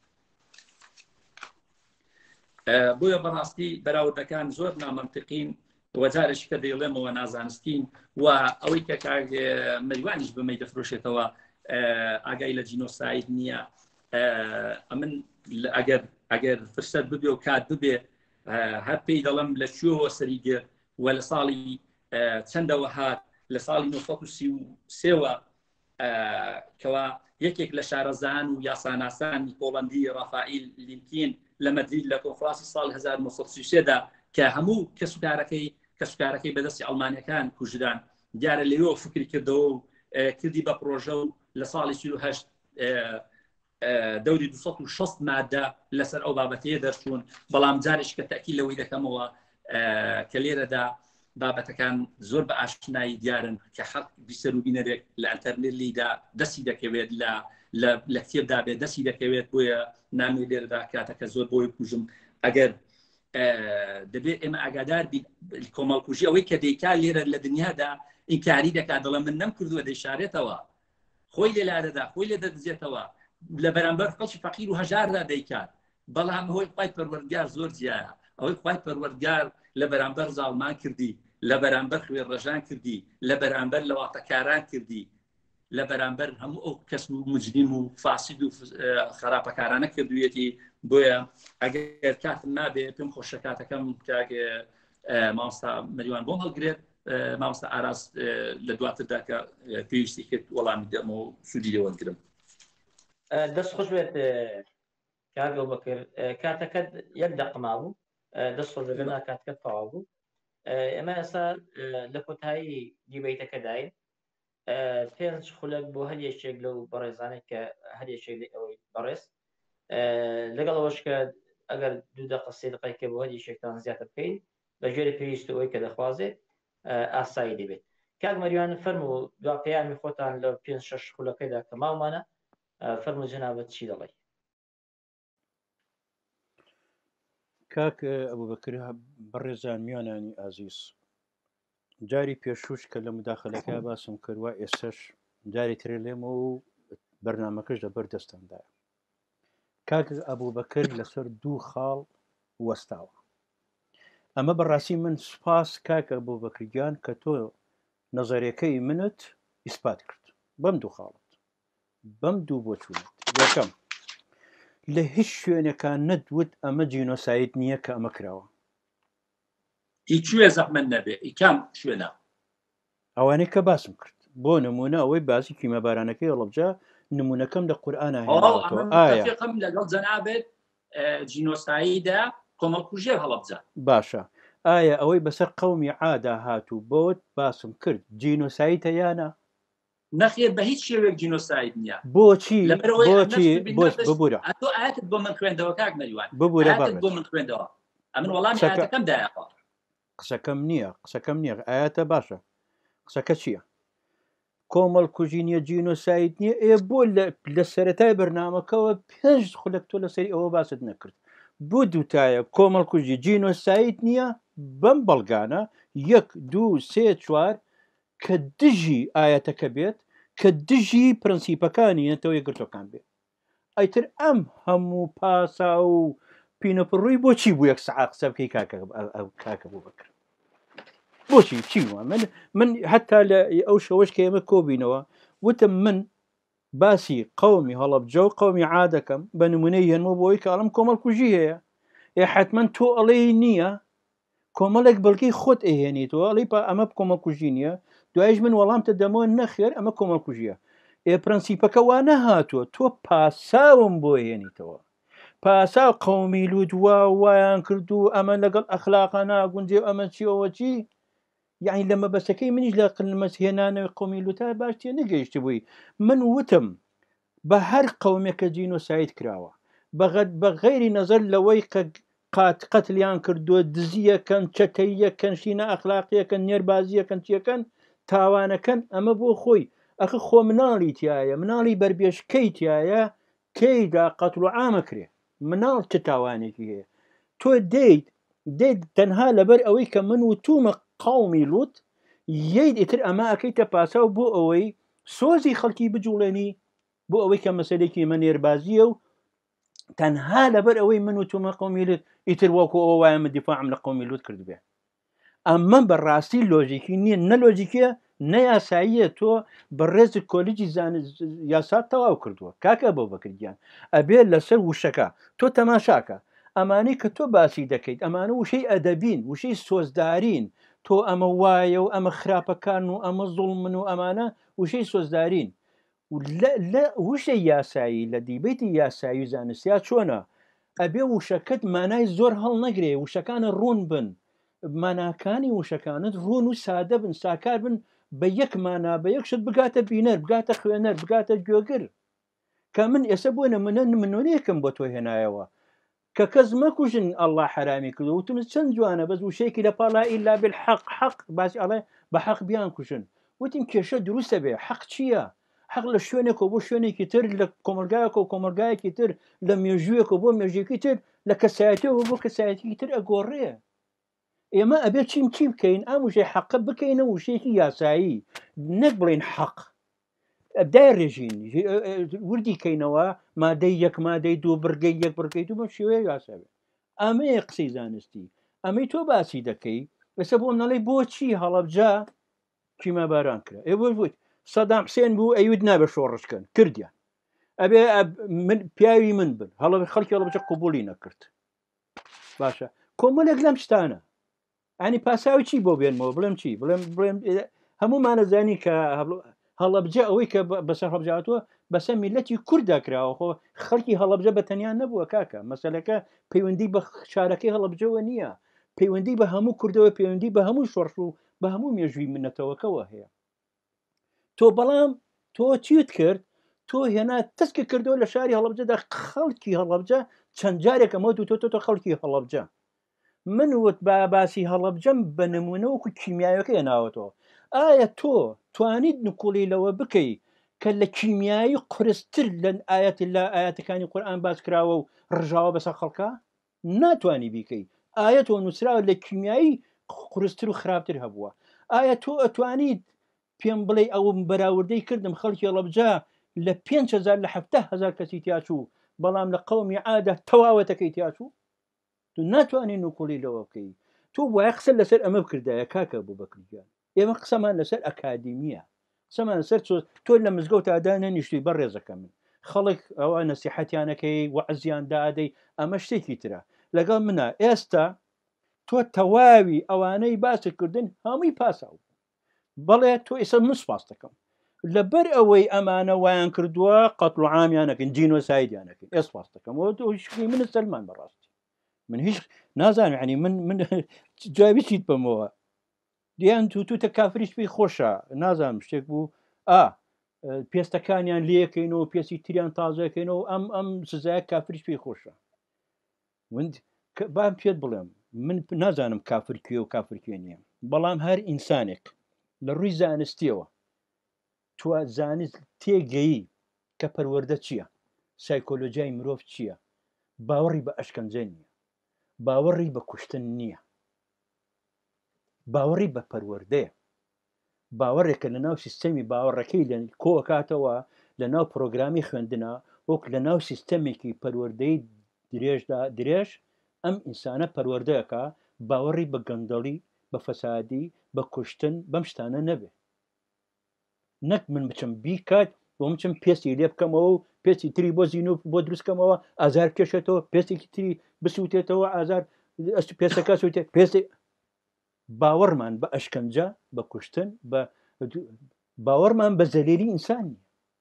بۆیە بەڕاستی بەراوردەکان زۆر نامەنتقین وەجارێکی کە دەیڵێمەوە نازانستین و ئەوەی کە مەریوانیش بمەی دەفرۆشێتەوە ئاگای لە جینۆساید نییە ئەمن ئەگەر ئەگەر فرسەت ببێ و کات ببێ هەر پێی دەڵم لە کوێوە سەریگەر و لە ساڵی چەندەوە هات لە ساڵی نۆ سەد و سی و سێوە کەوا یەکێک لە شارەزان و یاساناسانی پۆڵەندی ڕافائیل لینکین لە مەدرید لە کۆنفرانسی ساڵ هەزار و نۆ سەد و سی و سێدا کە هەموو کەسوکارەکەی کەسوکارەکەی بەدەستی ئەڵمانیەکان کوژدان دیارە لەوێ فکری کردەوە و کردی بە پرۆژە و لە ساڵی سی و هەشت دەوری دو سەد و شەست مادە لەسەر ئەو بابەتەیە دەرچوون بەڵام جارێک کە تەکی لەوەی دەکەمەوە کە لێرەدا بابەتەکان زۆر بە ئاشنایی دیارن کە حەق بیسەر و بینەرێک لە ئەنتەرنێت لیدا دەستی دەکەوێت لە کتێبدا بێت دەستی دەکەوێت بۆیە نامی لێرەدا کاتەکە زۆر بۆی کوژم ئەگەر دەبێت ئێمە ئاگادار کۆمەڵکوژی ئەوەی کە دەیکا لێرە لە دنیادا ئینکاری دەکات دەڵێ من نەم کردووە دەیشارێتەوە خۆی لێلارەدا خۆی لێ دەدزێتەوە لە بەرامبەر خەڵکی فەقیر و هەژاردا دەیکات بەڵام هۆی خوای پەروەردگار زۆر جیایە ئەوەی خوای پەروەردگار لە بەرامبەر زاڵمان کردی لە بەرامبەر خوێ ڕەژان کردی لە بەرامبەر لەواتەکاران کردی لە بەرامبەر هەموو ئەو کەس و مجرم و فاسید و خراپەکارانە کردوێتی بۆیە ئەگەر کاتم نابێ پێم خۆشە کاتەکەم کاگە مامۆستا مەریوان بۆم هەڵگرێت مامۆستا ئاراس لە دواتردا کە پێویستی کرد وەڵامی دەمەوە سوودی لێوەرگرم دەست خۆش بێت کاگە بەکرد کاتەکەت یەک دەقە مابوو دەست خۆش لەگەنا کاتەکەت تەواو بوو ئێمە ئێستا لە کۆتایی دیبەیتەکە داین پێنج خولەک بۆ هەر یەکێک لەو بەڕێزانێک کە هەر یەکێک ئەوەی بەڕێز لەگەڵ ئەوەش کە ئەگەر دوو دقە سێ دقەیەکە بۆ هەر یەکێکتان زیاتر بکەین بەژێری پێویست ئەوەی کە دەخوازێت ئاسایی دەبێت کاک مەریوان فەرموو دواپەیامی خۆتان لە پێنج شەش خولەکەیدا کە ماومانە فەرموو جەنابەت چی دەڵێ کاک ئەبوبەکر بەڕێزان میوانانی ئازیز جاری پێشوش کە لە مداخلەکە باسم کردوە ئێستش جاری ترێ لێمە و بەرنامەکەش لەبەر دەستەمدایە کاک ئەبوبەکر لەسەر دوو خاڵ وەستاوە. ئەمە بەڕاستی من سوپاس کاکە بۆ بەکرگیان کە تۆ نەزەرەکەی منت ئیسپات کرد بەم دوو خاڵت بەم دوو بۆ چوونت. یەکەم لە هیچ شوێنەکان نەدوت ئەمە جینۆساید نییە کە ئەمە کراوە. هیچوێ زەحمەت نەبێ ئیکام شوێنە ئەوانەی کە باسم کرد بۆ نمونە ئەوەی باسی کیمەبارانەکەی هەڵەبجا نمونونەکەم لە قورئانە هێناوەتەوە. ئایا ئەم لەگەڵ جەنابێت جینۆساییدا کۆمەڵکوژێر هەڵەبجا باشە ئایا ئەوەی بەسەر قەومی عادا هاتوو بۆت باسم کرد جینۆسایت هەیانە؟ نەخێر بە هیچ شێوێک جینۆساید نییە. بۆچی بۆچی ببوورە ئەتۆ ئاەتت بۆ من خوێندەوە کاک مەریوان ببوورە بۆ من خوێندەوە ئەمن وەڵامی ئاەتەکەم دایەوە. قسەکەم نییە قسەکەم نییە ئاەتە باشە قسەکە چییە؟ کۆمەڵکوژی نییە جینۆساید نییە. ئێ بۆ لە سەرەتای بەرنامەکەەوە پێنج خولەک تۆ لەسەری ئەوە باست نەکرد بۆ دووتایە کۆمەڵکوژی جینۆساید نییە بەم بەڵگانە یەک دوو سێ چوار کە دژی ئاەتەکە بێت کە دژی پرەنسیپەکانی نەتەوە یەکگرتوەکان بێت. ئەیتر ئەم هەموو پاسا و پینەپڕووی بۆچی بوو یەک سەعات قسە بکەی کاکە بوو بکرد بۆچی چیوە؟ من من هەتا لە ئەو شەوەش کە ئێمە کۆبینەوە وتم من باسی قەومی هەڵەبجە و قەومی عادەکەم بە نمونەی هێنمە بۆی کاڵم کۆمەڵکوژی هەیە. ئێ حتمما تۆ ئەڵێ نییە کۆمەڵێک بەڵگەی خۆت ئەهێنیتەوە ئەڵی ئەمە کۆمەڵکوژی نییە دوایش من وەڵامتە دەمەوە نەخێر ئەمە کۆمەڵکوژیە. ئێ پرەنسیپەکە وا نەهاتووە تۆ پاساوم بۆ هێنیتەوە پاسا قەومی لودوا وایان کردو ئەمە لەگەڵ ئەخلاقا ناگونجێ ئەمە چیەوە چی یعنی لە مەبەستەکەی منیش لە قلمەس هێنانەوەی قەومی لوتا باش تێ نەگەیشت بووی. من وتم بە هەر قەومێکە جینۆساید کراوە بە غەیری نەزەر لەوەی قات قەتلیان کردووە دزیەکەن چەتەیەکەن شینە ئەخلاقیەکەن نێربازیەکەن چیەکەن تاوانەکەن ئەمە بۆ خۆی ئەخ خۆ مناڵی تایە مناڵی بربێشکەی تایە کەیدا قەتڵ و عامەکرێ مناڵ چه تاوانێکی هەیە تۆ دەیت دەیت تەنها لەبەر ئەوەی کە من وتومە قەومی لوت یەید ئیتر ئەمە ئەەکەیتە پاسا و بۆ ئەوەی سۆزی خەڵکی بجوڵێنی بۆ ئەوەی کە مەسەلێکی من نێربازیە و تەنها لەبەر ئەوەی من وتومە قەومی لوت ئیتر وەکو ئەوە وایە من دیفاعم لە قەومی لوت کرد بێ. ئەمە بەڕاستی لۆژیکی نییە نەلۆجیکە نەیاساییە تۆ بەڕێز کۆلیجی یاسات تەواو کردووە کاکە بۆ بەکردیان ئەبێت لەسەر وشەکە تۆ تەماشاکە ئەمانەی کە تۆ باسی دەکەیت ئەمانە وشەی ئەدەبین وشەی سۆزدارین تۆ ئەمە وایە و ئەمە خراپەکان و ئەمە زوڵمن و ئەمانە وشەی سۆزدارین لە وشەی یاسایی لە دیبێتی یاسایی و زانستیا چۆنە ئەبێ وشەکەت مانای زۆر هەڵ نەگرێ وشەکانە ڕوون بن ماناکانی وشەکانت ڕوون و سادە بن ساکار بن بە یەک مانا بە یەک شت بگاتە بینەر بگاتە خوێنەر بگاتە گوێگر کە من ئێستا بۆ نمونە منۆنیەکەم بۆ تۆ هێنایەوە کە کەس مەکوژن ئەڵڵا حرامی کردو وتم چەند جوانە بەس وشەیەکی لە پاڵا ئیلا بالحەق حەق باسی ئەڵێ بە حەق بیان کوژن وتیم کێشە دروستە بێ حەق چییە؟ حەق لە شوێنێکەوە بۆ شوێنێکی تر لە کۆمەلگایەکە و کۆمەلگایەکی تر لە مێژوویەکە بۆ مێژێکی تر لە کەسایەتەوە بۆ کەسایەتی تر ئەگۆڕێ. ئێمە ئەبێت چیم چی بکەین ئەم وشەی حەقە بکەینە وشەیەکی یاسایی نەک بڵێن حەق ئەبدای ڕێژین وردی کەینەوە مادەی یەک مادەی دوو بڕگەی یەک بڕگەی دوو بە شێوەیە یاساوێ ئەمەیە قسەی زانستی ئەمەی تۆ باسی دەکەی بەسە بۆ نەڵێ بۆچی هەڵەبجا کیمە باران کرا ئێ بۆ بوویت سەدام حسێن بوو ئەیود نابێ شۆڕشکەن کردیان ئەبێ من پیاوی من بن هەڵە خەڵکی هەڵەبجە قوبولی نەکرد باشە کۆمەلێک لەم شتانە ئەنی پاساوی چی بۆ بێنمەوە بڵێم چی بڵێم بڵێم هەمومانەزانی کە هەڵەبجە ئەوەی کە بەسەر هەڵبجاتوە بەسەر میلەتی کووردا کراوە خۆ خەڵکی هەڵەبجە بە تەنیان نەبووە کاکە مەسەلەکە پەیوەندی بە شارەکەی هەڵەبجەوە نییە پەیوەندی بە هەموو کوردەوە پەیوەندی بە هەموو شۆڕش و بە هەموو مێژووی منەتەوەکەوە هەیە تۆ بەڵام تۆ چیت کرد تۆ هێنا تەسکە کردەوە لە شاری هەڵەبجەدا خەڵکی هەڵەبجە چەند جارێک ئەمە دوو تۆ تۆ خەڵکی هەڵەبجە من وت با باسی هەڵەبجەم بە نمونەوەکو کیمیاوەکە هێناوەتەوە ئایا تۆ توانیت نکوڵی لەوە بکەی کە لە کیمیایی قرستر لە ئاەت لە ئاەتەکانی قورئان باس کراوە و ڕژاوە بەسەر خەڵکە ناتوانی بیکەی ئاەتەوە نووسراوە لە کیمیایی قرستر و خراپتر هەبووە ئایا تۆ ئەتوانیت پێم بڵێ ئەوم بەراوردەی کردم خەڵکی هەڵەبجە لە پێنج هەزار لە هەفتە هەزار کەسی تیاچوو بەڵام لە قەومی عادە تەواوەتەکەی تیاچوو تو ناتوانین نوکۆڵی لەوە بکەی تۆ وایە قسە لەسەر ئەمە بکردایە کاکە بوو بەکرگیان ئێمە قسەمان لەسەر ئەکادیمیە قسەمان لەسەر تۆ لە مزگەوت ئادا نەنیشتوی بە ڕێزەکە من خەڵک ئەوە نەسیحەتیانەکەی وەعزیان دادەی ئەمە شتێکی ترە لەگەڵ منە ئێستا تۆ تەواوی ئەوانەی باسکردن هەمووی پاساو بەڵێ تۆ ئێستا من سوپاس دەکەم لەبەر ئەوەی ئەمانە وایان کردووە قەتڵ عامیانەکەن جینۆسایدیانەکەن ئێ سوپاس دەکەم تۆ هیچ من سەلمان بەڕاستی من هیچ نازانم ینی من من جوابی چیت بمەوە دییان تو تو تە کافریش پێی خۆشە نازانم شتێک بوو ئا پێستەکانیان لێکەینەوە پێسی تریان تازەکەینەوە ئەم ئەم سزایە کافریش پێی خۆشە من بام پێت بڵێم من نازانم کافر کوێ و کافر کوێ نییە بەڵام هەر ئینسانێک لە ڕووی زانستیەوە تو زانست تێگەیی کە پەروەردە چییە سایکۆلۆژیای مرۆڤ چییە باوەڕی بە ئەشکەنجە نییە باوەڕی بە کوشتن نییە باوەڕی بە پەروەردەیە باوەڕێکە لە ناو سیستەمی باوەڕەکەی لە کۆکاتەوە لە ناو پرۆگرامی خوێندنە وەک لە ناو سیستەمێکی پەروەردەی درێژدا درێژ ئەم ئینسانە پەروەردەیەکە باوەڕی بە گەندەڵی بە فەسادی بە کوشتن بەم شتانە نەبێ نەک من بچم بیکات بۆ بچم پێستی لێ بکەمەوە و پێستی تری بۆ زیین و بۆ دروستکەمەوە ئازار کێشێتەوە پێستێکی تری بسووتێتەوە ئازار پێستەکە سووتێت پێستی باوەڕمان بە ئەشکەنجە بە کوشتن بە باوەڕمان بە زەلیلی ئینسانی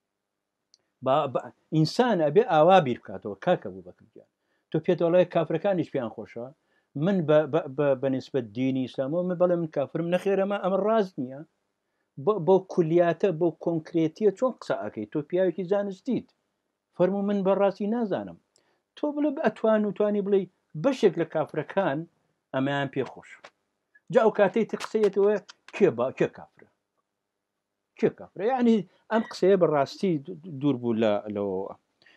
ئینسان ئەبێ ئاوا بیر بکاتەوە کاکە بوو بەکردیان تۆ پێتەوەڵای کافرەکانیش پێیان خۆشە من بە نسبەت دینی ئیسلامەوە من بەڵێ من کافرم نەخێرەمە ئەمە ڕاز نییە بۆ کولیاتە بۆ کۆنکرێتیە چۆن قسە ئەەکەی تۆ پیاوێکی زانستیت فەرموو من بەڕاستی نازانم تۆ بڵێ ئەتوان و توانی بڵێ بەشێک لە کافرەکان ئەمەیان پێخۆش جا ئەو کاتەی تی قسەیەتەوە کێ با کێ کافرە کێ کافرە یعنی ئەم قسەیە بەڕاستی دوور بوو لە لەوە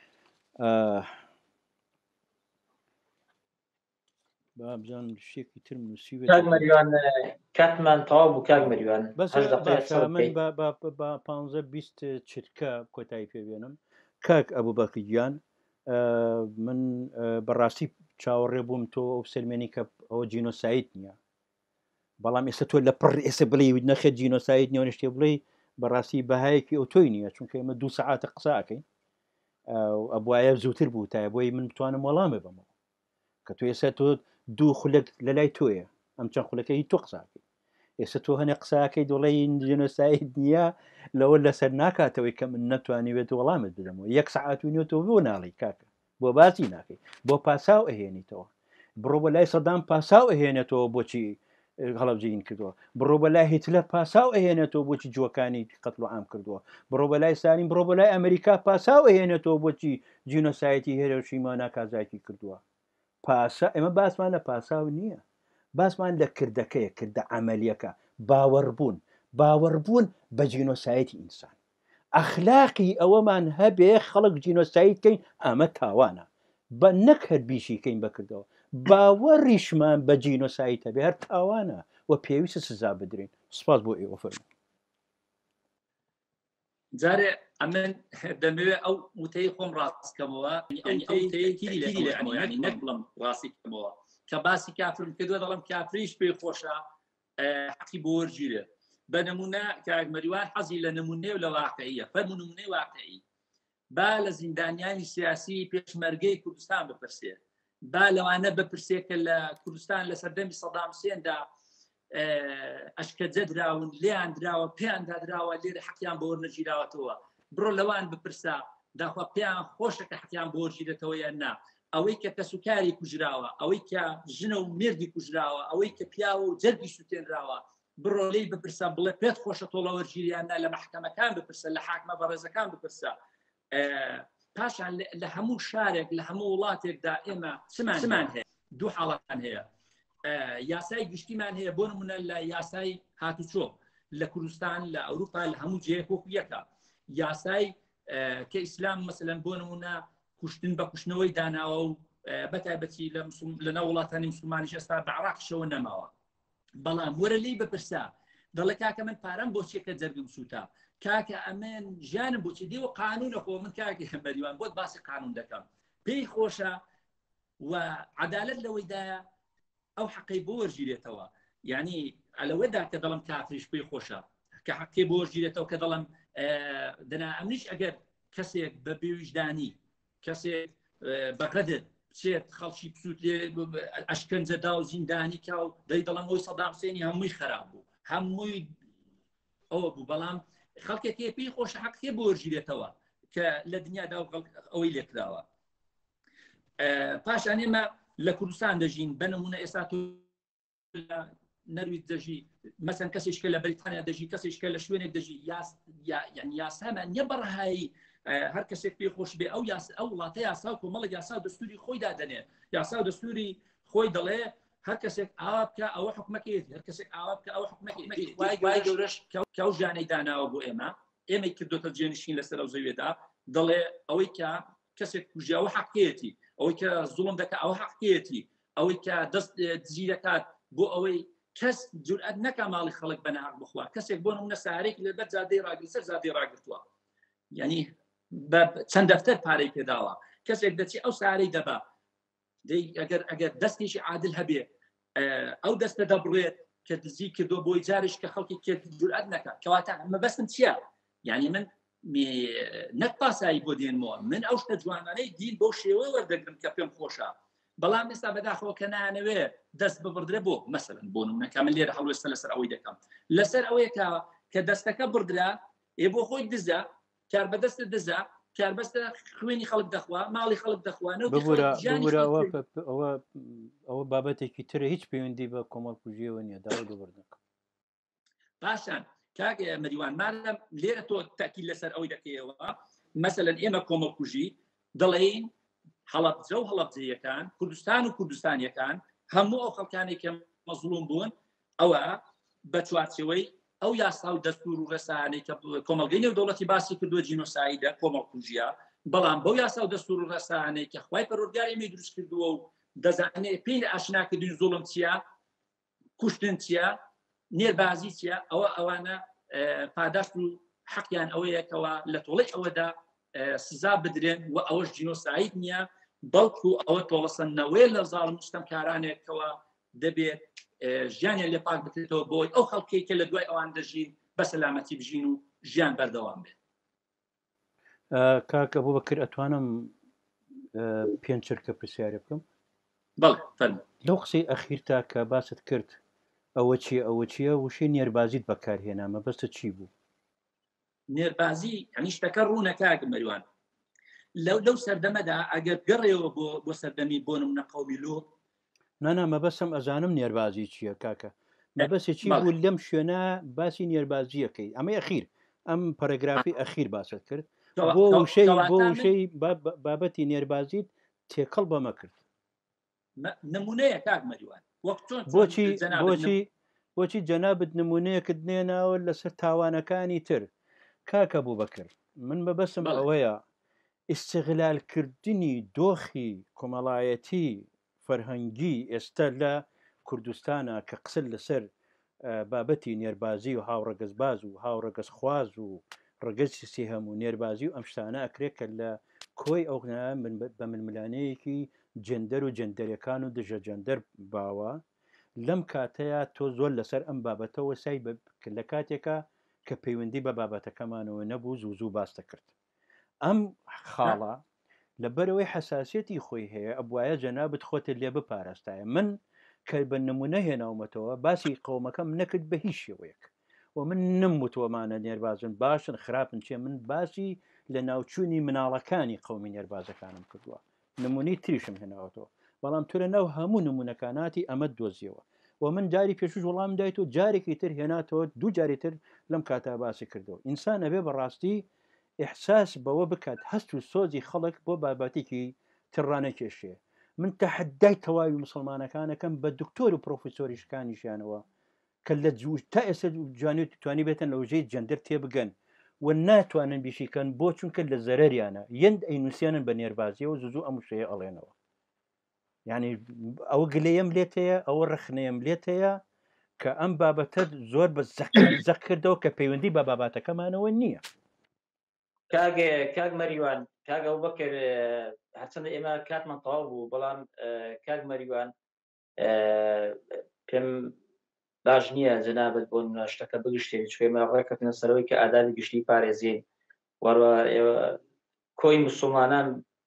بابزان شێکی تر نووسیوێت مەریوان کاتمان تەواو بوو کاک مەریوان من بە پانزە بیست چرکە کۆتایی پێبێنم کاک ئەبوو بەکرگیان من بەڕاستی چاوەڕێ بووم تۆ ئەو سلمێنی کە ئەوە جینۆسایت نییە بەڵام ئێستا تۆ لە پڕ ئێستا بڵێ نەخێت جینۆسایت نیە شتێ بڵێ بەڕاستی بەهایەکی ئەو تۆی نییە چونکە ئێمە دوو سەعاتە قساکەین ئەبواە زووتر بوو تا بۆی من بتوانم وەڵامێ بمەوە کە تۆ ئێستا تۆ دوو خولەک لە لای تۆیە ئەم چەند خولەکەی تۆ قساکەی ئێستا تۆ هەنێ قساکەی دڵێ جینۆسایت نییە لەوە لەسەر ناکاتەوەی کە من نەتوانیوێت وەڵامت بدەمەوە یەک سەعات و نیوە تۆ بۆ ناڵی کاکە بۆ باسی ناکەی بۆ پاساو ئەهێنیتەوە بڕۆ بە لای سەدام پاساو ئەهێنێتەوە بۆچی هەڵەبجین کردووە بڕۆ بە لای هیتلەر پاساو ئەهێنێتەوە بۆچی جوەکانی قەتڵ و عام کردووە بڕۆ بە لای سالین بڕۆ بە لای ئەمریکا پاساو ئەهێنێتەوە بۆچی جینۆسایەتی هێرۆشیما ناکازاکی کردووە پاسا ئێمە باسمان لە پاساو نییە باسمان لە کردەکەیە کردە عملیەکە باوەڕبوون باوەڕبوون بە جینۆسایەتی ئینسان ئەخلاقی ئەوەمان هەبێ خەڵک جینۆسایتکەین ئەمە تاوانە بە نەک هەر بیشیکەین بکردەوە باوەڕیشمان بە جینۆسایت هەبێ هەر تاوانە و پێویستە سزا بدرین سپاس بۆ ئێوە فەرموو جارێ ئەمن دەمەوێت ئەو وتەی خۆم ڕاستکەمەوە نەک بڵم ڕاستیکەمەوە کە باسی کافرم کردووە دەڵم کافریش پێی خۆشە حەقی بۆ وەرگیرێ بە نمونە کاک مەریوان حەزی لە نمونێ و لە واقعیە فەرموو نمونەی واقعی با لە زیندانیانی سیاسی پێشمەرگەی کوردستان بپرسێ با لەوانە بپرسێ کە لە کوردستان لە سەردەمی سەدام حوسێندا ئەشکەجە دراون لیان دراوە پێیان دادراوە لێرە حەقیان بۆ وەرنەگیراوەتەوە بڕۆ لەوان بپرسا داخوا پێیان خۆشە کە حەقیان بۆ وەرگیرێتەوە یان نا ئەوەی کە کەسوکاری کوژراوە ئەوەی کە ژنە و مێردی کوژراوە ئەوەی کە پیاوە و جەرگی سوتێنراوە بڕۆ لێی بپرسە بڵێ پێت خۆشە تۆڵە وەرگیریان نا لە مەحکەمەکان بپرسە لە حاکمە بەڕێزەکان بپرسە پاشان لە هەموو شارێک لە هەموو وڵاتێکدا ئێمە چمان هەیە دوو حاڵەتان هەیە یاسای گشتیمان هەیە بۆ نمونە لە یاسای هاتوچۆ لە کوردستان لە ئەوروپا لە هەموو جێیەک وەکو یەکە یاسای کە ئیسلام مەسەلەن بۆ نمونە کوشتن بە کوشتنەوەی داناوە و بەتایبەتی لە ناو وڵاتانی موسڵمانیش ئێستا بە عێراقیشەوە نەماوە بەڵام وەرە لێی بپرسا دەڵێ کاکە من پارەم بۆچیەکە جەرگم سووتە کاکە ئەمن ژیانم بۆچی دیوە قانونە خۆ من کاکی مەریوان بۆت باسی قانون دەکەم پێی خۆشە وعدالت لەوەیدا ئەو حەقەی بۆ وەرگیرێتەوە یعنی ئەلەوەدا کە دەڵم کافریش پێی خۆشە کە حەقی بۆ وەرگیرێتەوە کە دەڵم دنا ئەمنیش ئەگەر کەسێک بە بێویژدانی کەسێک بەقەدر بچێت خەڵکی پسووت لێ ئەشکەنجەدا و زیندانی کا و دەی دەڵم ئەوی سەدام حوسێنی هەمووی خراپ بوو هەمووی ئەوە بوو بەڵام خەڵکێکی پێی خۆشە حەقی بۆ وەرگیرێتەوە کە لە دنیادا ئەوەی لێکراوە. پاشان ئێمە لە کوردستان دەژین بە نمونە ئێستا نەرویت دەژی مەسەن کەسێککە لە بریتانیا دەژی کەسێککە لە شوێنێک دەژی یعنی یاسامان نیە بەڕەهایی هەر کەسێک پێ خۆش بێ ئەو ئەو وڵاتە یاسا و کۆمەڵک یاسا و دەستوری خۆی دادەنێ یاسا و دەستوری خۆی دەڵێ هەر کەسێک ئاوا بکە ئەوە حکومەکەیەتی هەر کەسێک ئاوا بکە ئەوە حکومەکەی وای گەورەش کە ئەو ژانەی داناوە بۆ ئێمە ئێمەی کردوتە جێنشین لەسەر ئەو زەویێدا دەڵێ ئەوەی کە کەسێک کوژی ئەوە حەقەتی ئەوەی کە زوڵم دەکە ئەوە حەقەتی ئەوەی کە دەست دزی دەکات بۆ ئەوەی کەس جورئەت نەکا ماڵی خەڵک بەناحق بخوا کەسێک بۆ نمونە سارێک لەبەر جادەی ڕاگرت سەر جادەی ڕاگرتووە یعنی چەند دەفتەر پارەی پێداوە کەسێک دەچی ئەو سارەی دەبا ئەگەر ئەگەر دەستێکی عادل هەبێ ئەو دەستە دەبڕێت کە دزی کردو بۆی جارش کە خەڵکی کرد جورئەت نەکات کەواتە مەبەستم چییە یعنی من نەک پاسایی بۆ دێنمەوە من ئەو شتە جوانانەی دین بۆ شێوە وەردەگرم کە پێم خۆشە بەڵام ئێستا بەداخەوە کە نانەوێ دەست ببردرێ بۆ مەسەلەن بۆ نمونەکە من لێرە هەڵوێستە لەسەر ئەوەی دەکەم لەسەر ئەوەیە کە دەستەکە بردرا ئێ بۆ خۆی دزە کار بەدەستە دزە کار بەستە خوێنی خەڵک دەخوا ماڵی خەڵک دەخوانە ئەوە بابەتێکی ترە هیچ پەیوەندی بە کۆمەڵکوژیەوە نییە داوای دووبەردەکەم پاشان کاگە مەریوان مادەم لێرە تۆ تاکید لەسەر ئەوەی دەکەیەوە مەسەلەن ئێمە کۆمەڵکوژی دەڵێن هەڵەبجە و هەڵەبجەیەکان کوردستان و کوردستانیەکان هەموو ئەو خەڵکانی کە مەزڵوم بوون ئەوە بە چوارچەوەی ئەو یاسا و دەستور و ڕێسانەی کە کۆمەڵگەی نێودەوڵەتی باسی کردووە جینۆسایدە کۆمەڵکوژیە بەڵام بەو یاسا و دەستور و ڕێسانەی کە خوای پەروەردگاری ئێمەی دروست کردووە و دەزانێت پێی لە ئاشناکردنی زوڵم چییە کوشتن چییە نێربازی چییە ئەوە ئەوانە پاداش و حەقیان ئەوەیەکەوە لە تۆڵی ئەوەدا سزا بدرێن و ئەوەش جینۆساید نییە بەڵکو ئەوە تۆڵەسەندنەوەی لە زاڵم مستەمکارانێکەوە دەبێت ژیانیان لێ پاک بکرێتەوە بۆی ئەو خەڵکەی کە لە دوای ئەوان دەژین بە سەلامەتی بژین و ژیان بەردەوام بێت. کاکە بۆ بەکرد ئەتوانم پێنج چرکە پرسیارە بکەم؟ بەڵێ فەرموو. لەو قسەی ئەخیر تا کە باست کرد ئەوە چیە ئەوە چییە وشەی نێربازیت بەکارهێنا مەبەستە چی بوو؟ نێربازی هەنی شتەکە ڕوونە کاکە مەریوان لەو لەو سەردەمەدا ئەگەر گەڕێەوە بۆ بۆ سەردەمی بۆ نمونە قەومی لوط نانا مەبەستم ئەزانم نێربازی چییە کاکە مەبەسێکی بوو لەم شوێنە باسی نێربازیەکەی ئەمە ئەخیر ئەم پەرەگرافی ئەخیر باست کرد بۆ وشەی بۆ وشەی بابەتی نێربازیت تێکەڵ بەمە کرد نمونەیە کاک مەریوان بۆچی بۆچی بۆچی جەنابەت نمونەیەکت نێناوە لەسەر تاوانەکانی تر کاکە بوو بەکرد من بەبەسم ئەوەیە ئیستیغلالکردنی دۆخی کۆمەڵایەتی فەرهەنگی ئێستا لە کوردستانە کە قسە لەسەر بابەتی نێربازی و هاوڕەگەزباز و هاوڕەگەزخواز و ڕگەزی سێهەم و نێربازی و ئەم شتانە ئەکرێت کە لە کۆی ئەو بە ململانەیەکی جەندەر و جەندەرەکان و دژە جەندەر باوە لەم کاتەیە تۆ زۆر لەسەر ئەم بابەتەوە سای لە کاتێکە کە پەیوەندی بە بابەتەکەمانەوە نەبوو زوو زوو باستە کرد ئەم خاڵە لەبەرەوەی حساسیەتی خۆی هەیە ئەبوایە جەنابەت خۆتە لێ بپاراستایە من کە بە نمونە هێناومەتەوە باسی قەومەکەم نەکرد بە هیچ شێوەیەک و من نموتوەمانە نێربازن باشن خراپن چێ من باسی لە ناوچوونی مناڵەکانی قەومی نێربازەکانم کردووە نمونەی تریشم هێناوەتەوە بەڵام تورە ناو هەموو نمونونەکاناتی ئەمە دۆزیەوە و من جاری پێشوش وەڵام دایتەوە جارێکی تر هێناتەوە دوو جاری تر لەم کاتا باسی کردەوە ئینسان ئەبێ بەڕاستی ئحساس بەوە بکات هەست و سۆزی خەڵک بۆ بابەتێکی تڕانە کێشێ من تەحەدای تەواوی مسلمانەکانەکەم بە دکتۆر و پرۆفیسۆریشکانیشیانەوە کە لە جووش تا ئێستا جوانی توانی بێتن لە وژەی جەندەر تێبگەن و ناتوانن بیشیکەن بۆ چونکە لە زەرەریانە یەند ئەینوسیانن بە نێربازیەوە زوو ئەم شەیە ئەڵێنەوە یعنی ئەوە گلەیەم لێت هەیە ئەوە ڕخنەیەم لێت هەیە کە ئەم بابەتە زۆر بە زەق کردەوە کە پەیوەندی بە باباتەکەمانەوە نییە کاگ کاگ مەریوان کاگ ئەوبەکر هەرچەندە ئێمە کاتمان تەواو بوو بەڵام کاگ مەریوان پێم باش نییە جەنابەت بۆ شتەکە بگشتێت چێمە ڕێکەکەنە سەرەوەی کە ئادابی گشتی پارێزین وەڕە کۆی موسڵمانان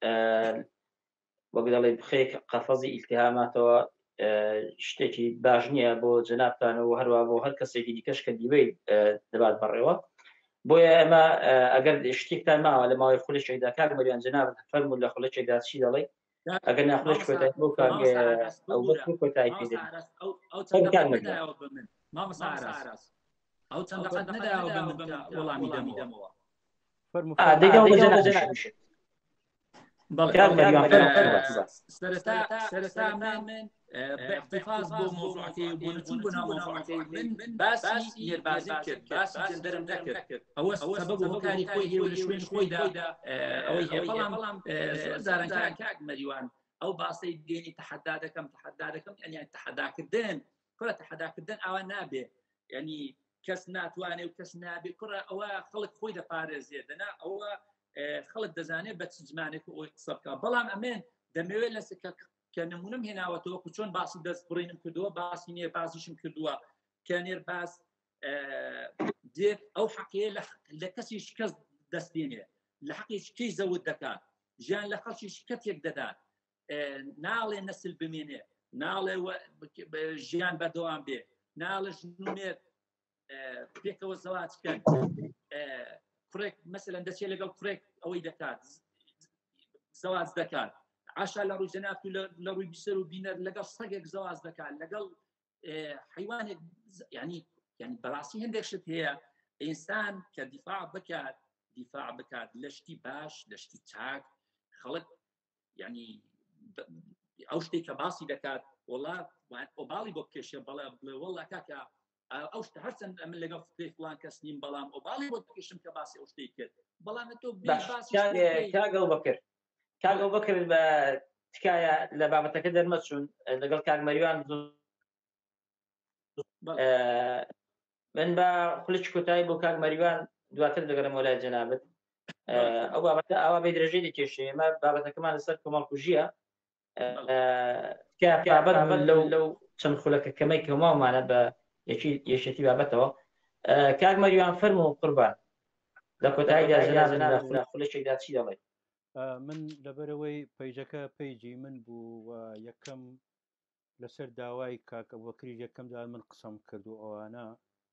وەک دەڵێ بخێک قەفەزی ئیلتیهاماتەوە شتێکی باش نییە بۆ جەنابتانەوە هەروە بۆ هەر کەسێکی دیکەش کە دیوەی دەبات بەڕێوە بۆیە ئەمە ئەگەر شتێکتان ماوە لە ماوەی خولەکێکدا کاک مەریوان جەنابەت فەرموو لە خولەکێکدا چی دەڵێ ئەگەر ناخولەش کۆتایی بۆ کاک ئەو بەکو کۆتایی پێ دێت ئەو چەند دەقەت نەداوە بە من وەڵامی دەمەوە سەرەتا من باحتفاظ بۆ موضوعەکەی بۆ نچوون بۆ ناو موضوعەکەی من باسی نێربازی کرد باسی جەندەرم نەکرد ئەوە سەبەب و هۆکاری خۆی هەیە و لە شوێن خۆیدا ئەوەی هەیە بەڵام زاران کاک مەریوان ئەو باسی دێنی تەحەدا دەکەم تەحەدا دەکەم یعنی تەحەداکردن کوڕە تەحەداکردن ئەوە نابێ یعنی کەس ناتوانێت و کەس نابێت کوڕە ئەوە خەڵک خۆی دەپارێزێت دەنا ئەوە خەڵک دەزانێت بە چ زمانێک ئەوەی قسە بکە بەڵام ئەمێن دەمەوێت لە کە نمونەم هێناوەتەوە و چۆن باسی دەست بڕینم کردووە باسی نێربازیشم کردووە کە نێرباز دێت ئەو حەقەیە لە کەسیش کەس دەستێنێ لە حەقیش کەی زەوت دەکات ژیان لە خەڵکیش کەتێک دەدات ناڵێ نەسل بمێنێ ناڵێ ژیان بەردەوام بێ ناڵە ژنومێت پێکەوە زەواج بکەن کوڕێک مەسەلەن دەچێت لەگەڵ کوڕێک ئەوەی دەکات زەواج دەکات عاشا لە ڕووی جەناب و لە ڕووی بیسەر و بینەر لەگەڵ سەگێک زەواج دەکات لەگەڵ حیوانێک ینی ینی بەڕاستی هەندێک شت هەیە ئینسان کە دیفاع بکات دیفاع بکات لە شتی باش لە شتی چاک خەڵک ینی ئەو شتێک کە باسی دەکات وەڵا ئۆباڵی بۆ بکێشێ بەڵێ بڵێ وەڵا کاکە ئەو شتە هەرچەند ئەمن لەگەڵ فکرێک فڵان کەس نیم بەڵام ئۆباڵی بۆ بکێشم کە باسی ئەو شتێک کرد بەڵام تۆ کاگەڵ بەکرد کاگەڵ بەکرد بە تکایە لە بابەتەکە دەرمەچوون لەگەڵ کاک مەریوان من بە خولچ کۆتایی بۆ کاک مەریوان دواتر دەگەڕێمەوە لای جەنابەت ئەو بابەتە ئاوا بێ درێژەی دەکێشێ ئێمە بابەتەکەمان لەسەر کۆمەڵکوژیە بابەت لەو لەو چەند خولەکە کەمەی کەماومانە بە یەکێتی بابەتەوە کاک مەریوان فەرموو قوربان لە کۆتاییدا جەنابەت خولەکێکدا چی دەڵێ من لەبەرەوەی پەیجەکە پەیجی من بوو و یەکەم لەسەر داوای کاک ئەبوبەکری یەکەم جار من قسەم کرد و ئەوانە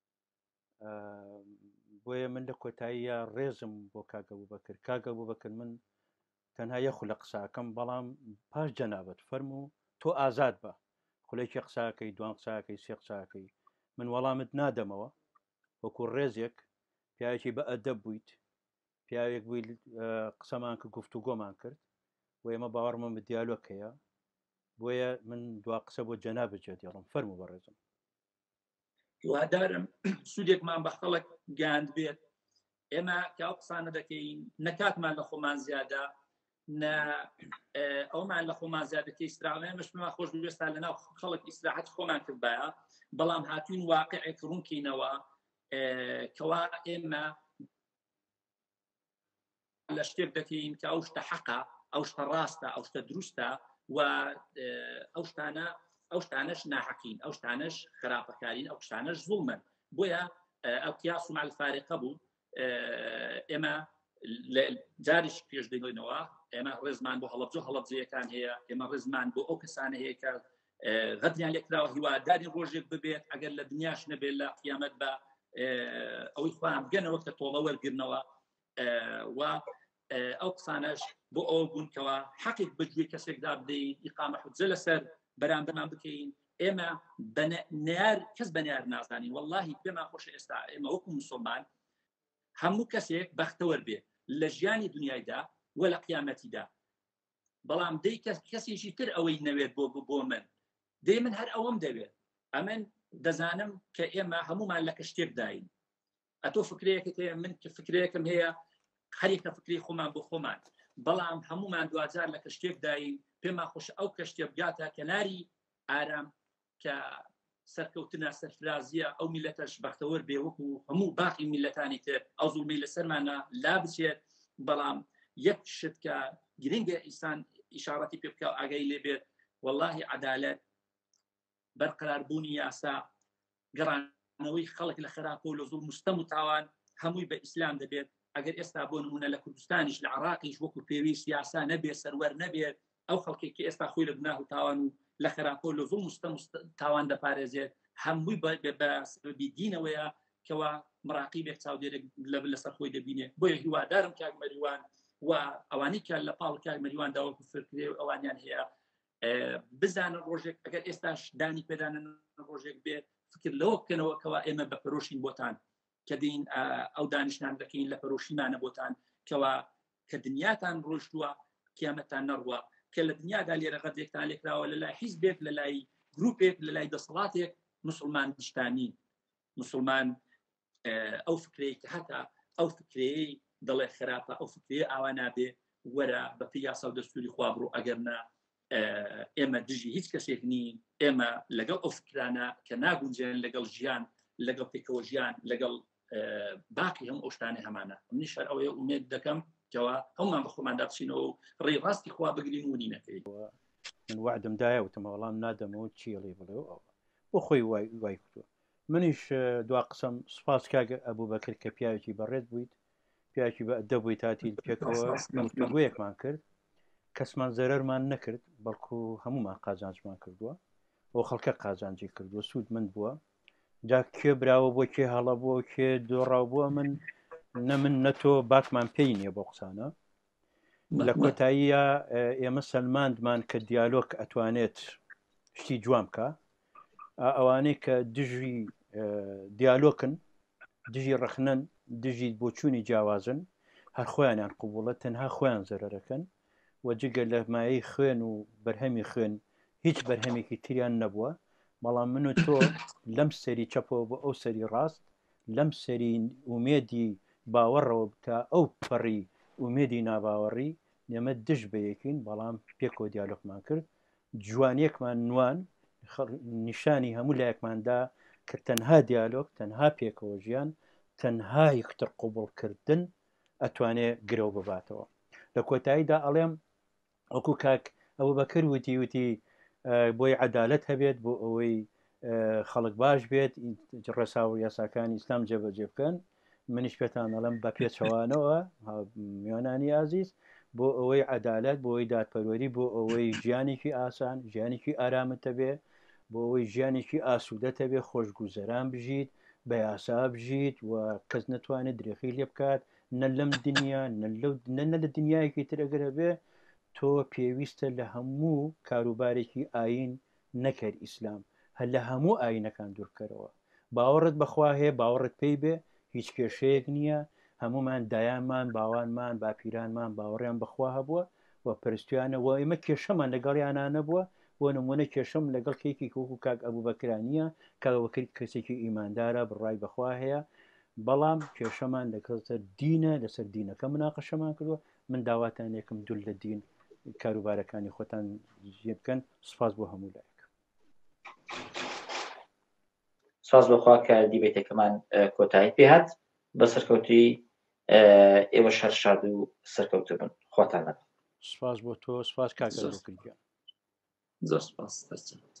بۆیە من لە کۆتاییە ڕێزم بۆ کاک ئەبوبەکر کاک ئەبوبەکر من تەنها یەک خولە قساکەم بەڵام پاش جەنابەت فەرموو تۆ ئازاد بە خولێکی قساکەی دوان قساکەی سێ قساکەی من وەڵامت نادەمەوە وەکو ڕێزێک پیاوێکی بە ئەدەب بوویت پیاوێک بووی قسەمان کە گفتوگۆمان کرد و ئێمە باوەڕمان بە دیالۆگەیە بۆیە من دوا قسە بۆ جەنابەت دێڵم فەرموو بە ڕێزم هیوادارم سوودێکمان بە خەڵک گاند بێت ئێمە کە ئەو قسانە دەکەین نەکاتمان لە خۆمان زیادە ئەومان لە خۆمان زیادەکەی ئیسراحەت ئێمەش پێمان خۆش بوێستا لەناو خەڵک ئیسراحەت خۆمان کردبایە بەڵام هاتوین واقعێک ڕوونکەینەوە کەوا ئێمە لە شتێک دەکەین کە ئەو شتە حەقە ئەو شتە ڕاستە ئەو شتە دروستە و ئەو شتانە ئەو شتانەش ناحەقین ئەو شتانەش خراپەکارین ئەو شتانەش زوڵمن بۆیە ئەو قیاس مع الفارقە بوو ئێمە جاریش پێش دەگەینەوە ئێمە ڕێزمان بۆ هەڵەبجە هەڵەبجەیەکان هەیە ئێمە ڕێزمان بۆ ئەو کەسانە هەیە کە غەدریان لێکراوە هیواداری ڕۆژێک ببێت ئەگەر لە دنیاش نەبێت لە قیامەت بە ئەوەی خۆیان بگەنەوە کە تۆڵە وەرگرنەوە و ئەو قسانەش بۆ ئەو بوونکەوە حەقێک بەگوێ کەسێکدا بدەین ئیقامە حوجە لەسەر بەرامبەرمان بکەین ئێمە نار کەس بەنیار نازانین واللهی پێمان خۆشە ئێستا ئێمە وەکو موسڵمان هەموو کەسێک بەختەوەر بێ لە ژیانی دنیایدا وە لە قیامەتیدا بەڵام دەی کەسێکی تر ئەوەی نەوێت بۆ بۆ من دەی من هەر ئەوەم دەوێت ئەمن دەزانم کە ئێمە هەمومان لە کەشتێک داین ئەتۆ فکرەیەکت هەیە من کە فکرەیەکم هەیە هەرێکە فکری خۆمان بۆ خۆمان بەڵام هەمومان دوجار لە کەشتێک داین پێمان خۆش ئەو کەشتێ بگاتە کەناری ئارام کە سەرکەوتنە سەرفرازیە ئەو میلەتەش بەختەوەر بێ وەکو هەموو باقی میلەتانی تر ئەو زوڵمەی لەسەرمانە لا بچێت بەڵام یەک شت کە گرنگە ئیسان ئیشارەتی پێ بکە ئاگەی لێ بێت واللهی عەدالەت بەرقەراربوونی یاسا گەڕانەوەی خەڵک لە خراپە و لە زوڵم مستەم و تاوان هەمووی بە ئیسلام دەبێت. ئەگەر ئێستا بۆ نمونە لە کوردستانیش لە عراقیش وەکو پێویست یاسا نەبێت سەروەر نەبێت ئەو خەڵکێکی ئێستا خۆی لە گوناه و تاوان و لە خراپە و لە زوڵم مستەم تاوان دەپارێزێت هەمووی بە سبەبی دینەوەیە کەوا مراقیبێک چاودێرێک لەسەر خۆی دەبینێت. بۆیە هیوادارم کاک مەریوان و ئەوانەی کە لە پاڵ کاک مەریوان داوەکو فکرێ و ئەوانیان هەیە بزانن ڕۆژێک ئەگەر ئێستاش دانی پێدانن ڕۆژێک بێت فکر لەوە بکەنەوە کەوا ئێمە بە پەرۆشین بۆتان کە دین ئەو دانیشتان دەکەین لە پەرۆشیمانە بۆتان کەوا کە دنیاتان ڕۆژتووە کیامەتان نەڕوە کە لە دنیادا لێرە غەدێکتان لێکراوە لە لای حیزبێک لە لای گروپێک لە لای دەسەڵاتێک مسلمان نیشتانی مسلمان ئەو فکرەیە کە هەتا ئەو فکرەیە دەڵێ خراپە ئەو فکرەیە ئاوا نابێ وەرە بە پێی یاسا و دەستوری خوا بڕۆ ئەگەرنا ئێمە دژی هیچ کەسێک نین ئێمە لەگەڵ ئەو فکرانە کە ناگونجێن لەگەڵ ژیان لەگەڵ پێکەوە ژیان لەگەڵ باقی هەم ئەوشتانە هەمانە منیشار ئەوەیە ئومێد دەکەم کەوا هەمومان بە خۆماندا بچینەوە ڕێی ڕاستی خوا بگرین و نینەکەی من وعدم دایە وتم وەڵام نادەمەوە چیڵی بڵێ بۆ خۆی وای وای کردووە. منیش دوا قسم سپاس کاگە ئەبوو بەکرد کە پیاوێکی بەڕێت بوویت پیاکی بە دەبووی تاتی پێکەوە گوێیەکمان کرد کەسمان زەرەرمان نەکرد بەڵکو هەمومان قازانجمان کردووە بۆ خەڵکە قازانجی کردووە سوود من بووە جا کێ براوە بۆ کێ هەڵە بۆ کێ دۆڕاو بووە من نە من نەتۆ باکمان پێی نییە بۆ قسانە لە کۆتاییە ئێمە سەلماندمان کە دیالۆگ ئەتوانێت شتی جوام بکە ئەوانەی کە دژی دیالۆکن دژی ڕخنەن دژی بۆچوونی جیاوازن هەر خۆیانیان قوبوڵە تەنها خۆیان زەرەرەکەن و جگە لە مایەی خوێن و بەرهەمی خوێن هیچ بەرهەمێکی تریان نەبووە بەڵام من و تۆ لەم سەری چەپەوە بۆ ئەو سەری ڕاست لەم سەری ئومێدی باوەڕەوە تا ئەو پەڕی ئومێدی ناباوەڕی ئێمە دژ بەیەکین بەڵام پێکەوە دیالۆگمان کرد جوانیەکمان نوان نیشانی هەموو لایەکماندا کە تەنها دیالۆگ تەنها پێکەوە ژیان تەنها یەکتر قوبڵکردن ئەتوانێت گرەو بباتەوە. لە کۆتاییدا ئەڵێم وەکو کاک ئەوە بەکرد وتی وتی بۆی عەدالەت هەبێت بۆ ئەوەی خەڵک باش بێت ڕێسا و یاساکانی ئیسلام جێبەجێ بکەن منیش پێتان ئەڵێم بە پێچەوانەوە میوانانی ئازیز بۆ ئەوەی عەدالەت بۆ ئەوەی دادپەروەری بۆ ئەوەی ژیانێکی ئاسان ژیانێکی ئارامتە بێ بۆ ئەوەی ژیانێکی ئاسوودەتە بێ خۆشگوزەران بژیت بە یاسا بژیت و کەس نەتوانێت درێخی لێ بکات نە لەم دنیا نە لە دنیایەکی ترەگەر هەبێ تۆ پێویستە لە هەموو کاروبارێکی ئاین نەکرد ئیسلام هەر لە هەموو ئاینەکان دوورکەرەوە باوەڕت بەخوا هەیە باوەڕت پێی بێ هیچ کێشەیەک نییە هەمومان دایانمان باوانمان باپیرانمان باوەڕیان بەخوا هەبووە و پرستیانەوە ئێمە کێشەمان لەگەڵیانە نەبووە بۆ نمونە کێشەم لەگەڵ کێکی کۆکو کاک ئەبوو بەکرانیە کاوەکرد کەسێکی ئیماندارە بڕای بەخوا هەیە بەڵام کێشەمان لەگەڵتە دینە لەسەر دینەکە مناقەشەمان کردووە من داواتان یەکم دوول لە دین کاروبارەکانی خۆتان ژێ بکەن سپاس بۆ هەموو لایەک سپاس بەخوا کە دیبێتێکەمان کۆتایی پێهات بە سەرکەوتوی ئێوە شەر شاد و سەرکەوتو بن خواتان لەگەڵ سپاس بۆ تۆ سپاس کاکە زۆر کردیان زۆر سپاس